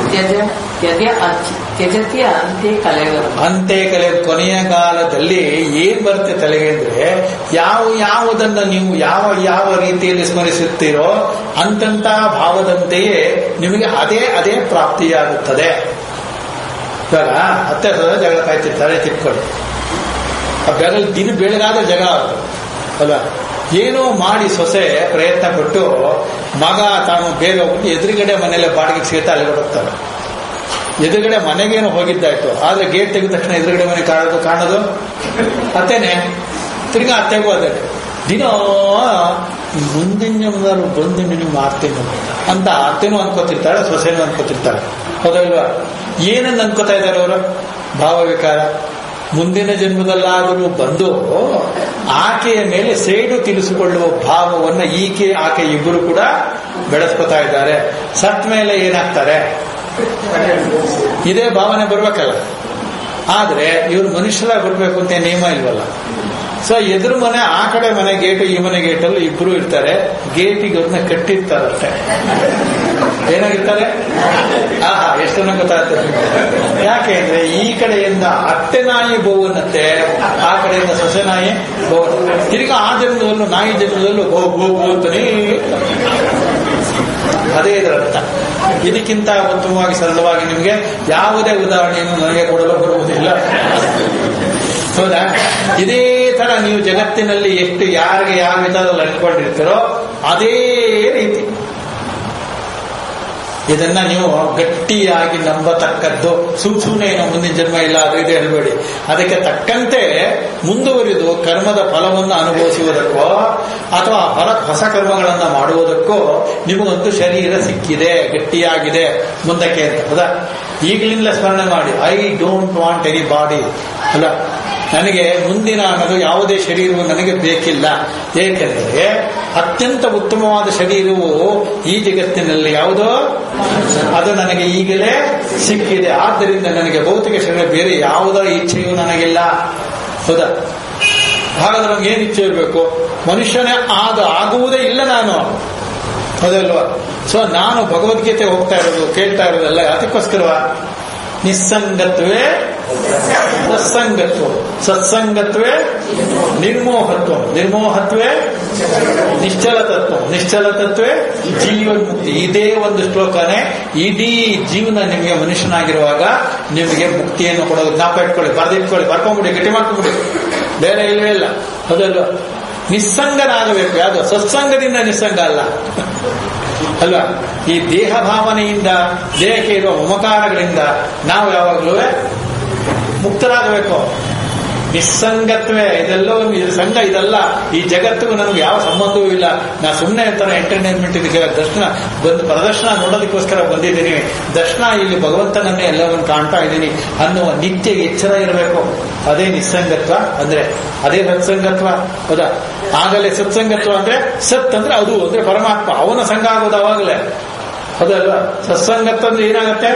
ತ್ಯಜತಿ ಅಂತೆ ಕಲೆವರು. ಅಂತೆ ಕಲೆ ಕೊನೆಯ ಕಾಲದಲ್ಲಿ ಏನ್ ಬರುತ್ತೆ ತಲೆಗೆ ಅಂದ್ರೆ, ಯಾವ ಯಾವುದನ್ನ ನೀವು ಯಾವ ಯಾವ ರೀತಿಯಲ್ಲಿ ಸ್ಮರಿಸುತ್ತೀರೋ ಅಂತಂತ ಭಾವದಂತೆಯೇ ನಿಮಗೆ ಅದೇ ಅದೇ ಪ್ರಾಪ್ತಿಯಾಗುತ್ತದೆ. ಇವಾಗ ಹತ್ತೆ ಸಲ ಜಗಳ ಕಾಯ್ತಿರ್ತಾರೆ, ತಿಳ್ಕೊಳ್ಳಿ. ಆ ಬೆಳಗ್ಗೆ ದಿನ ಬೆಳಗಾದ ಜಗ ಅಲ್ಲ, ಏನೋ ಮಾಡಿ ಸೊಸೆ ಪ್ರಯತ್ನ ಪಟ್ಟು ಮಗ ತಾನು ಬೇಗ ಹೋಗ್ಬಿಟ್ಟು ಎದುರುಗಡೆ ಮನೆಯಲ್ಲೇ ಬಾಡಿಗೆ ಸಿಗುತ್ತೆ, ಅಲ್ಲಿ ಬರುತ್ತಾರೆ. ಎದುರುಗಡೆ ಮನೆಗೇನು ಹೋಗಿದ್ದಾಯ್ತು, ಆದ್ರೆ ಗೇಟ್ ತೆಗೆದ ತಕ್ಷಣ ಎದುರುಗಡೆ ಮನೆ ಕಾಣೋದು ಕಾಣೋದು ಅತ್ತೇನೆ. ತಿರ್ಗಾ ಅತ್ತೆಗೂ ಅದೇ ದಿನ ಮುಂದಿನ ಜನ್ಮದಲ್ಲಿ ಬಂದು ನೀವು ಮಾಡ್ತೀನಿ ಅಂತ ಅತ್ತೆನೂ ಅನ್ಕೋತಿರ್ತಾಳೆ, ಸೊಸೆನೂ ಅನ್ಕೋತಿರ್ತಾಳೆ. ಹೌದಲ್ವಾ? ಏನನ್ನ ಅನ್ಕೋತಾ ಇದ್ದಾರೆ ಅವರು? ಭಾವವಿಕಾರ. ಮುಂದಿನ ಜನ್ಮದಲ್ಲಾದರೂ ಬಂದು ಆಕೆಯ ಮೇಲೆ ಸೇಡು ತಿಳಿಸಿಕೊಳ್ಳುವ ಭಾವವನ್ನ ಈಕೆ ಆಕೆ ಇಬ್ಬರು ಕೂಡ ಬೆಳೆಸ್ಕೊತಾ ಇದ್ದಾರೆ. ಸತ್ ಮೇಲೆ ಏನಾಗ್ತಾರೆ? ಇದೇ ಭಾವನೆ ಬರ್ಬೇಕಲ್ಲ. ಆದ್ರೆ ಇವರು ಮನುಷ್ಯರಾಗಿ ಬರ್ಬೇಕು ಅಂತ ನಿಯಮ ಇಲ್ವಲ್ಲ. ಸೊ ಎದುರು ಮನೆ ಆ ಕಡೆ ಮನೆ ಗೇಟು ಈ ಮನೆ ಗೇಟಲ್ಲಿ ಇಬ್ರು ಇರ್ತಾರೆ. ಗೇಟಿಗೆ ಅವ್ರನ್ನ ಕಟ್ಟಿರ್ತಾರಷ್ಟೇ. ಏನಾಗಿರ್ತಾರೆ? ಆಹಾ, ಎಷ್ಟನ್ನ ಗೊತ್ತಾಗ್ತದೆ. ಯಾಕೆ ಅಂದ್ರೆ ಈ ಕಡೆಯಿಂದ ಅತ್ತೆ ನಾಯಿ ಬೋವನ್ನತ್ತೆ, ಆ ಕಡೆಯಿಂದ ಸೊಸೆ ನಾಯಿ ಬೋವ. ತಿರ್ಗಾ ಆ ಜನ್ಮದಲ್ಲೂ ನಾಯಿ ಜನ್ಮದಲ್ಲೂ ಗೋ ಗೋ ಅಂತಾನೇ. ಅದೇ ಇದರ ಅರ್ಥ. ಇದಕ್ಕಿಂತ ಉತ್ತಮವಾಗಿ ಸರಳವಾಗಿ ನಿಮಗೆ ಯಾವುದೇ ಉದಾಹರಣೆಯನ್ನು ನನಗೆ ಕೊಡಲು ಬರುವುದಿಲ್ಲ. ಹೌದಾ? ಇದೇ ತರ ನೀವು ಜಗತ್ತಿನಲ್ಲಿ ಎಷ್ಟು ಯಾರಿಗೆ ಯಾವ ವಿಧದಲ್ಲಿ ಅಂದ್ಕೊಂಡಿರ್ತೀರೋ ಅದೇ ರೀತಿ ಇದನ್ನ ನೀವು ಗಟ್ಟಿಯಾಗಿ ನಂಬತಕ್ಕದ್ದು. ಸುಮ್ ಸುಮ್ಮನೆ ಏನೋ ಮುಂದಿನ ಜನ್ಮ ಇಲ್ಲ ಅದು ಇದೆ ಹೇಳ್ಬೇಡಿ. ಅದಕ್ಕೆ ತಕ್ಕಂತೆ ಮುಂದುವರಿದು ಕರ್ಮದ ಫಲವನ್ನು ಅನುಭವಿಸುವುದಕ್ಕೋ ಅಥವಾ ಹೊರ ಹೊಸ ಕರ್ಮಗಳನ್ನು ಮಾಡುವುದಕ್ಕೋ ನಿಮಗೊಂದು ಶರೀರ ಸಿಕ್ಕಿದೆ, ಗಟ್ಟಿಯಾಗಿದೆ ಮುಂದಕ್ಕೆ ಅಂತ. ಹೌದಾ? ಈಗಲಿಂದಲೇ ಸ್ಮರಣೆ ಮಾಡಿ, I don't want anybody ಅಲ್ಲ, ನನಗೆ ಮುಂದಿನ ಅನ್ನೋದು ಯಾವುದೇ ಶರೀರವು ನನಗೆ ಬೇಕಿಲ್ಲ. ಏಕೆಂದರೆ ಅತ್ಯಂತ ಉತ್ತಮವಾದ ಶರೀರವು ಈ ಜಗತ್ತಿನಲ್ಲಿ ಯಾವುದೋ ಅದು ನನಗೆ ಈಗಲೇ ಸಿಕ್ಕಿದೆ. ಆದ್ದರಿಂದ ನನಗೆ ಭೌತಿಕ ಶರೀರ ಬೇರೆ ಯಾವುದರ ಇಚ್ಛೆಯೂ ನನಗಿಲ್ಲ. ಹೌದಾ? ಹಾಗಾದ್ರೆ ನಮ್ಗೆ ಏನ್ ಇಚ್ಛೆ ಇರಬೇಕು? ಮನುಷ್ಯನೇ ಆದ ಆಗುವುದೇ ಇಲ್ಲ ನಾನು. ಹೌದಲ್ವಾ? ಸೊ ನಾನು ಭಗವದ್ಗೀತೆ ಹೋಗ್ತಾ ಇರೋದು ಕೇಳ್ತಾ ಇರೋದಲ್ಲ ಅದಕ್ಕೋಸ್ಕರವ ನಿಸ್ಸಂಗತ್ವೇ ಸತ್ಸಂಗತ್ವ. ಸತ್ಸಂಗತ್ವೇ ನಿರ್ಮೋಹತ್ವ. ನಿರ್ಮೋಹತ್ವೇ ನಿಶ್ಚಲ ತತ್ವ. ನಿಶ್ಚಲ ತತ್ವೇ ಜೀವನ್ಮುಕ್ತಿ. ಇದೇ ಒಂದು ಶ್ಲೋಕನೇ ಇಡೀ ಜೀವನ ನಿಮಗೆ ಮನುಷ್ಯನಾಗಿರುವಾಗ ನಿಮಗೆ ಮುಕ್ತಿಯನ್ನು ಕೊಡೋದು. ಜ್ಞಾಪ ಇಟ್ಕೊಳ್ಳಿ, ಬರೆದಿಟ್ಕೊಳ್ಳಿ, ಬರ್ಕೊಂಡ್ಬಿಡಿ, ಗಟ್ಟಿ ಮಾಡ್ಕೊಂಡ್ಬಿಡಿ. ಬೇರೆ ಇಲ್ಲವೇ ಇಲ್ಲ. ಅದಲ್ಲ ನಿಸ್ಸಂಗನಾಗಬೇಕು. ಯಾವುದು? ಸತ್ಸಂಗದಿಂದ ನಿಸ್ಸಂಗ ಅಲ್ಲ ಅಲ್ವಾ? ಈ ದೇಹ ಭಾವನೆಯಿಂದ, ದೇಹಕ್ಕೆ ಇರುವ ಮಮಕಾರಗಳಿಂದ ನಾವು ಯಾವಾಗಲೂ ಮುಕ್ತರಾಗಬೇಕು. ನಿಸ್ಸಂಗತ್ವೇ ಇದೆಲ್ಲೋ ಇದು ಸಂಘ ಇದಲ್ಲ. ಈ ಜಗತ್ತಿಗೂ ನನಗೆ ಯಾವ ಸಂಬಂಧವೂ ಇಲ್ಲ. ನಾ ಸುಮ್ಮನೆ ಅಂತಾನೆ ಎಂಟರ್ಟೈನ್ಮೆಂಟ್ ಇದಕ್ಕೆ ದರ್ಶನ ಬಂದು ಪ್ರದರ್ಶನ ನೋಡೋದಕ್ಕೋಸ್ಕರ ಬಂದಿದ್ದೀನಿ. ದರ್ಶನ ಇಲ್ಲಿ ಭಗವಂತನನ್ನೇ ಎಲ್ಲವನ್ನು ಕಾಣ್ತಾ ಇದ್ದೀನಿ ಅನ್ನುವ ನಿತ್ಯ ಎಚ್ಚರ ಇರಬೇಕು. ಅದೇ ನಿಸ್ಸಂಗತ್ವ ಅಂದ್ರೆ, ಅದೇ ಸತ್ಸಂಗತ್ವ. ಹೌದಾ? ಆಗಲೇ ಸತ್ಸಂಗತ್ವ ಅಂದ್ರೆ ಸತ್ ಅಂದ್ರೆ ಅದು ಅಂದ್ರೆ ಪರಮಾತ್ಮ, ಅವನ ಸಂಘ ಆಗೋದು ಅವಾಗಲೇ. ಹೌದಲ್ವಾ? ಸತ್ಸಂಗತ್ವ ಅಂದ್ರೆ ಏನಾಗತ್ತೆ?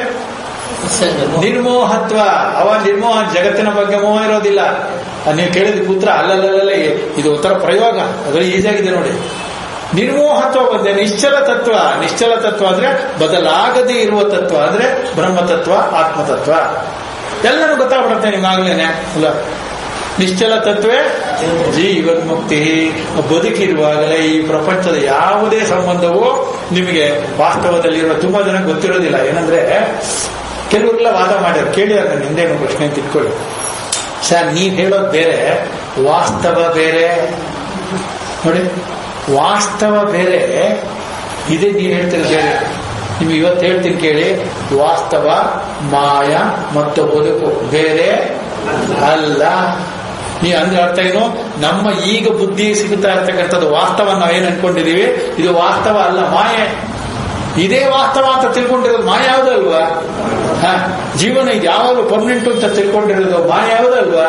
ನಿರ್ಮೋಹತ್ವ. ಅವ ನಿರ್ಮೋಹ, ಜಗತ್ತಿನ ಬಗ್ಗೆ ಮೋಹ ಇರೋದಿಲ್ಲ. ನೀವು ಕೇಳಿದ ಪುತ್ರ ಅಲ್ಲಲ್ಲಲ್ಲ, ಇದು ಉತ್ತರ ಪ್ರಯೋಗ, ಅದ್ರ ಈಸಿಯಾಗಿದೆ ನೋಡಿ. ನಿರ್ಮೋಹತ್ವ ಬಂದೆ. ನಿಶ್ಚಲ ತತ್ವ. ನಿಶ್ಚಲ ತತ್ವ ಅಂದ್ರೆ ಬದಲಾಗದೇ ಇರುವ ತತ್ವ ಅಂದ್ರೆ ಬ್ರಹ್ಮತತ್ವ, ಆತ್ಮತತ್ವ. ಎಲ್ಲರೂ ಗೊತ್ತಾಗ್ಬಿಡುತ್ತೆ ನಿಮ್ಗಾಗ್ಲೇನೆ ಅಲ್ಲ. ನಿಶ್ಚಲ ತತ್ವೇ ಜೀವನ್ಮುಕ್ತಿ. ಬದುಕಿರುವಾಗಲೇ ಈ ಪ್ರಪಂಚದ ಯಾವುದೇ ಸಂಬಂಧವೂ ನಿಮಗೆ ವಾಸ್ತವದಲ್ಲಿರುವ ತುಂಬಾ ಜನ ಗೊತ್ತಿರೋದಿಲ್ಲ. ಏನಂದ್ರೆ ಕೆಲವರೆಲ್ಲ ವಾದ ಮಾಡ್ಯಾರ, ಕೇಳಿ ಅದನ್ನ ನಿಂದೇನು ಪ್ರಶ್ನೆ ಅಂತ ಇಟ್ಕೊಳ್ಳಿ. ಸರ್, ನೀವ್ ಹೇಳೋದು ಬೇರೆ, ವಾಸ್ತವ ಬೇರೆ. ನೋಡಿ, ವಾಸ್ತವ ಬೇರೆ, ಇದೇ ನೀವ್ ಹೇಳ್ತೀರ ಬೇರೆ. ನಿಮ್ಗೆ ಇವತ್ತು ಹೇಳ್ತೀನಿ ಕೇಳಿ, ವಾಸ್ತವ, ಮಾಯ ಮತ್ತು ಬದುಕು ಬೇರೆ ಅಲ್ಲ. ನೀ ಅಂದ್ರೆ ಅರ್ಥ ಏನು? ನಮ್ಮ ಈಗ ಬುದ್ಧಿ ಸಿಗುತ್ತಾ ಇರ್ತಕ್ಕಂಥದ್ದು ವಾಸ್ತವ ನಾವೇನು ಅನ್ಕೊಂಡಿದೀವಿ, ಇದು ವಾಸ್ತವ ಅಲ್ಲ, ಮಾಯೆ. ಇದೇ ವಾಸ್ತವ ಅಂತ ತಿಳ್ಕೊಂಡಿರೋದು ಮಾಯ ಯಾವುದಲ್ವಾ? ಹ ಜೀವನ ಇದು ಯಾವಾಗಲೂ ಪರ್ಮನೆಂಟ್ ಅಂತ ತಿಳ್ಕೊಂಡಿರೋದು ಮಾಯ ಯಾವುದಲ್ವಾ?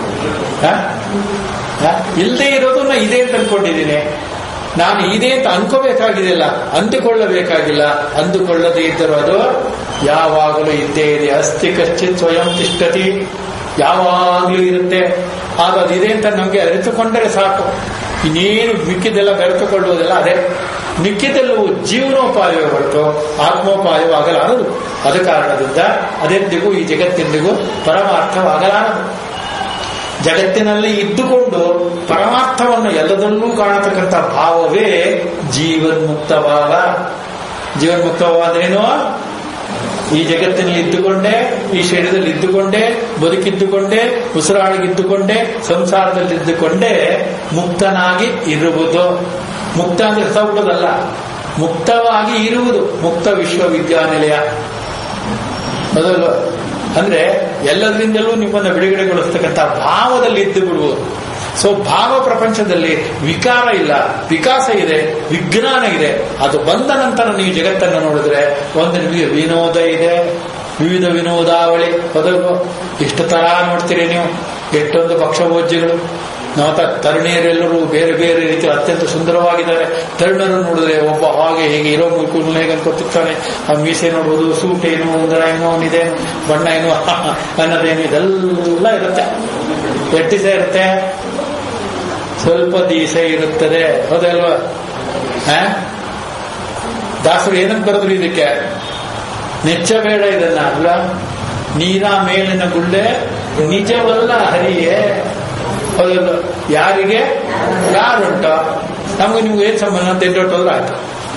ಇಲ್ಲದೆ ಇರೋದನ್ನ ಇದೇ ಅಂತ ಅನ್ಕೊಂಡಿದ್ದೀನಿ. ನಾನು ಇದೇ ಅಂತ ಅನ್ಕೋಬೇಕಾಗಿದೆಯಲ್ಲ, ಅಂದುಕೊಳ್ಳಬೇಕಾಗಿಲ್ಲ. ಅಂದುಕೊಳ್ಳದೇ ಇದ್ದರೂ ಅದು ಯಾವಾಗಲೂ ಇದ್ದೇ ಇದೆ. ಅಸ್ತಿ ಕಶ್ಚಿತ್ ಸ್ವಯಂ ತಿಷ್ಠತಿ, ಯಾವಾಗ್ಲೂ ಇರುತ್ತೆ. ಆಗ ಅದು ಇದೆ ಅಂತ ನಮ್ಗೆ ಅರಿತುಕೊಂಡರೆ ಸಾಕು. ಇನ್ನೇನು ಮಿಕ್ಕಿದೆಲ್ಲ ಬೆರೆತುಕೊಳ್ಳುವುದಿಲ್ಲ. ಅದೇ ಮಿಕ್ಕಿದೆಲ್ಲವೂ ಜೀವನೋಪಾಯವೇ ಹೊರತು ಆತ್ಮೋಪಾಯವಾಗಲಾರದು. ಅದ ಕಾರಣದಿಂದ ಅದೆಂದಿಗೂ ಈ ಜಗತ್ತೆಂದಿಗೂ ಪರಮಾರ್ಥವಾಗಲಾರದು. ಜಗತ್ತಿನಲ್ಲಿ ಇದ್ದುಕೊಂಡು ಪರಮಾರ್ಥವನ್ನು ಎಲ್ಲದಲ್ಲೂ ಕಾಣತಕ್ಕಂಥ ಭಾವವೇ ಜೀವನ್ಮುಕ್ತ ಭಾವ. ಜೀವನ್ಮುಕ್ತ ಭಾವ ಅಂದ್ರೇನು? ಈ ಜಗತ್ತಿನಲ್ಲಿ ಇದ್ದುಕೊಂಡೇ, ಈ ಶರೀರದಲ್ಲಿ ಇದ್ದುಕೊಂಡೇ, ಬದುಕಿದ್ದುಕೊಂಡೇ, ಉಸಿರಾಡಿಗಿದ್ದುಕೊಂಡೇ, ಸಂಸಾರದಲ್ಲಿದ್ದುಕೊಂಡೇ ಮುಕ್ತನಾಗಿ ಇರುವುದು. ಮುಕ್ತ ಅಂದ್ರೆ ಸೌಟದಲ್ಲ, ಮುಕ್ತವಾಗಿ ಇರುವುದು. ಮುಕ್ತ ವಿಶ್ವವಿದ್ಯಾನಿಲಯ ಅದಲ್ಲ ಅಂದ್ರೆ ಎಲ್ಲದರಿಂದಲೂ ನಿಮ್ಮನ್ನ ಬಿಡುಗಡೆಗೊಳಿಸ್ತಕ್ಕಂಥ ಭಾವದಲ್ಲಿ ಇದ್ದು ಬಿಡುವುದು. ಸೊ ಭಾವ ಪ್ರಪಂಚದಲ್ಲಿ ವಿಕಾರ ಇಲ್ಲ, ವಿಕಾಸ ಇದೆ, ವಿಜ್ಞಾನ ಇದೆ. ಅದು ಬಂದ ನಂತರ ನೀವು ಜಗತ್ತನ್ನು ನೋಡಿದ್ರೆ ಒಂದು ನಿಮಗೆ ವಿನೋದ ಇದೆ, ವಿವಿಧ ವಿನೋದಾವಳಿ. ಅದಲ್ವ? ಎಷ್ಟು ತರ ನೋಡ್ತೀರಿ ನೀವು, ಎಷ್ಟೊಂದು ಪಕ್ಷಭೋಜ್ಯಗಳು. ನಾವು ತರುಣಿಯರೆಲ್ಲರೂ ಬೇರೆ ಬೇರೆ ರೀತಿ ಅತ್ಯಂತ ಸುಂದರವಾಗಿದ್ದಾರೆ. ತರುಣರು ನೋಡಿದ್ರೆ ಒಬ್ಬ ಹಾಗೆ ಹೀಗೆ ಇರೋ ಮುಲ್ಕುಲ್ ಹೇಗೆ ಅನ್ಕೊತಿರ್ತಾನೆ. ಆ ಮೀಸೆ ನೋಡುವುದು, ಸೂಟ್ ಏನು, ಉಂಗುರ ಏನೋ, ಅವನಿದೇನು, ಬಣ್ಣ ಏನು, ಅನ್ನೋದೇನು, ಇದೆಲ್ಲ ಇರುತ್ತೆ. ಎಷ್ಟು ದಿವಸ ಇರುತ್ತೆ? ಸ್ವಲ್ಪ ದಿವಸ ಇರುತ್ತದೆ. ಹೌದಲ್ವಾ? ಹ ದಾಸರು ಏನಂತ ಬರೆದ್ರು ಇದಕ್ಕೆ? ನೆಚ್ಚಬೇಡ ಇದನ್ನ ಅಲ್ಲ. ನೀರ ಮೇಲಿನ ಗುಳ್ಳೆ ನಿಜವಲ್ಲ ಹರಿಯೇ. ಹೌದಲ್ಲ? ಯಾರಿಗೆ ಯಾರುಂಟ? ನಮ್ಗೆ ನಿಮ್ಗೆ ಏನ್ ಸಂಬಂಧ ಅಂತ ಎಂಟೋಟೋದ್ರೆ ಆಯ್ತು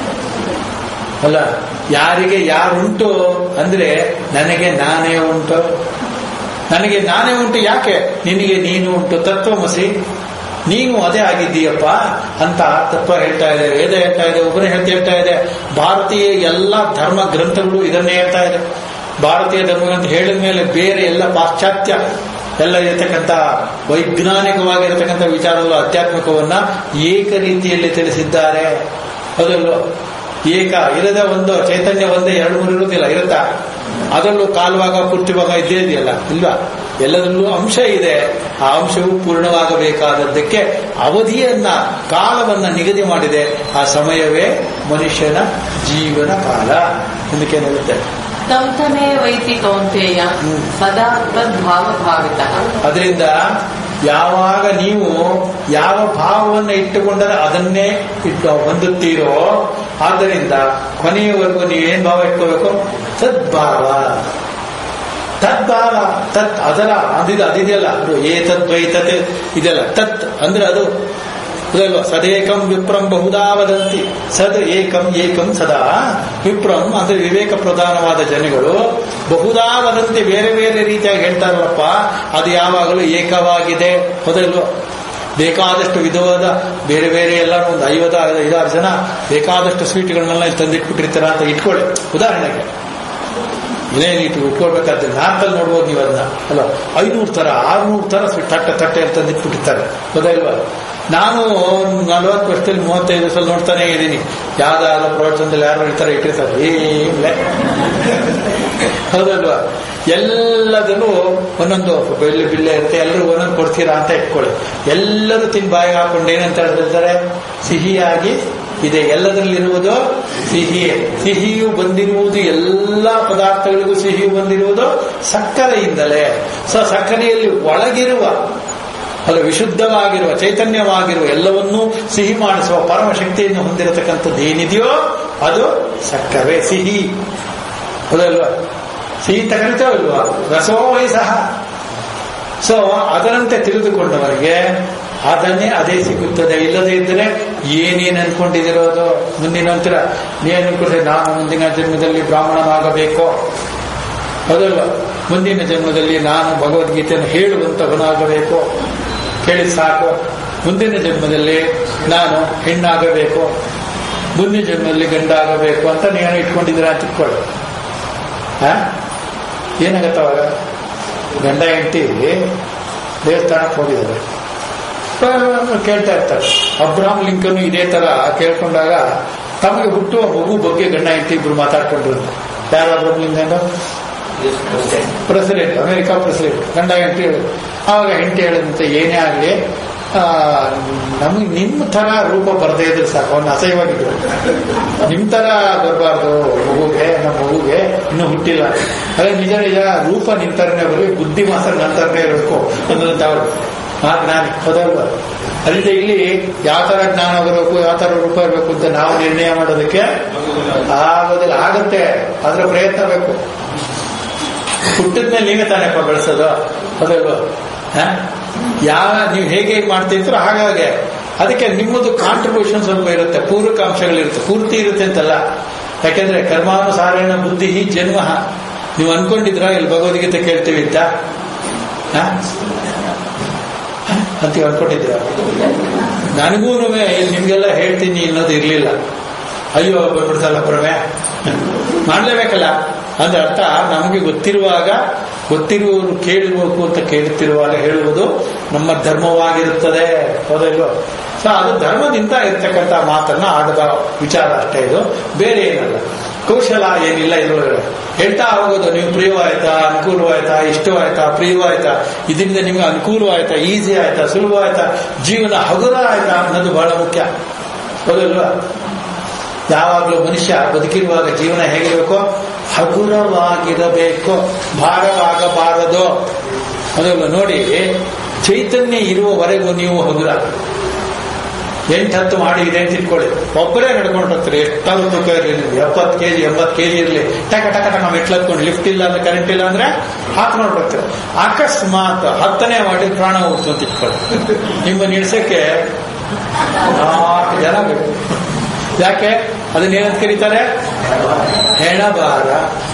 ಅಲ್ಲ. ಯಾರಿಗೆ ಯಾರುಂಟು ಅಂದ್ರೆ ನನಗೆ ನಾನೇ ಉಂಟು, ನನಗೆ ನಾನೇ ಉಂಟು. ಯಾಕೆ? ನಿನಗೆ ನೀನು ಉಂಟು. ತತ್ವಮಸಿ, ನೀನು ಅದೇ ಆಗಿದ್ದೀಯಪ್ಪ ಅಂತ ತತ್ವ ಹೇಳ್ತಾ ಇದೆ, ವೇದ ಹೇಳ್ತಾ ಇದೆ, ಉಪನಿಷತ್ತು ಹೇಳ್ತಾ ಇದೆ. ಭಾರತೀಯ ಎಲ್ಲ ಧರ್ಮ ಗ್ರಂಥಗಳು ಇದನ್ನೇ ಹೇಳ್ತಾ ಇದೆ. ಭಾರತೀಯ ಧರ್ಮಗ್ರಂಥ ಹೇಳಿದ ಮೇಲೆ ಬೇರೆ ಎಲ್ಲ ಪಾಶ್ಚಾತ್ಯ ಎಲ್ಲ ಇರತಕ್ಕಂಥ ವೈಜ್ಞಾನಿಕವಾಗಿರತಕ್ಕಂಥ ವಿಚಾರಗಳು ಆಧ್ಯಾತ್ಮಿಕವನ್ನ ಏಕ ರೀತಿಯಲ್ಲಿ ತಿಳಿಸಿದ್ದಾರೆ. ಅದರಲ್ಲೂ ಏಕ ಇರದ ಒಂದು ಚೈತನ್ಯ ಒಂದೇ ಎರಡು ಮೂರು ಇರುವುದಿಲ್ಲ, ಇರುತ್ತಾ? ಅದರಲ್ಲೂ ಕಾಲುವಾಗ ಪೂರ್ತಿವಾಗ ಇದ್ದೇ ಇದೆಯಲ್ಲ, ಇಲ್ವಾ? ಎಲ್ಲದರಲ್ಲೂ ಅಂಶ ಇದೆ. ಆ ಅಂಶವು ಪೂರ್ಣವಾಗಬೇಕಾದದ್ದಕ್ಕೆ ಅವಧಿಯನ್ನ, ಕಾಲವನ್ನ ನಿಗದಿ ಮಾಡಿದೆ. ಆ ಸಮಯವೇ ಮನುಷ್ಯನ ಜೀವನ ಕಾಲ ಇದಕ್ಕೆ ಹೇಳುತ್ತೆ. ತಮೇ ವೈತಿ ಕೌಂತೆಯ ಸದಾ ತದ್ಭಾವ ಭಾವಿತ. ಅದರಿಂದ ಯಾವಾಗ ನೀವು ಯಾವ ಭಾವವನ್ನು ಇಟ್ಟುಕೊಂಡರೆ ಅದನ್ನೇ ಇಟ್ಟು ಹೊಂದುತ್ತೀರೋ, ಆದ್ದರಿಂದ ಕೊನೆಯವರೆಗೂ ನೀವೇನ್ ಭಾವ ಇಟ್ಕೋಬೇಕು? ಸದ್ಭಾವ. ತದ್ಭಾವ ತತ್ ಅದರ ಅದಿದ ಅದಿದೆಯಲ್ಲ ಅದು ಏತದ್ವೈತತೆ ಇದೆಲ್ಲ ತತ್ ಅಂದ್ರೆ ಅದು ಅದಲ್ವಾ ಸದೇಕಂ ವಿಪ್ರಂ ಬಹುದಾ ವದಂತಿ ಸದ್ ಏಕಂ ಏಕಂ ಸದಾ ವಿಪ್ರಂ ಅಂದ್ರೆ ವಿವೇಕ ಪ್ರಧಾನವಾದ ಜನಗಳು ಬಹುದಾ ವದಂತಿ ಬೇರೆ ಬೇರೆ ರೀತಿಯಾಗಿ ಹೇಳ್ತಾರಲ್ಲಪ್ಪ ಅದು ಯಾವಾಗಲೂ ಏಕವಾಗಿದೆ ಹೌದಲ್ವಾ ಬೇಕಾದಷ್ಟು ವಿಧವಾದ ಬೇರೆ ಬೇರೆ ಎಲ್ಲ ಒಂದು ಐವತ್ತು ಐದಾರು ಜನ ಬೇಕಾದಷ್ಟು ಸ್ವೀಟ್ಗಳನ್ನೆಲ್ಲ ತಂದಿಟ್ಬಿಟ್ಟಿರ್ತಾರ ಅಂತ ಇಟ್ಕೊಳ್ಳಿ ಉದಾಹರಣೆಗೆ ಏನೇನು ಇಟ್ಟು ಇಟ್ಕೊಳ್ಬೇಕಾದ್ರೆ ನಾಲ್ಕಲ್ಲಿ ನೋಡ್ಬೋದು ನೀವು ಅದನ್ನ ಅಲ್ಲ ಐನೂರು ತರ ಆರ್ನೂರು ತರ ತಟ್ಟೆ ತಟ್ಟೆ ತಂದಿಟ್ಬಿಟ್ಟಿರ್ತಾರೆ ಹೌದಲ್ವಾ ನಾನು ನಲವತ್ತು ವರ್ಷದಲ್ಲಿ ಮೂವತ್ತೈದು ವರ್ಷದಲ್ಲಿ ನೋಡ್ತಾನೆ ಇದ್ದೀನಿ ಯಾವ್ದಾದ್ರು ಪ್ರವಚನದಲ್ಲಿ ಯಾರು ಇರ್ತಾರೆ ಇಟ್ಟಿರ್ತಾರೆ ಏನಿಲ್ಲ ಹೌದಲ್ವಾ ಎಲ್ಲದನ್ನು ಒಂದೊಂದು ಬೆಳ್ಳಿ ಬಿಲ್ಲೆ ಇರುತ್ತೆ ಎಲ್ಲರೂ ಒಂದೊಂದು ಕೊಡ್ತೀರಾ ಅಂತ ಇಟ್ಕೊಳ್ಳಿ ಎಲ್ಲರೂ ತಿನ್ ಬಾಯಿಗೆ ಹಾಕೊಂಡು ಏನಂತ ಹೇಳ್ತಾರೆ ಸಿಹಿಯಾಗಿ ಇದೆ ಎಲ್ಲದರಲ್ಲಿರುವುದು ಸಿಹಿಯೇ ಸಿಹಿಯು ಬಂದಿರುವುದು ಎಲ್ಲ ಪದಾರ್ಥಗಳಿಗೂ ಸಿಹಿಯು ಬಂದಿರುವುದು ಸಕ್ಕರೆಯಿಂದಲೇ ಸೊ ಸಕ್ಕರೆಯಲ್ಲಿ ಒಳಗಿರುವ ಅದು ವಿಶುದ್ಧವಾಗಿರುವ ಚೈತನ್ಯವಾಗಿರುವ ಎಲ್ಲವನ್ನೂ ಸಿಹಿ ಮಾಡಿಸುವ ಪರಮಶಕ್ತಿಯನ್ನು ಹೊಂದಿರತಕ್ಕಂಥದ್ದು ಏನಿದೆಯೋ ಅದು ಸಕ್ಕರೆ ಸಿಹಿ ಹೌದಲ್ವಾ ಸಿಹಿ ಅಂತ ಕರಿತಾವಲ್ವಾ ರಸೋವೈ ಸಹ ಸೊ ಅದರಂತೆ ತಿಳಿದುಕೊಂಡವರಿಗೆ ಅದನ್ನೇ ಅದೇ ಸಿಗುತ್ತದೆ ಇಲ್ಲದೇ ಇದ್ದರೆ ಏನೇನು ಅನ್ಕೊಂಡಿದಿರೋದು ಮುಂದಿನ ನಂತರ ನೀನು ಅನ್ಕೊಂಡ್ರೆ ನಾನು ಮುಂದಿನ ಜನ್ಮದಲ್ಲಿ ಬ್ರಾಹ್ಮಣನಾಗಬೇಕು ಹೌದಲ್ವಾ ಮುಂದಿನ ಜನ್ಮದಲ್ಲಿ ನಾನು ಭಗವದ್ಗೀತೆಯನ್ನು ಹೇಳುವಂತವನಾಗಬೇಕು ಕೇಳಿ ಸಾಕು ಮುಂದಿನ ಜನ್ಮದಲ್ಲಿ ನಾನು ಹೆಣ್ಣಾಗಬೇಕು ಮುಂದಿನ ಜನ್ಮದಲ್ಲಿ ಗಂಡಾಗಬೇಕು ಅಂತ ನೀನು ಇಟ್ಕೊಂಡಿದ್ದೀರಾ ಅಂತ ಇಟ್ಕೊಳ್ಳಿ ಹ ಏನಾಗತ್ತವಾಗ ಗಂಡ ಹೆಂಡತಿ ದೇವಸ್ಥಾನಕ್ಕೆ ಹೋಗಿದ್ದಾರೆ ಕೇಳ್ತಾ ಇರ್ತಾರೆ ಅಬ್ರಾಹಂ ಲಿಂಕನ್ ಇದೇ ತರ ಕೇಳ್ಕೊಂಡಾಗ ತಮಗೆ ಹುಟ್ಟುವ ಮಗು ಬಗ್ಗೆ ಗಂಡ ಹೆಂಡತಿ ಇಬ್ರು ಮಾತಾಡ್ಕೊಂಡ್ರು ಯಾರು Abraham Lincoln president America president ಗಂಡ ಹೆಂಡತಿ ಹೇಳಿದ್ರು ಆವಾಗ ಹೆಂಡತಿ ಹೇಳಿದಂತೆ ಏನೇ ಆಗಲಿ ನಮಗೆ ನಿಮ್ಮ ತರ ರೂಪ ಬರದೇ ಇದ್ರೆ ಸಾಕು ಅವನ್ನ ಅಸಹ್ಯವಾಗಿದ್ರು ನಿಮ್ ತರ ಬರಬಾರ್ದು ಮಗುಗೆ ನಮ್ಮ ಮಗುಗೆ ಇನ್ನೂ ಹುಟ್ಟಿಲ್ಲ ಅದೇ ನಿಜ ನಿಜ ರೂಪ ನಿಂತರನೇ ಬರಲಿ ಬುದ್ಧಿ ಮಾತ್ರ ನಂತರನೇ ಇರಬೇಕು ಅನ್ನೋದಂತವ್ರು ಆ ಜ್ಞಾನ ಹೌದಲ್ವ ಅಲ್ಲಿಂದ ಇಲ್ಲಿ ಯಾವ ತರ ಜ್ಞಾನ ಬರಬೇಕು ಯಾವ ತರ ರೂಪ ಇರಬೇಕು ಅಂತ ನಾವು ನಿರ್ಣಯ ಮಾಡೋದಕ್ಕೆ ಆಗೋದಿಲ್ಲ ಆಗತ್ತೆ ಆದ್ರೆ ಪ್ರಯತ್ನ ಬೇಕು ಹುಟ್ಟಿದ್ಮೇಲೆ ನೀವೇ ತಾನೇಪ್ಪ ಬೆಳೆಸೋದು ಹೌದಲ್ವ ಯಾವ ನೀವು ಹೇಗೆ ಹೇಗೆ ಮಾಡ್ತಿರ್ತೀರೋ ಹಾಗಾಗಿ ಅದಕ್ಕೆ ನಿಮ್ಮದು ಕಾಂಟ್ರಿಬ್ಯೂಷನ್ ಸ್ವಲ್ಪ ಇರುತ್ತೆ ಪೂರಕ ಅಂಶಗಳಿರುತ್ತೆ ಪೂರ್ತಿ ಇರುತ್ತೆ ಅಂತಲ್ಲ ಯಾಕೆಂದ್ರೆ ಕರ್ಮಾನುಸಾರೇಣ ಬುದ್ಧಿ ಜನ್ಮ ನೀವು ಅನ್ಕೊಂಡಿದ್ರ ಇಲ್ಲಿ ಭಗವದ್ಗೀತೆ ಕೇಳ್ತೀವಿ ಅಂತ ಅಂತೀವಿ ಅನ್ಕೊಂಡಿದ್ರ ನನಗೂ ನಿಮ್ಗೆಲ್ಲ ಹೇಳ್ತೀನಿ ಅನ್ನೋದು ಇರ್ಲಿಲ್ಲ ಅಯ್ಯೋ ಬಂದ್ಬಿಡ್ತಲ್ಲ ಪ್ರಮೆ ಮಾಡ್ಲೇಬೇಕಲ್ಲ ಅಂದ್ರೆ ಅರ್ಥ ನಮಗೆ ಗೊತ್ತಿರುವಾಗ ಗೊತ್ತಿರುವವರು ಕೇಳಬೇಕು ಅಂತ ಕೇಳುತ್ತಿರುವಾಗ ಹೇಳುವುದು ನಮ್ಮ ಧರ್ಮವಾಗಿರುತ್ತದೆ ಹೌದಲ್ವ ಸೊ ಅದು ಧರ್ಮದಿಂದ ಇರ್ತಕ್ಕಂಥ ಮಾತನ್ನ ಆಡದ ವಿಚಾರ ಅಷ್ಟೇ ಇದು ಬೇರೆ ಏನಲ್ಲ ಕೌಶಲ ಏನಿಲ್ಲ ಇದ್ರೊಳಗಡೆ ಹೇಳ್ತಾ ಹೋಗೋದು ನೀವು ಪ್ರಿಯವಾಯ್ತಾ ಅನುಕೂಲವಾಯ್ತಾ ಇಷ್ಟವಾಯ್ತಾ ಪ್ರಿಯವಾಯ್ತಾ ಇದರಿಂದ ನಿಮ್ಗೆ ಅನುಕೂಲವಾಯ್ತಾ ಈಸಿ ಆಯ್ತಾ ಸುಲಭ ಆಯ್ತಾ ಜೀವನ ಹಗುರ ಆಯ್ತಾ ಅನ್ನೋದು ಬಹಳ ಮುಖ್ಯ ಹೌದಲ್ವಾ ಯಾವಾಗಲೂ ಮನುಷ್ಯ ಬದುಕಿರುವಾಗ ಜೀವನ ಹೇಗಿರಬೇಕು ಹಗುರವಾಗಿರಬೇಕು ಭಾರವಾಗಬಾರದು ಅದಲ್ಲ ನೋಡಿ ಚೈತನ್ಯ ಇರುವವರೆಗೂ ನೀವು ಹಗುರ ಎಂಟು ಹತ್ತು ಮಾಡಿ ಇದೆ ಅಂತ ಇಟ್ಕೊಳ್ಳಿ ಒಬ್ಬರೇ ನಡ್ಕೊಂಡಿರ್ತಾರೆ ಎಷ್ಟಾದ್ರೂ ತೂಕ ಇರಲಿ ನೀವು ಎಪ್ಪತ್ತು ಕೆಜಿ ಎಂಬತ್ತು ಕೆಜಿ ಇರಲಿ ಟಕ ಟಕ ಟಕ ಮೆಟ್ಲು ಹತ್ಕೊಂಡು ಲಿಫ್ಟ್ ಇಲ್ಲ ಅಂದ್ರೆ ಕರೆಂಟ್ ಇಲ್ಲ ಅಂದ್ರೆ ಹಾಕೊಂಡು ಬರ್ತಾರೆ ಅಕಸ್ಮಾತ್ ಹತ್ತನೇ ಮಾಡಿ ಪ್ರಾಣ ಹೋಗ್ತು ಅಂತ ಇಟ್ಕೊಳ್ಳಿ ನಿಮ್ಮ ನಿಲ್ಸಕ್ಕೆ ನಾಲ್ಕು ಜನ ಬೇಕು ಯಾಕೆ ಅದನ್ನೇನಂತ ಕರೀತಾರೆ ಹೆಣಬಾರ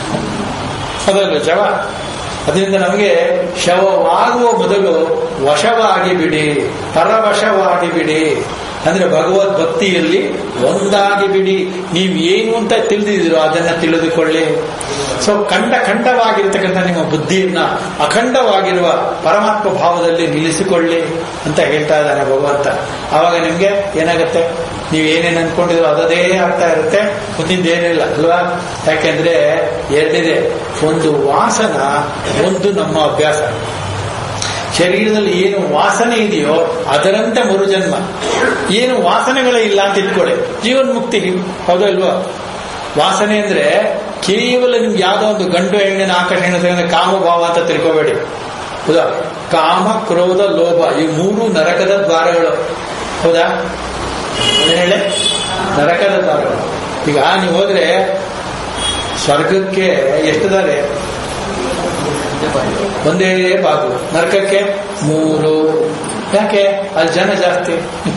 ಅದಲ್ಲ ಶವ ಅದರಿಂದ ನಮಗೆ ಶವವಾಗುವ ಮೊದಲು ವಶವಾಗಿ ಬಿಡಿ ಪರವಶವಾಗಿ ಬಿಡಿ ಅಂದ್ರೆ ಭಗವದ್ ಭಕ್ತಿಯಲ್ಲಿ ಒಂದಾಗಿ ಬಿಡಿ ನೀವು ಏನು ಅಂತ ತಿಳಿದಿದ್ರು ಅದನ್ನ ತಿಳಿದುಕೊಳ್ಳಿ ಸೊ ಖಂಡ ಖಂಡವಾಗಿರ್ತಕ್ಕಂಥ ನಿಮ್ಮ ಬುದ್ಧಿಯನ್ನ ಅಖಂಡವಾಗಿರುವ ಪರಮಾತ್ಮ ಭಾವದಲ್ಲಿ ನಿಲ್ಲಿಸಿಕೊಳ್ಳಿ ಅಂತ ಹೇಳ್ತಾ ಇದ್ದಾನೆ ಭಗವಂತ ಆವಾಗ ನಿಮ್ಗೆ ಏನಾಗುತ್ತೆ ನೀವು ಏನೇನು ಅನ್ಕೊಂಡಿದ್ರು ಅದೇ ಆಗ್ತಾ ಇರುತ್ತೆ ಮುಂದಿಂದೇನಿಲ್ಲ ಅಲ್ವಾ ಯಾಕೆಂದ್ರೆ ಎರಡಿದೆ ಒಂದು ವಾಸನ ಒಂದು ನಮ್ಮ ಅಭ್ಯಾಸ ಶರೀರದಲ್ಲಿ ಏನು ವಾಸನೆ ಇದೆಯೋ ಅದರಂತೆ ಮರುಜನ್ಮ ಏನು ವಾಸನೆಗಳೇ ಇಲ್ಲ ಅಂತ ಇಟ್ಕೊಳ್ಳಿ ಜೀವನ್ಮುಕ್ತಿ ಹೌದಲ್ವಾ ವಾಸನೆ ಅಂದ್ರೆ ಕೇವಲ ನಿಮ್ಗೆ ಯಾವ್ದೋ ಒಂದು ಗಂಡು ಹೆಣ್ಣಿನ ಆಕರ್ಷಣೆ ಕಾಮಭಾವ ಅಂತ ತಿಳ್ಕೋಬೇಡಿ ಹೌದಾ ಕಾಮ ಕ್ರೋಧ ಲೋಭ ಈ ಮೂರು ನರಕದ ದ್ವಾರಗಳು ಹೌದಾ ಹೇಳಿ ನರಕದ ದ್ವಾರಗಳು ಈಗ ನೀವು ಹೋದ್ರೆ ಸ್ವರ್ಗಕ್ಕೆ ಎಷ್ಟಿದ್ದಾರೆ ಒಂದೇ ಬಾಗಿಲು. ನರಕಕ್ಕೆ ಮೂರು. ಯಾಕೆ? ಅಲ್ಲಿ ಜನ ಜಾಸ್ತಿ.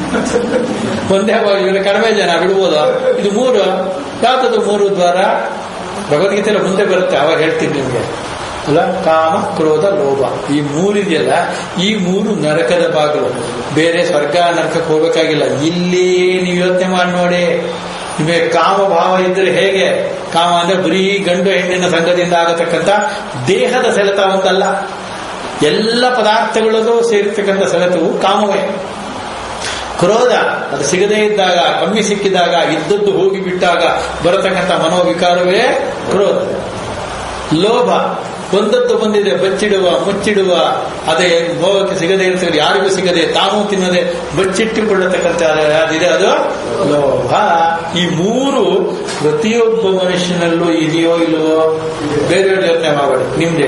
ಒಂದೇ ಬಾಗಿಲು ಕಡಿಮೆ ಜನ ಬಿಡ್ಬೋದು. ಇದು ಮೂರು. ಯಾವ್ದದು ಮೂರು ದ್ವಾರ? ಭಗವದ್ಗೀತೆಲ್ಲ ಮುಂದೆ ಬರುತ್ತೆ, ಅವಾಗ ಹೇಳ್ತೀನಿ ನಿಮ್ಗೆ. ಅಲ್ಲ, ಕಾಮ, ಕ್ರೋಧ, ಲೋಭ, ಈ ಮೂರಿದೆಯಲ್ಲ, ಈ ಮೂರು ನರಕದ ಬಾಗಿಲು. ಬೇರೆ ಸ್ವರ್ಗ ನರಕಕ್ಕೆ ಹೋಗ್ಬೇಕಾಗಿಲ್ಲ. ಇಲ್ಲಿ ನೀವು ಯೋಚನೆ ಮಾಡಿ ನೋಡಿ. ನಿಮಗೆ ಕಾಮ ಭಾವ ಇದ್ರೆ ಹೇಗೆ? ಕಾಮ ಅಂದ್ರೆ ಬರೀ ಗಂಡು ಹೆಣ್ಣಿನ ಸಂಘದಿಂದ ಆಗತಕ್ಕಂಥ ದೇಹದ ಸೆಳೆತ ಒಂದಲ್ಲ, ಎಲ್ಲ ಪದಾರ್ಥಗಳಲ್ಲೂ ಸೇರಿರ್ತಕ್ಕಂಥ ಸೆಳೆತವು ಕಾಮವೇ. ಕ್ರೋಧ ಅದು ಸಿಗದೇ ಇದ್ದಾಗ, ಕಮ್ಮಿ ಸಿಕ್ಕಿದಾಗ, ಇದ್ದದ್ದು ಹೋಗಿ ಬಿಟ್ಟಾಗ ಬರತಕ್ಕಂಥ ಮನೋವಿಕಾರವೇ ಕ್ರೋಧ. ಲೋಭ ಒಂದದ್ದು ಬಂದಿದೆ, ಬಚ್ಚಿಡುವ, ಮುಚ್ಚಿಡುವ, ಅದೇ ಭೋಗಕ್ಕೆ ಸಿಗದೇ ಇರ್ತದೆ, ಯಾರಿಗೂ ಸಿಗದೆ ತಾನೂ ತಿನ್ನದೆ ಬಚ್ಚಿಟ್ಟುಕೊಳ್ಳತಕ್ಕಂಥ ಅದಿದೆ, ಅದು ಲೋಭ. ಈ ಮೂರು ಪ್ರತಿಯೊಬ್ಬ ಮನುಷ್ಯನಲ್ಲೂ ಇದೆಯೋ ಇಲ್ಲವೋ? ಬೇರೆಯವ್ರ ಯೋಚನೆ ಮಾಡಬೇಡಿ, ನಿಮ್ದೇ.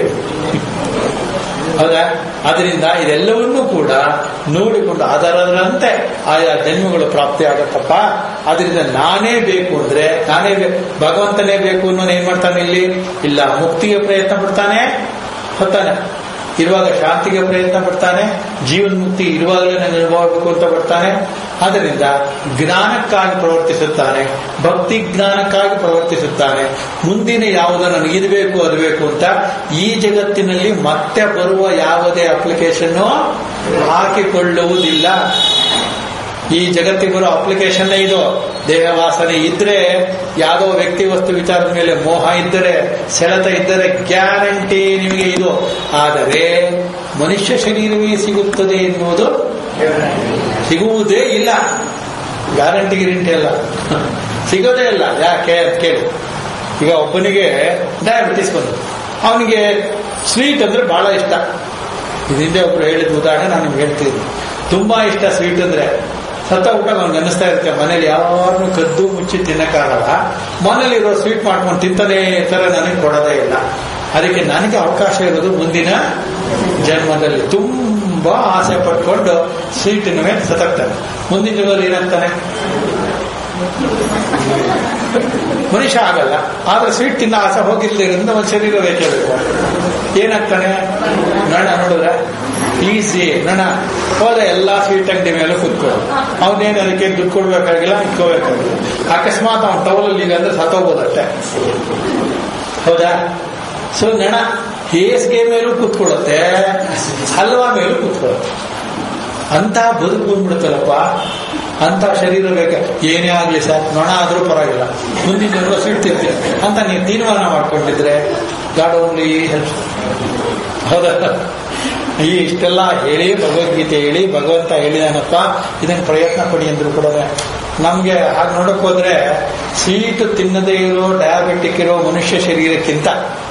ಹೌದಾ? ಅದರಿಂದ ಇದೆಲ್ಲವನ್ನೂ ಕೂಡ ನೋಡಿಕೊಂಡು ಅದರಂತೆ ಆಯಾ ಜನ್ಮಗಳು ಪ್ರಾಪ್ತಿ ಆಗತ್ತಪ್ಪ. ಅದರಿಂದ ನಾನೇ ಬೇಕು ಅಂದ್ರೆ ನಾನೇ ಭಗವಂತನೇ ಬೇಕು ಅನ್ನೋನು ಏನ್ ಮಾಡ್ತಾನೆ ಇಲ್ಲಿ? ಇಲ್ಲ, ಮುಕ್ತಿಗೆ ಪ್ರಯತ್ನ ಪಡ್ತಾನೆ, ಹೊತ್ತಾನೆ. ಇರುವಾಗ ಶಾಂತಿಗೆ ಪ್ರಯತ್ನ ಪಡ್ತಾನೆ, ಜೀವನ್ ಮುಕ್ತಿ ಇರುವಾಗಲೇ ನಾನು ಅನುಭವಿಸಬೇಕು ಅಂತ ಪಡ್ತಾನೆ. ಆದ್ದರಿಂದ ಜ್ಞಾನಕ್ಕಾಗಿ ಪ್ರವರ್ತಿಸುತ್ತಾನೆ, ಭಕ್ತಿ ಜ್ಞಾನಕ್ಕಾಗಿ ಪ್ರವರ್ತಿಸುತ್ತಾನೆ. ಮುಂದಿನ ಯಾವುದೋ ನನಗೆ ಇದು ಬೇಕು ಅದು ಬೇಕು ಅಂತ ಈ ಜಗತ್ತಿನಲ್ಲಿ ಮತ್ತೆ ಬರುವ ಯಾವುದೇ ಅಪ್ಲಿಕೇಶನ್ನು ಹಾಕಿಕೊಳ್ಳುವುದಿಲ್ಲ. ಈ ಜಗತ್ತಿಗೆ ಬರೋ ಅಪ್ಲಿಕೇಶನ್ನೇ ಇದು. ದೇಹ ವಾಸನೆ ಇದ್ರೆ, ಯಾವುದೋ ವ್ಯಕ್ತಿ ವಸ್ತು ವಿಚಾರದ ಮೇಲೆ ಮೋಹ ಇದ್ದರೆ, ಸೆಳೆತ ಇದ್ದರೆ ಗ್ಯಾರಂಟಿ ನಿಮಗೆ ಇದು. ಆದರೆ ಮನುಷ್ಯ ಶರೀರವೇ ಸಿಗುತ್ತದೆ ಎನ್ನುವುದು ಸಿಗುವುದೇ ಇಲ್ಲ. ಗ್ಯಾರಂಟಿ ಗಿರಂಟಿ ಅಲ್ಲ, ಸಿಗೋದೇ ಇಲ್ಲ. ಯಾಕೆ ಕೇಳಿ. ಈಗ ಒಬ್ಬನಿಗೆ ಡಯಾಬಿಟಿಸ್ ಬಂದು, ಅವನಿಗೆ ಸ್ವೀಟ್ ಅಂದ್ರೆ ಬಹಳ ಇಷ್ಟ. ಇದರಿಂದ ಒಬ್ರು ಹೇಳಿದ ಉದಾಹರಣೆ ನಾನು ನಿಮ್ಗೆ ಹೇಳ್ತೀನಿ. ತುಂಬಾ ಇಷ್ಟ ಸ್ವೀಟ್ ಅಂದ್ರೆ. ಸತ್ತ ಊಟ ಅವ್ನಿಗೆ ಅನ್ನಿಸ್ತಾ ಇರುತ್ತೆ, ಮನೇಲಿ ಯಾರನ್ನು ಕದ್ದು ಮುಚ್ಚಿ ತಿನ್ನಕ್ಕಾಗಲ್ಲ, ಮನೇಲಿ ಇರೋ ಸ್ವೀಟ್ ಮಾಡ್ಕೊಂಡು ತಿಂತಾನೆ ಇರ್ತಾರೆ, ನನಗೆ ಕೊಡೋದೇ ಇಲ್ಲ. ಅದಕ್ಕೆ ನನಗೆ ಅವಕಾಶ ಇರೋದು ಮುಂದಿನ ಜನ್ಮದಲ್ಲಿ. ತುಂಬಾ ಆಸೆ ಪಟ್ಕೊಂಡು ಸ್ವೀಟಿನ ಮೇಲೆ ಸತ್ತಾಗ್ತಾನೆ. ಮುಂದಿನ ಜನ್ಮದಲ್ಲಿ ಏನಾಗ್ತಾನೆ? ಮನುಷ್ಯ ಆಗಲ್ಲ. ಆದ್ರೆ ಸ್ವೀಟ್ ತಿನ್ನ ಆಸೆ ಹೋಗಿರ್ಲಿರೋದ್ರಿಂದ ಒಂದು ಶರೀರ ರೇಖೆ ಬೇಕು. ಏನಾಗ್ತಾನೆ? ನಣ ನೋಡಿದ್ರೆ ಈಸಿ ನಣ ಹೋದ ಎಲ್ಲಾ ಸ್ವೀಟ್ ಅಂಗಡಿ ಮೇಲೆ ಕೂತ್ಕೊಳ್ಳೋದು. ಅವನೇನು ಅದಕ್ಕೆ ದುಡ್ಡು ಕೊಡ್ಬೇಕಾಗಿಲ್ಲ, ಇಟ್ಕೋಬೇಕಾಗಿಲ್ಲ. ಅಕಸ್ಮಾತ್ ಅವನ ಟವಲಲ್ಲಿ ಈಗ ಅಂದ್ರೆ ಸತ್ತೋಗ್ಬೋದಷ್ಟೇ. ಹೌದಾ? ಸೊ ನಣ ಹೇಸಿಗೆ ಮೇಲೂ ಕೂತ್ಕೊಳ್ಳುತ್ತೆ, ಹಲ್ವಾ ಮೇಲೂ ಕೂತ್ಕೊಳ್ಳುತ್ತೆ. ಅಂತ ಬದುಕು ಬಂದ್ಬಿಡುತ್ತಲ್ಲಪ್ಪ. ಅಂತ ಶರೀರ ಬೇಕ. ಏನೇ ಆಗ್ಲಿ ಸರ್, ನೊಣ ಆದ್ರೂ ಪರವಾಗಿಲ್ಲ, ಮುಂದಿನ ಜನರು ಸ್ವೀಟ್ ತಿಂತೀನಿ ಅಂತ ನೀವು ತೀರ್ಮಾನ ಮಾಡ್ಕೊಂಡಿದ್ರೆ ಗಾಡ್ ಓನ್ಲಿ ಹೆಲ್ಪ್. ಹೌದಾ? ಈ ಇಷ್ಟೆಲ್ಲ ಹೇಳಿ ಭಗವದ್ಗೀತೆ ಹೇಳಿ ಭಗವಂತ ಹೇಳಿದಾನಪ್ಪ, ಇದನ್ನ ಪ್ರಯತ್ನ ಪಡಿ ಅಂದ್ರು ಕೂಡ ನಮ್ಗೆ ಹಾಗೆ ನೋಡಕ್ ಹೋದ್ರೆ ಸ್ವೀಟ್ ತಿನ್ನದೇ ಇರೋ ಡಯಾಬಿಟಿಕ್ ಇರೋ ಮನುಷ್ಯ ಶರೀರಕ್ಕಿಂತ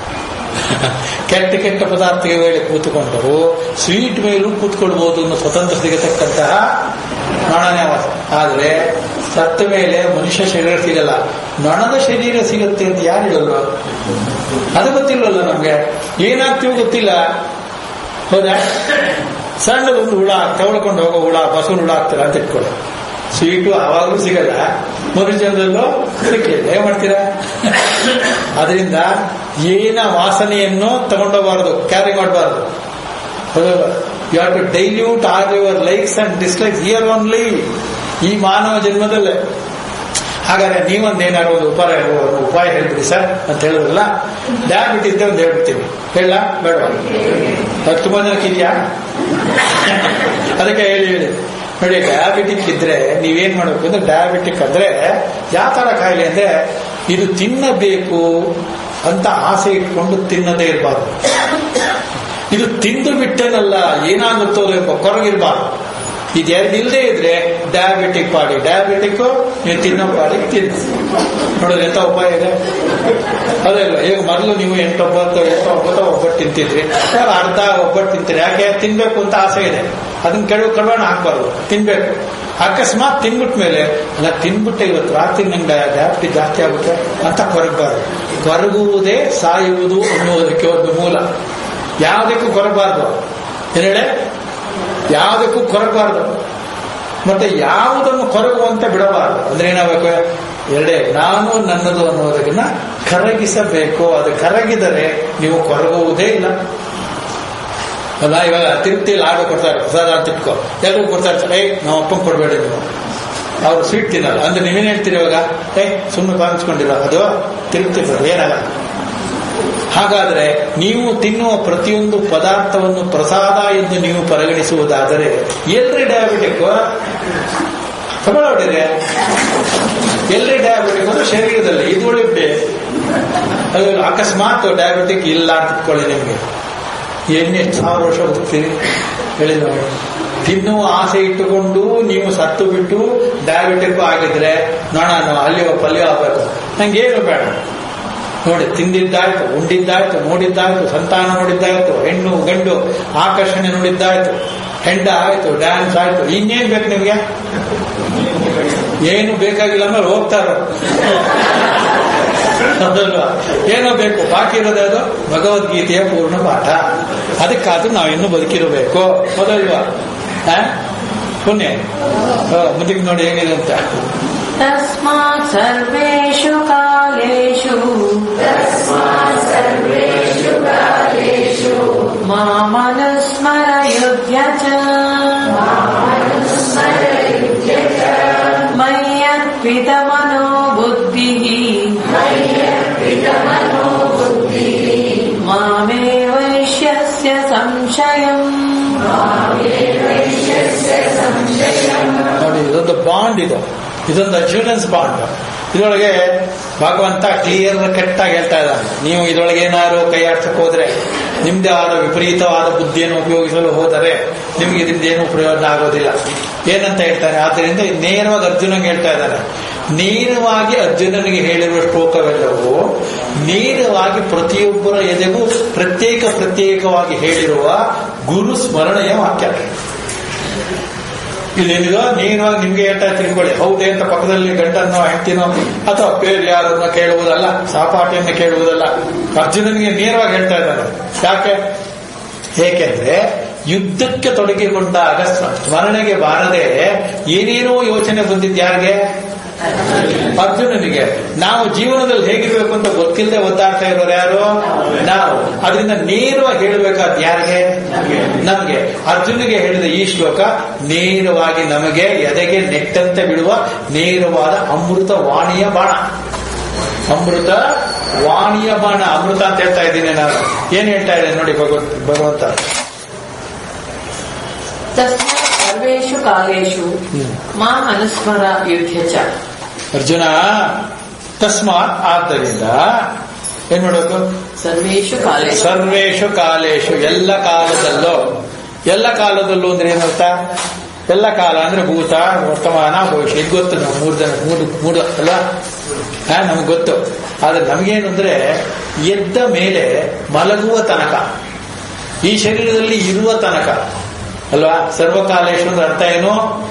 ಕೆಟ್ಟ ಕೆಟ್ಟ ಪದಾರ್ಥಕ್ಕೆ ವೇಳೆ ಕೂತ್ಕೊಂಡರು ಸ್ವೀಟ್ ಮೇಲೂ ಕೂತ್ಕೊಳ್ಬಹುದು ಅನ್ನೋ ಸ್ವತಂತ್ರ ಸಿಗತಕ್ಕಂತಹ ನೊಣನೇ ವಾಸ. ಆದ್ರೆ ಸತ್ತ ಮೇಲೆ ಮನುಷ್ಯ ಶರೀರ ಸಿಗಲ್ಲ, ನೊಣದ ಶರೀರ ಸಿಗುತ್ತೆ ಅಂತ ಯಾರು ಹೇಳಲ್ವ? ಅದು ಗೊತ್ತಿಲ್ವಲ್ಲ ನಮ್ಗೆ. ಏನಾಗ್ತೀವೋ ಗೊತ್ತಿಲ್ಲ. ಹೌದಾ? ಸಣ್ಣದೊಂದು ಹುಳ ತಗೊಳ್ಕೊಂಡು ಹೋಗೋ ಹುಳ, ಬಸವನ ಹುಳ ಆಗ್ತಾರ ಅಂತ ಇಟ್ಕೊಳ್ಳಿ. ಸ್ವೀಟು ಆವಾಗಲೂ ಸಿಗಲ್ಲ, ಮನುಷ್ಯನಲ್ಲೂ ಸಿಕ್ಕಿಲ್ಲ. ಏನ್ ಮಾಡ್ತೀರಾ? ಅದರಿಂದ ಏನ ವಾಸನೆಯನ್ನು ತಗೊಂಡೋಗಬಾರದು, ಕ್ಯಾರಿ ಮಾಡಬಾರದು. ಹೌದಲ್ಲ? You have to dilute all your likes and dislikes here only, ಈ ಮಾನವ ಜನ್ಮದಲ್ಲೇ. ಹಾಗಾದ್ರೆ ನೀವೊಂದೇನಾದ್ರು ಒಂದು ಉಪಾಯ ಉಪಾಯ ಹೇಳ್ಬಿಡಿ ಸರ್ ಅಂತ ಹೇಳಿದ್ರಲ್ಲ. ಡಯಾಬಿಟಿಸ್ ಇದ್ದೆ ಒಂದು ಹೇಳ್ಬಿಡ್ತೀವಿ. ಹೇಳ ಬೇಡ? ಅದು ತುಂಬಾ ಜನಕ್ಕೆ ಇದೆಯಾ? ಅದಕ್ಕೆ ಹೇಳಿ ಹೇಳಿ ನೋಡಿ. ಡಯಾಬಿಟಿಕ್ ಇದ್ರೆ ನೀವೇನ್ ಮಾಡ್ಬೇಕು ಅಂದ್ರೆ, ಡಯಾಬಿಟಿಕ್ ಅಂದ್ರೆ ಯಾವ ತರ ಕಾಯಿಲೆ ಅಂದ್ರೆ, ಇದು ತಿನ್ನಬೇಕು ಅಂತ ಆಸೆ ಇಟ್ಕೊಂಡು ತಿನ್ನದೇ ಇರಬಾರ್ದು. ಇದು ತಿಂದು ಬಿಟ್ಟೇನಲ್ಲ ಏನಾಗುತ್ತೋ ಎಂಬ ಕೊರಗಿರಬಾರ್ದು. ಇದೆರಡು ಇಲ್ಲದೆ ಇದ್ರೆ ಡಯಾಬಿಟಿಕ್ ಪಾಡಿ. ಡಯಾಬಿಟಿಕ್ ನೀವು ತಿನ್ನೋ ಪಾಡಿಗೆ ತಿನ್ನು. ನೋಡೋದು ಎಂತ ಉಪಾಯ ಇದೆ. ಅದಲ್ಲ, ಈಗ ಮೊದಲು ನೀವು ಎಂಟೊಂಬತ್ತು ಎಂಟು ಒಂಬತ್ತು ಒಬ್ಬಟ್ಟು ತಿಂತಿದ್ರಿ, ಅರ್ಧ ಒಬ್ಬಟ್ಟು ತಿಂತೀರಿ. ಯಾಕೆ? ತಿನ್ಬೇಕು ಅಂತ ಆಸೆ ಇದೆ. ಅದನ್ನ ಕೆಡವು ಕಡವಾಣ ಹಾಕ್ಬಾರ್ದು, ತಿನ್ಬೇಕು. ಅಕಸ್ಮಾತ್ ತಿನ್ಬಿಟ್ ಮೇಲೆ ಅಲ್ಲ ತಿನ್ಬಿಟ್ಟೆ ಇವತ್ತು ರಾತ್ರಿ ನಂಗೆ ಡಯಾಬಿಟಿಸ್ ಜಾಸ್ತಿ ಆಗುತ್ತೆ ಅಂತ ಕೊರಗಬಾರ್ದು. ಕೊರಗುವುದೇ ಸಾಯುವುದು ಅನ್ನುವುದಕ್ಕೆ ಒಂದು ಮೂಲ. ಯಾವುದಕ್ಕೂ ಕೊರಗಬಾರ್ದು. ಏನ್ ಹೇಳಿ? ಯಾವುದಕ್ಕೂ ಕೊರಗಬಾರ್ದು. ಮತ್ತೆ ಯಾವುದನ್ನು ಕೊರಗುವಂತೆ ಬಿಡಬಾರ್ದು. ಅಂದ್ರೆ ಏನಾಗಬೇಕು? ಎರಡೇ, ನಾನು ನನ್ನದು ಅನ್ನೋದನ್ನ ಕರಗಿಸಬೇಕು. ಅದು ಕರಗಿದರೆ ನೀವು ಕೊರಗುವುದೇ ಇಲ್ಲ. ಅಲ್ಲ ಇವಾಗ ತಿರುಪ್ತಿಯಲ್ಲಿ ಆರ್ಡರ್ ಕೊಡ್ತಾರೆ ಪ್ರಸಾದ ಅಂತ ಇಟ್ಕೋ, ಎಲ್ಲರಿಗೂ ಕೊಡ್ತಾ ಇರ್ತಾರೆ. ಏಯ್ ನಾವು ಅಪ್ಪಂಗೆ ಕೊಡಬೇಡಿ ನೀವು, ಅವ್ರು ಸ್ವೀಟ್ ತಿನ್ನಲ್ಲ ಅಂದ್ರೆ ನೀವೇನು ಹೇಳ್ತೀರಿ ಇವಾಗ? ಏಯ್ ಸುಮ್ಮನೆ ಕಾಣಿಸ್ಕೊಂಡಿರೋ ಅದು ತಿರುಪ್ತಿ ಬರೋದು ಏನಾಗಲ್ಲ. ಹಾಗಾದ್ರೆ ನೀವು ತಿನ್ನುವ ಪ್ರತಿಯೊಂದು ಪದಾರ್ಥವನ್ನು ಪ್ರಸಾದ ಎಂದು ನೀವು ಪರಿಗಣಿಸುವುದಾದರೆ ಎಲ್ರಿ ಡಯಾಬಿಟಿಕ್ ತಗೊಳ್ಳೋಡಿದೆ, ಎಲ್ರಿ ಡಯಾಬಿಟಿಕ್ ಅಂದ್ರೆ ಶರೀರದಲ್ಲಿ ಇದು ಒಳ್ಳೆ ಅಕಸ್ಮಾತ್ ಡಯಾಬಿಟಿಕ್ ಇಲ್ಲ ಅಂತ ಇಟ್ಕೊಳ್ಳಿ, ನಿಮ್ಗೆ ಎಣ್ಣೆ ಸಾವಿರ ವರ್ಷ ಹೋಗ್ತೀರಿ ಹೇಳಿ ನೋಡಿ. ತಿನ್ನುವ ಆಸೆ ಇಟ್ಟುಕೊಂಡು ನೀವು ಸತ್ತು ಬಿಟ್ಟು ಡಯಾಬಿಟಿಕ್ ಆಗಿದ್ರೆ ನೋಡೋಣ ಅಲ್ಲಿ ಪಲ್ಯ ಆಗ್ಬೇಕು, ನಂಗೇನು ಬೇಡ ನೋಡಿ. ತಿಂದಿದ್ದಾಯ್ತು, ಉಂಡಿದ್ದಾಯ್ತು, ನೋಡಿದ್ದಾಯ್ತು, ಸಂತಾನ ನೋಡಿದ್ದಾಯ್ತು, ಹೆಣ್ಣು ಗಂಡು ಆಕರ್ಷಣೆ ನೋಡಿದ್ದಾಯ್ತು, ಹೆಂಡ ಆಯ್ತು, ಡ್ಯಾನ್ಸ್ ಆಯ್ತು, ಇನ್ನೇನ್ ಬೇಕು ನಿಮ್ಗೆ? ಏನು ಬೇಕಾಗಿಲ್ಲ ಅಂದ್ರೆ ಹೋಗ್ತಾರ ಅದಲ್ವಾ? ಏನೋ ಬೇಕು, ಬಾಕಿ ಇರೋದೇ ಅದು ಭಗವದ್ಗೀತೆಯ ಪೂರ್ಣ ಪಾಠ. ಅದಕ್ಕಾದ್ರೂ ನಾವಿನ್ನೂ ಬದುಕಿರಬೇಕು ಮೊದಲ್ವಾ? ಪುಣ್ಯ ಮುಂದಕ್ಕೆ ನೋಡಿ ಏನಿದೆ ಅಂತ. ತಸ್ಮಾತ್ ಸರ್ವೇಷು ಕಾಲೇಷು ಮಾಮನುಸ್ಮರ ಯುಧ್ಯ ಚ ಮಯ್ಯರ್ಪಿತ ಮನೋ ಬುದ್ಧಿಃ ಮಾಮೇ ವೈಶ್ಯಸ್ಯ ಸಂಶಯಂ. ನೋಡಿ, ಇದೊಂದು ಬಾಂಡ್, ಇದು ಇದೊಂದು ಅಶ್ಯೂರೆನ್ಸ್ ಬಾಂಡ್. ಇದರೊಳಗೆ ಭಗವಂತ ಕ್ಲಿಯರ್ ಕಟ್ಟಾಗಿ ಹೇಳ್ತಾ ಇದ್ದಾನೆ, ನೀವು ಇದರೊಳಗೆ ಏನಾದ್ರು ಕೈ ಆಡ್ಸಕ್ ಹೋದ್ರೆ, ನಿಮ್ದೇ ಆದ ವಿಪರೀತವಾದ ಬುದ್ಧಿಯನ್ನು ಉಪಯೋಗಿಸಲು ಹೋದರೆ ನಿಮ್ಗೆ ಇದರಿಂದ ಏನು ಪ್ರಯೋಜನ ಆಗೋದಿಲ್ಲ ಏನಂತ ಹೇಳ್ತಾನೆ. ಆದ್ದರಿಂದ ನೇರವಾಗಿ ಅರ್ಜುನಗೆ ಹೇಳ್ತಾ ಇದ್ದಾನೆ. ನೇರವಾಗಿ ಅರ್ಜುನನಿಗೆ ಹೇಳಿರುವ ಶ್ಲೋಕವೆಲ್ಲವೂ ನೇರವಾಗಿ ಪ್ರತಿಯೊಬ್ಬರ ಎದೆಗೂ ಪ್ರತ್ಯೇಕ ಪ್ರತ್ಯೇಕವಾಗಿ ಹೇಳಿರುವ ಗುರು ಸ್ಮರಣೆಯ ವಾಕ್ಯ. ಇಲ್ಲೇನಿದೋ ನೇರವಾಗಿ ನಿಮ್ಗೆ ಹೇಳ್ತಾ ತಿಳ್ಕೊಳ್ಳಿ, ಹೌದೇ ಅಂತ ಪಕ್ಕದಲ್ಲಿ ಗಂಡನ್ನೋ ಹೆಂಡತಿನೋ ಅಥವಾ ಬೇರೆ ಯಾರನ್ನ ಕೇಳುವುದಲ್ಲ, ಸಹಪಾಠಿಯನ್ನು ಕೇಳುವುದಲ್ಲ. ಅರ್ಜುನನಿಗೆ ನೇರವಾಗಿ ಹೇಳ್ತಾ ಇದ್ದಾನೆ. ಯಾಕೆ? ಏಕೆಂದ್ರೆ ಯುದ್ಧಕ್ಕೆ ತೊಡಗಿಕೊಂಡಾಗ ಸ್ಮರಣೆಗೆ ಬಾರದೆ ಏನೇನೋ ಯೋಚನೆ ಬಂದಿದ್ದು ಯಾರಿಗೆ? ಅರ್ಜುನನಿಗೆ. ನಾವು ಜೀವನದಲ್ಲಿ ಹೇಗಿರ್ಬೇಕು ಅಂತ ಗೊತ್ತಿಲ್ಲದೆ ಒದ್ದಾಡ್ತಾ ಇರೋರು ಯಾರು? ನಾವು. ಅದರಿಂದ ನೇರವಾಗಿ ಹೇಳಬೇಕಾದ ಯಾರಿಗೆ? ನಮಗೆ. ಅರ್ಜುನಿಗೆ ಹೇಳಿದ ಈ ಶ್ಲೋಕ ನೇರವಾಗಿ ನಮಗೆ ಎದೆಗೆ ನೆಟ್ಟಂತೆ ಬಿಡುವ ನೇರವಾದ ಅಮೃತ ವಾಣಿಯ ಬಾಣ. ಅಮೃತ ವಾಣಿಯ ಬಾಣ. ಅಮೃತ ಅಂತ ಹೇಳ್ತಾ ಇದ್ದೀನಿ ನಾನು. ಏನ್ ಹೇಳ್ತಾ ಇದ್ದೇನೆ ನೋಡಿ ಭಗವಂತ. ಸರ್ವೇಷು ಕಾಲೇಷು ಮಾಂ ಅನುಸ್ಮರ ಯುಧ್ಯ ಚ. ಅರ್ಜುನ ತಸ್ಮಾತ್ ಆದ್ದರಿಂದ ಏನ್ ಮಾಡಬೇಕು? ಸರ್ವೇಷು ಕಾಲೇಷು ಸರ್ವೇಷು ಕಾಲೇಷು ಎಲ್ಲ ಕಾಲದಲ್ಲೂ. ಎಲ್ಲ ಕಾಲದಲ್ಲೂ ಅಂದ್ರೆ ಏನರ್ಥ? ಎಲ್ಲ ಕಾಲ ಅಂದ್ರೆ ಭೂತ, ವರ್ತಮಾನ, ಭವಿಷ್ಯ. ಇದು ಗೊತ್ತು ನಾವು ಮೂರು ಜನ ಮೂರು ಮೂರು ಅಲ್ಲ ನಮ್ಗೆ ಗೊತ್ತು. ಆದ್ರೆ ನಮಗೇನು ಅಂದ್ರೆ ಎದ್ದ ಮೇಲೆ ಮಲಗುವ ತನಕ, ಈ ಶರೀರದಲ್ಲಿ ಇರುವ ತನಕ ಅಲ್ವಾ? ಸರ್ವಕಾಲೇಶು ಅಂದ್ರೆ ಅರ್ಥ ಏನು?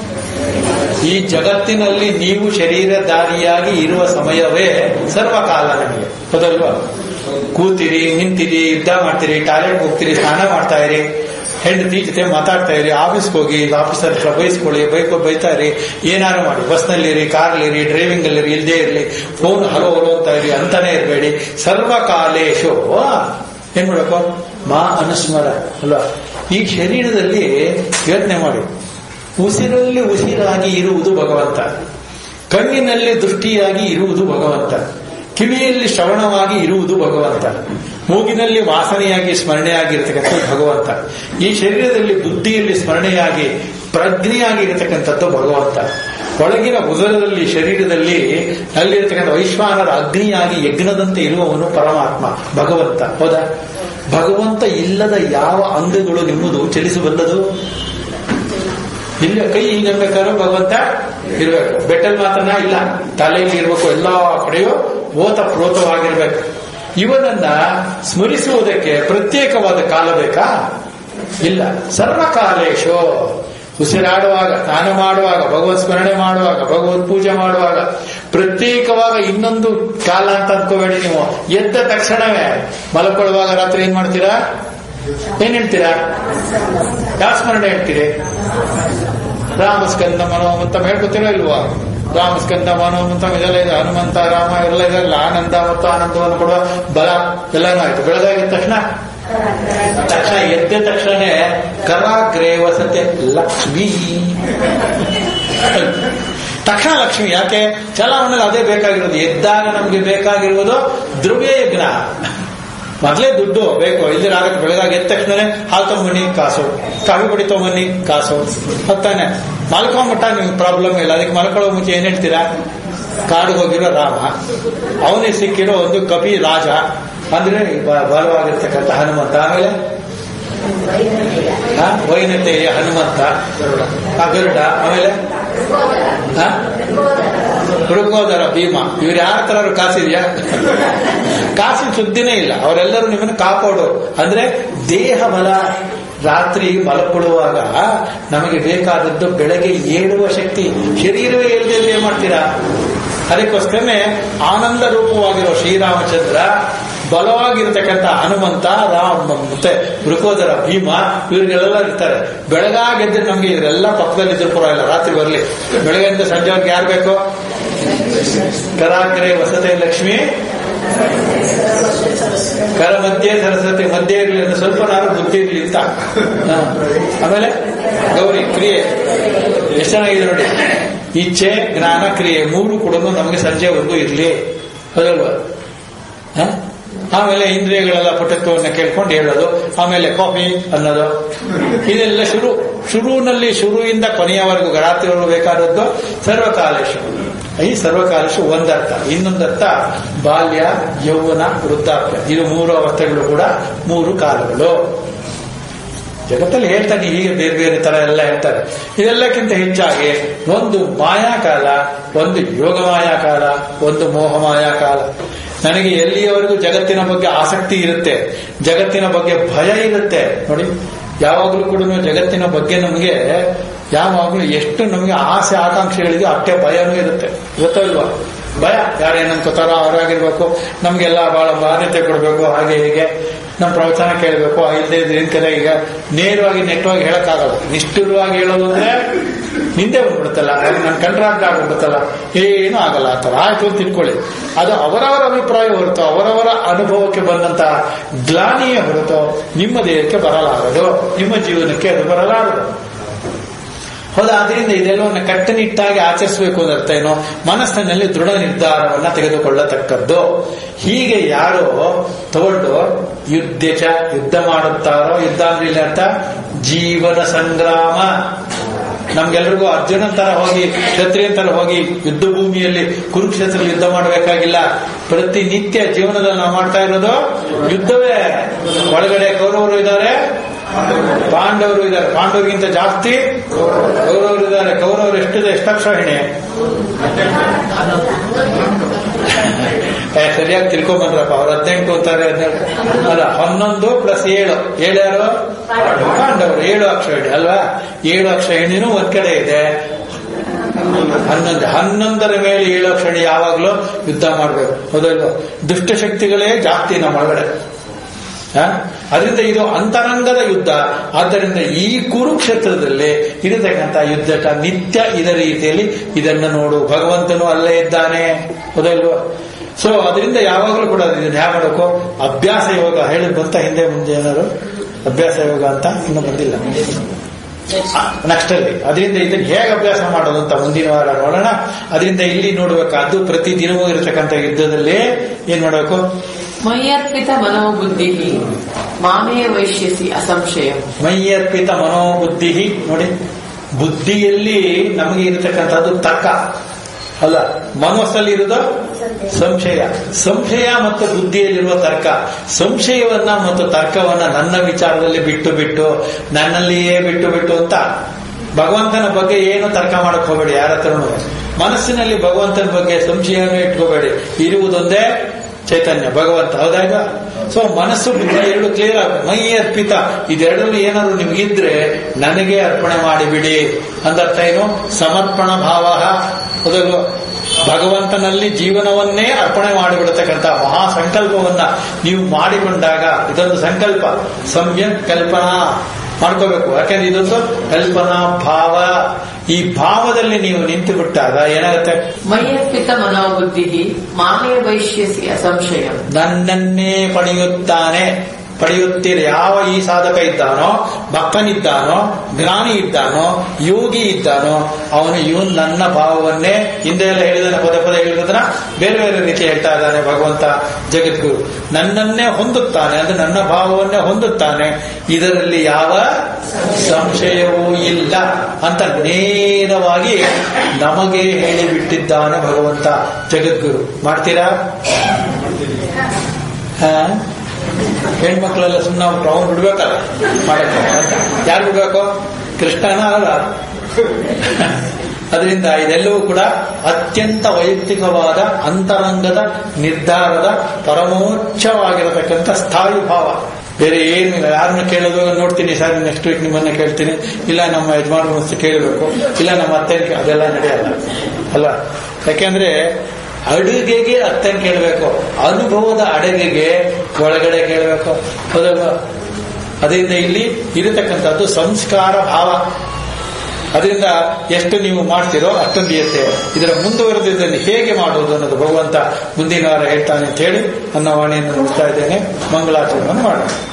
ಈ ಜಗತ್ತಿನಲ್ಲಿ ನೀವು ಶರೀರಧಾರಿಯಾಗಿ ಇರುವ ಸಮಯವೇ ಸರ್ವಕಾಲ ನಮಗೆ. ಹೌದಲ್ವಾ? ಕೂತಿರಿ, ನಿಂತಿರಿ, ಯುದ್ಧ ಮಾಡ್ತೀರಿ, ಟಾಯ್ಲೆಟ್ ಹೋಗ್ತೀರಿ, ಸ್ನಾನ ಮಾಡ್ತಾ ಇರಿ, ಹೆಂಡತಿ ಜೊತೆ ಮಾತಾಡ್ತಾ ಇರಿ, ಆಫೀಸ್ಗೆ ಹೋಗಿ ಆಫೀಸರ್ ಹತ್ರ ಬೈಸ್ಕೊಳ್ಳಿ, ಬೈಕೋ ಬೈತಾ ಇರಿ, ಏನಾರು ಮಾಡಿ, ಬಸ್ನಲ್ಲಿರಿ, ಕಾರ್ಲಿರಿ, ಡ್ರೈವಿಂಗ್ ಅಲ್ಲಿರಿ, ಇಲ್ಲದೆ ಇರಲಿ, ಫೋನ್ ಹಲೋ ಹಲೋ ಅಂತ ಇರಿ, ಅಂತಾನೆ ಇರಬೇಡಿ. ಸರ್ವಕಾಲೇಶು ಏನ್ ಮಾಡಬೇಕು? ಮಾ ಅನುಸ್ಮರ ಅಲ್ವಾ? ಈ ಶರೀರದಲ್ಲಿ ಯೋಚನೆ ಮಾಡಿ, ಉಸಿರಲ್ಲಿ ಉಸಿರಾಗಿ ಇರುವುದು ಭಗವಂತ, ಕಣ್ಣಿನಲ್ಲಿ ದೃಷ್ಟಿಯಾಗಿ ಇರುವುದು ಭಗವಂತ, ಕಿವಿಯಲ್ಲಿ ಶ್ರವಣವಾಗಿ ಇರುವುದು ಭಗವಂತ, ಮೂಗಿನಲ್ಲಿ ವಾಸನೆಯಾಗಿ ಸ್ಮರಣೆಯಾಗಿರ್ತಕ್ಕಂಥದ್ದು ಭಗವಂತ, ಈ ಶರೀರದಲ್ಲಿ ಬುದ್ಧಿಯಲ್ಲಿ ಸ್ಮರಣೆಯಾಗಿ ಪ್ರಜ್ಞೆಯಾಗಿರತಕ್ಕಂಥದ್ದು ಭಗವಂತ, ಒಳಗಿನ ಉದರದಲ್ಲಿ ಶರೀರದಲ್ಲಿ ಅಲ್ಲಿರತಕ್ಕಂಥ ವೈಶ್ವಾನರ ಅಗ್ನಿಯಾಗಿ ಯಜ್ಞದಂತೆ ಇರುವವನು ಪರಮಾತ್ಮ ಭಗವಂತ. ಹೌದಾ? ಭಗವಂತ ಇಲ್ಲದ ಯಾವ ಅಂಗಗಳು ನಿಮ್ಮದು ಚಲಿಸಬಲ್ಲದು? ಇಲ್ಲ. ಕೈ ಹಿಂಗಬೇಕಾದ್ರೂ ಭಗವಂತ ಇರಬೇಕು. ಬೆಟ್ಟಲ್ಲಿ ಮಾತ್ರನ ಇಲ್ಲ, ತಲೆಯಲ್ಲಿ ಇರಬೇಕು, ಎಲ್ಲಾ ಕಡೆಯೂ ಓತ ಪ್ರೋತವಾಗಿರ್ಬೇಕು. ಇವನನ್ನ ಸ್ಮರಿಸುವುದಕ್ಕೆ ಪ್ರತ್ಯೇಕವಾದ ಕಾಲ ಬೇಕಾ? ಇಲ್ಲ. ಸರ್ವಕಾಲೇಶು. ಉಸಿರಾಡುವಾಗ, ಸ್ನಾನ ಮಾಡುವಾಗ, ಭಗವತ್ ಸ್ಮರಣೆ ಮಾಡುವಾಗ, ಭಗವತ್ ಪೂಜೆ ಮಾಡುವಾಗ ಪ್ರತ್ಯೇಕವಾಗ ಇನ್ನೊಂದು ಕಾಲ ಅಂತ ಅನ್ಕೋಬೇಡಿ ನೀವು. ಎದ್ದ ತಕ್ಷಣವೇ ಮಲಕೊಳ್ಳುವಾಗ ರಾತ್ರಿ ಏನ್ ಮಾಡ್ತೀರಾ? ಏನ್ ಹೇಳ್ತೀರಾ? ಯಾವ ಸ್ಮರಣೆ ಹೇಳ್ತೀರಿ? ರಾಮಸ್ಕಂದ ಮನೋಮಂತ ಹೇಳ್ಕೊತೀರೋ ಇಲ್ವಾ? ರಾಮಸ್ಕಂದ ಮನೋಮಂತ ಇದೆಲ್ಲ ಇದೆ, ಹನುಮಂತ ರಾಮ ಎಲ್ಲ ಇದೆಲ್ಲ, ಆನಂದ ಮತ್ತು ಆನಂದವನ್ನು ಕೊಡುವ ಬಲ ಎಲ್ಲಾನು ಆಯ್ತು. ಬೆಳಗಾಗಿದ ತಕ್ಷಣ ತಕ್ಷಣ ಎದ್ದ ತಕ್ಷಣ ಕರಾಗ್ರೇ ವಸತೆ ಲಕ್ಷ್ಮೀ. ತಕ್ಷಣ ಲಕ್ಷ್ಮಿ. ಯಾಕೆ? ಚಲಾವಣೆಯಲ್ಲಿ ಅದೇ ಬೇಕಾಗಿರೋದು. ಎದ್ದಾಗ ನಮ್ಗೆ ಬೇಕಾಗಿರುವುದು ದ್ರವ್ಯ ಯಜ್ಞ. ಮೊದಲೇ ದುಡ್ಡು ಬೇಕು. ಇಲ್ಲಿ ಆಗಕ್ಕೆ ಬೆಳಗಾಗಿ ಎದ್ದ ತಕ್ಷಣನೇ ಹಾಲು ತಗೊಂಬನ್ನಿ ಕಾಸು, ಕಾಫಿ ಪುಡಿ ತಗೊಂಬನ್ನಿ ಕಾಸು. ಹೊತ್ತಾನೆ ಮಲ್ಕೊಂಬಿಟ್ಟ ನಿಮ್ಗೆ ಪ್ರಾಬ್ಲಮ್ ಇಲ್ಲ. ಅದಕ್ಕೆ ಮಲ್ಕೊಳ್ಳೋ ಮುಂಚೆ ಏನ್ ಹೇಳ್ತೀರಾ? ಕಾಡಿಗೆ ಹೋಗಿರೋ ರಾಮ, ಅವನಿಗೆ ಸಿಕ್ಕಿರೋ ಒಂದು ಕಪಿ ರಾಜ ಅಂದ್ರೆ ಬಲವಾಗಿರ್ತಕ್ಕಂಥ ಹನುಮಂತ. ಆಮೇಲೆ ವೈನತೆಯ ಹನುಮಂತ, ಗರುಡ, ಆಮೇಲೆ ಮೃಗೋದರ ಭೀಮ. ಇವ್ರು ಯಾರ ತರ ಕಾಸಿದ್ಯಾ? ಕಾಸಿನ ಸುದ್ದಿನೇ ಇಲ್ಲ. ಅವರೆಲ್ಲರೂ ನಿಮ್ಮನ್ನು ಕಾಪಾಡು. ಅಂದ್ರೆ ದೇಹ ಬಲ. ರಾತ್ರಿ ಮಲಕೊಳ್ಳುವಾಗ ನಮಗೆ ಬೇಕಾದದ್ದು ಬೆಳಗ್ಗೆ ಏಳುವ ಶಕ್ತಿ. ಶರೀರವೇ ಏಳದಲ್ಲಿ ಏನ್ ಮಾಡ್ತೀರಾ? ಅದಕ್ಕೋಸ್ಕರನೇ ಆನಂದ ರೂಪವಾಗಿರೋ ಶ್ರೀರಾಮಚಂದ್ರ, ಬಲವಾಗಿರ್ತಕ್ಕಂಥ ಹನುಮಂತ, ರಾಮ ಮತ್ತೆ ಮೃಕೋದರ ಭೀಮ, ಇವರಿಗೆಲ್ಲ ಇರ್ತಾರೆ. ಬೆಳಗಾಗೆದ್ರೆ ನಮ್ಗೆ ಇವರೆಲ್ಲ ಪಕ್ಕದಲ್ಲಿದ್ರು ಪುರ ಇಲ್ಲ. ರಾತ್ರಿ ಬರ್ಲಿ, ಬೆಳಗ್ಗೆಯಿಂದ ಸಂಜೆವರೆಗೆ ಯಾರು ಬೇಕು? ಕರಾಗ್ರೇ ವಸತೆ ಲಕ್ಷ್ಮಿ, ಕರ ಮಧ್ಯೆ ಸರಸ್ವತಿ. ಮಧ್ಯೆ ಇರಲಿ ಅಂದ್ರೆ ಸ್ವಲ್ಪ ನಾನು ಬುದ್ಧಿ ಇರಲಿ ಅಂತ. ಆಮೇಲೆ ಗೌರಿ ಕ್ರಿಯೆ ಎಷ್ಟು ಚೆನ್ನಾಗಿದೆ ನೋಡಿ. ಇಚ್ಛೆ, ಜ್ಞಾನ, ಕ್ರಿಯೆ ಮೂರು ಕೂಡ ನಮಗೆ ಸಂಜೆ ಒಂದು ಇರಲಿ, ಹೌದಲ್ವಾ? ಆಮೇಲೆ ಇಂದ್ರಿಯಗಳೆಲ್ಲ ಪುಟತ್ವವನ್ನು ಕೇಳ್ಕೊಂಡು ಹೇಳೋದು, ಆಮೇಲೆ ಕಾಫಿ ಅನ್ನೋದು, ಇದೆಲ್ಲ ಶುರು. ಶುರುವಿನಲ್ಲಿ ಶುರುವಿಂದ ಕೊನೆಯವರೆಗೂ ರಾತ್ರಿವರೆಗೂ ಬೇಕಾದದ್ದು ಸರ್ವಕಾಲೇಶು. ಈ ಸರ್ವಕಾಲೇಶು ಒಂದರ್ಥ. ಇನ್ನೊಂದರ್ಥ ಬಾಲ್ಯ, ಯೌವನ, ವೃದ್ಧಾಪ್ಯ. ಇದು ಮೂರು ಅವಸ್ಥೆಗಳು ಕೂಡ ಮೂರು ಕಾಲಗಳು. ಜಗತ್ತಲ್ಲಿ ಹೇಳ್ತಾನೆ ಹೀಗೆ ಬೇರೆ ಬೇರೆ ತರ ಎಲ್ಲ ಹೇಳ್ತಾರೆ. ಇದೆಲ್ಲಕ್ಕಿಂತ ಹೆಚ್ಚಾಗಿ ಒಂದು ಮಾಯಾಕಾಲ, ಒಂದು ಯೋಗ ಮಾಯಾಕಾಲ, ಒಂದು ಮೋಹ ಮಾಯಾಕಾಲ. ನನಗೆ ಎಲ್ಲಿಯವರೆಗೂ ಜಗತ್ತಿನ ಬಗ್ಗೆ ಆಸಕ್ತಿ ಇರುತ್ತೆ, ಜಗತ್ತಿನ ಬಗ್ಗೆ ಭಯ ಇರುತ್ತೆ ನೋಡಿ. ಯಾವಾಗಲೂ ಕೂಡ ಜಗತ್ತಿನ ಬಗ್ಗೆ ನಮಗೆ ಯಾವಾಗಲೂ ಎಷ್ಟು ನಮಗೆ ಆಸೆ ಆಕಾಂಕ್ಷೆಗಳಿದೆಯೋ ಅಷ್ಟೇ ಭಯನೂ ಇರುತ್ತೆ. ಗೊತ್ತಲ್ವಾ? ಭಯ. ಯಾರೇನು ಅನ್ಕೋತಾರೋ ಅವರಾಗಿರ್ಬೇಕು, ನಮ್ಗೆಲ್ಲ ಬಹಳ ಬಾಧ್ಯತೆ ಕೊಡಬೇಕು, ಹಾಗೆ ಹೀಗೆ ನಮ್ಮ ಪ್ರವಚನ ಕೇಳಬೇಕು, ಇಲ್ಲದೆ ಇದ್ರೆ ಏನ್ ಕರೆ. ಈಗ ನೇರವಾಗಿ ನೆಟ್ಟವಾಗಿ ಹೇಳಕ್ಕಾಗಲ್ಲ. ನಿಷ್ಠುರವಾಗಿ ಹೇಳೋದು ಅಂದ್ರೆ ನಿಂದೆ ಬಂದ್ಬಿಡುತ್ತಲ್ಲ, ನನ್ ಕಂಟ್ರಾಕ್ಟ್ ಆಗ್ಬಿಡುತ್ತಲ್ಲ, ಏನೂ ಆಗಲ್ಲ. ಆ ತರ ಆಯ್ತು ಅಂತ ತಿಳ್ಕೊಳ್ಳಿ. ಅದು ಅವರವರ ಅಭಿಪ್ರಾಯ ಹೊರತು, ಅವರವರ ಅನುಭವಕ್ಕೆ ಬಂದಂತ ಗ್ಲಾನಿಯೇ ಹೊರತು ನಿಮ್ಮ ದೇಹಕ್ಕೆ ಬರಲಾರದು, ನಿಮ್ಮ ಜೀವನಕ್ಕೆ ಅದು ಬರಲಾರದು. ಹೌದಾ? ಅದರಿಂದ ಇದೆಲ್ಲವನ್ನ ಕಟ್ಟುನಿಟ್ಟಾಗಿ ಆಚರಿಸಬೇಕು ಅಂತ ಅರ್ಥ ಏನೋ, ಮನಸ್ಸಿನಲ್ಲಿ ದೃಢ ನಿರ್ಧಾರವನ್ನ ತೆಗೆದುಕೊಳ್ಳತಕ್ಕದ್ದು. ಹೀಗೆ ಯಾರು ತಗೊಂಡು ಯುದ್ಧ ಚ ಯುದ್ಧ ಮಾಡುತ್ತಾರೋ, ಯುದ್ಧ ಅಂದ್ರೆ ಇಲ್ಲ ಅಂತ ಜೀವನ ಸಂಗ್ರಾಮ. ನಮ್ಗೆಲ್ರಿಗೂ ಅರ್ಜುನನ್ ತರ ಹೋಗಿ, ಕ್ಷತ್ರಿಯನ್ ತರ ಹೋಗಿ ಯುದ್ಧ ಭೂಮಿಯಲ್ಲಿ ಕುರುಕ್ಷೇತ್ರ ಯುದ್ಧ ಮಾಡಬೇಕಾಗಿಲ್ಲ. ಪ್ರತಿನಿತ್ಯ ಜೀವನದಲ್ಲಿ ನಾವು ಮಾಡ್ತಾ ಇರೋದು ಯುದ್ಧವೇ. ಒಳಗಡೆ ಕೌರವರು ಇದ್ದಾರೆ, ಪಾಂಡವರು ಇದ್ದಾರೆ. ಪಾಂಡವರಿಗಿಂತ ಜಾಸ್ತಿ ಕೌರವರು ಇದ್ದಾರೆ. ಕೌರವರು ಎಷ್ಟಿದೆ? ಎಷ್ಟಕ್ಷಾಹಿಣಿ ಸರಿಯಾಗಿ ತಿಳ್ಕೊಂಬಂದ್ರಪ್ಪ. ಅವ್ರು ಹದಿನೆಂಟು ಅಂತಾರೆ, ಹದಿನೆಂಟು ಅಲ್ಲ, ಹನ್ನೊಂದು ಪ್ಲಸ್ ಏಳು. ಏಳ್ಯಾರು? ಪಾಂಡವರು. ಏಳು ಅಕ್ಷಾಹಿಣಿ ಅಲ್ವಾ? ಏಳು ಅಕ್ಷಾಹಿಣಿನೂ ಒಂದ್ ಕಡೆ ಇದೆ. ಹನ್ನೊಂದು ಹನ್ನೊಂದರ ಮೇಲೆ ಏಳು ಅಕ್ಷಾಹಿಣಿ ಯಾವಾಗ್ಲೂ ಯುದ್ಧ ಮಾಡ್ಬೇಕು, ಹೌದಲ್ವ? ದುಷ್ಟಶಕ್ತಿಗಳೇ ಜಾಸ್ತಿ ನಮ್ಮ ಒಳಗಡೆ. ಅದರಿಂದ ಇದು ಅಂತರಂಗದ ಯುದ್ಧ. ಆದ್ದರಿಂದ ಈ ಕುರುಕ್ಷೇತ್ರದಲ್ಲಿ ಇರತಕ್ಕಂಥ ಯುದ್ಧ ನಿತ್ಯ ಇದ ರೀತಿಯಲ್ಲಿ ಇದನ್ನು ನೋಡು. ಭಗವಂತನು ಅಲ್ಲೇ ಇದ್ದಾನೆ, ಹೌದಲ್ವ? ಸೊ ಅದರಿಂದ ಯಾವಾಗಲೂ ಕೂಡ ಇದನ್ನ ಯಾವ ಮಾಡಬೇಕು? ಅಭ್ಯಾಸ ಯೋಗ ಹೇಳಿದ್ ಬಂತ ಹಿಂದೆ ಮುಂದೆ ಏನಾದ್ರು ಅಭ್ಯಾಸ ಯೋಗ ಅಂತ ಇನ್ನು ಬಂದಿಲ್ಲ ನೆಕ್ಸ್ಟ್ ಅಲ್ಲಿ. ಅದರಿಂದ ಇದನ್ನ ಹೇಗೆ ಅಭ್ಯಾಸ ಮಾಡೋದು ಅಂತ ಮುಂದಿನ ವಾರ ನೋಡೋಣ. ಅದರಿಂದ ಇಲ್ಲಿ ನೋಡ್ಬೇಕಾದ್ದು ಪ್ರತಿ ದಿನವೂ ಇರತಕ್ಕಂಥ ಯುದ್ಧದಲ್ಲಿ ಏನ್ ಮಾಡಬೇಕು? ಮೈಯರ್ಪಿತ ಮನೋಬುದ್ಧಿ ಮಾಮೇ ವೈಶ್ಯಸಿ ಅಸಂಶಯ. ಮೈಯರ್ಪಿತ ಮನೋಬುದ್ಧಿ ನೋಡಿ, ಬುದ್ಧಿಯಲ್ಲಿ ನಮಗೆ ಇರತಕ್ಕಂಥದ್ದು ತರ್ಕ ಅಲ್ಲ, ಮನಸ್ಸಲ್ಲಿ ಇರೋದು ಸಂಶಯ. ಸಂಶಯ ಮತ್ತು ಬುದ್ಧಿಯಲ್ಲಿರುವ ತರ್ಕ. ಸಂಶಯವನ್ನ ಮತ್ತು ತರ್ಕವನ್ನ ನನ್ನ ವಿಚಾರದಲ್ಲಿ ಬಿಟ್ಟು ಬಿಟ್ಟು ನನ್ನಲ್ಲಿಯೇ ಬಿಟ್ಟು ಬಿಟ್ಟು ಅಂತ ಭಗವಂತನ ಬಗ್ಗೆ ಏನು ತರ್ಕ ಮಾಡಕ್ ಹೋಗಬೇಡಿ ಯಾರ ಹತ್ರನೂ. ಮನಸ್ಸಿನಲ್ಲಿ ಭಗವಂತನ ಬಗ್ಗೆ ಸಂಶಯನೂ ಇಟ್ಕೋಬೇಡಿ. ಇರುವುದೊಂದೇ ಚೈತನ್ಯ ಭಗವಂತ, ಹೌದಾಗ? ಸೊ ಮನಸ್ಸು ಬುದ್ಧಿ ಎರಡು ಕ್ಲಿಯರ್ ಆಗ. ಮೈ ಅರ್ಪಿತ ಇದೆರಡರಲ್ಲಿ ಏನಾದ್ರು ನಿಮ್ಗಿದ್ರೆ ನನಗೆ ಅರ್ಪಣೆ ಮಾಡಿಬಿಡಿ ಅಂದರ್ಥ ಏನು? ಸಮರ್ಪಣ ಭಾವ, ಹೌದಲ್ವ? ಭಗವಂತನಲ್ಲಿ ಜೀವನವನ್ನೇ ಅರ್ಪಣೆ ಮಾಡಿಬಿಡತಕ್ಕಂಥ ಮಹಾ ಸಂಕಲ್ಪವನ್ನ ನೀವು ಮಾಡಿಕೊಂಡಾಗ, ಇದೊಂದು ಸಂಕಲ್ಪ, ಸಮ್ಯಕ್ ಕಲ್ಪನಾ ಮಾಡ್ಕೋಬೇಕು. ಯಾಕಂದ್ರೆ ಇದೊಂದು ಕಲ್ಪನಾ ಭಾವ. ಈ ಭಾವದಲ್ಲಿ ನೀವು ನಿಂತು ಬಿಟ್ಟಾಗ ಏನಾಗುತ್ತೆ? ಮೈಯರ್ಪಿತ ಮನೋಬುದ್ಧಿ ಮಾಮೇ ವೈಶ್ಯಸಿ ಅಸಂಶಯ. ನನ್ನನ್ನೇ ಪಡೆಯುತ್ತಾನೆ. ಪಡೆಯುತ್ತೀರಿ. ಯಾವ ಈ ಸಾಧಕ ಇದ್ದಾನೋ, ಭಕ್ತನಿದ್ದಾನೋ, ಜ್ಞಾನಿ ಇದ್ದಾನೋ, ಯೋಗಿ ಇದ್ದಾನೋ, ಅವನು ಇವನ್ ನನ್ನ ಭಾವವನ್ನೇ ಹಿಂದೆ ಎಲ್ಲ ಹೇಳಿದಾನೆ, ಪದೇ ಪದೇ ಹೇಳಿರೋದನ್ನ ಬೇರೆ ಬೇರೆ ರೀತಿ ಹೇಳ್ತಾ ಇದ್ದಾನೆ ಭಗವಂತ ಜಗದ್ಗುರು. ನನ್ನನ್ನೇ ಹೊಂದುತ್ತಾನೆ ಅಂದ್ರೆ ನನ್ನ ಭಾವವನ್ನೇ ಹೊಂದುತ್ತಾನೆ, ಇದರಲ್ಲಿ ಯಾವ ಸಂಶಯವೂ ಇಲ್ಲ ಅಂತ ನೇರವಾಗಿ ನಮಗೆ ಹೇಳಿಬಿಟ್ಟಿದ್ದಾನೆ ಭಗವಂತ ಜಗದ್ಗುರು. ಮಾಡ್ತೀರಾ? ಹೆಣ್ಮಕ್ಳೆಲ್ಲ ಸುಮ್ಮನೆ ಅವ್ನು ಬಿಡ್ಬೇಕಲ್ಲ ಮಾಡಕ್ಕೆ ಅಂತ. ಯಾರು ಬಿಡ್ಬೇಕು? ಕೃಷ್ಣನ ಅಲ್ಲ. ಅದರಿಂದ ಇದೆಲ್ಲವೂ ಕೂಡ ಅತ್ಯಂತ ವೈಯಕ್ತಿಕವಾದ ಅಂತರಂಗದ ನಿರ್ಧಾರದ ಪರಮೋಚ್ಚವಾಗಿರತಕ್ಕಂಥ ಸ್ಥಾಯಿ ಭಾವ. ಬೇರೆ ಏನು ಇಲ್ಲ. ಯಾರನ್ನ ಕೇಳೋದು ನೋಡ್ತೀನಿ ಸರ್, ನೆಕ್ಸ್ಟ್ ವೀಕ್ ನಿಮ್ಮನ್ನ ಕೇಳ್ತೀನಿ, ಇಲ್ಲ ನಮ್ಮ ಯಜಮಾನ ಕೇಳಬೇಕು, ಇಲ್ಲ ನಮ್ಮ ಅತ್ತೆ, ಅದೆಲ್ಲ ನಡೆಯಲ್ಲ ಅಲ್ಲ. ಯಾಕೆಂದ್ರೆ ಅಡುಗೆಗೆ ಅತ್ತನ್ ಕೇಳಬೇಕು, ಅನುಭವದ ಅಡುಗೆಗೆ ಒಳಗಡೆ ಕೇಳಬೇಕು, ಹೌದಲ್ವ? ಅದರಿಂದ ಇಲ್ಲಿ ಇರತಕ್ಕಂಥದ್ದು ಸಂಸ್ಕಾರ ಭಾವ. ಅದರಿಂದ ಎಷ್ಟು ನೀವು ಮಾಡ್ತೀರೋ ಅಷ್ಟೊಂದು ಇರುತ್ತೆ. ಇದರ ಮುಂದುವರೆದಿದ್ದಲ್ಲಿ ಹೇಗೆ ಮಾಡುವುದು ಅನ್ನೋದು ಭಗವಂತ ಮುಂದಿನ ವಾರ ಹೇಳ್ತಾನೆ ಅಂತ ಹೇಳಿ ನನ್ನ ವಾಣಿಯನ್ನು ಮುಗಿಸ್ತಾ ಇದ್ದೇನೆ. ಮಂಗಳಾಚರಣೆಯನ್ನು ಮಾಡೋಣ.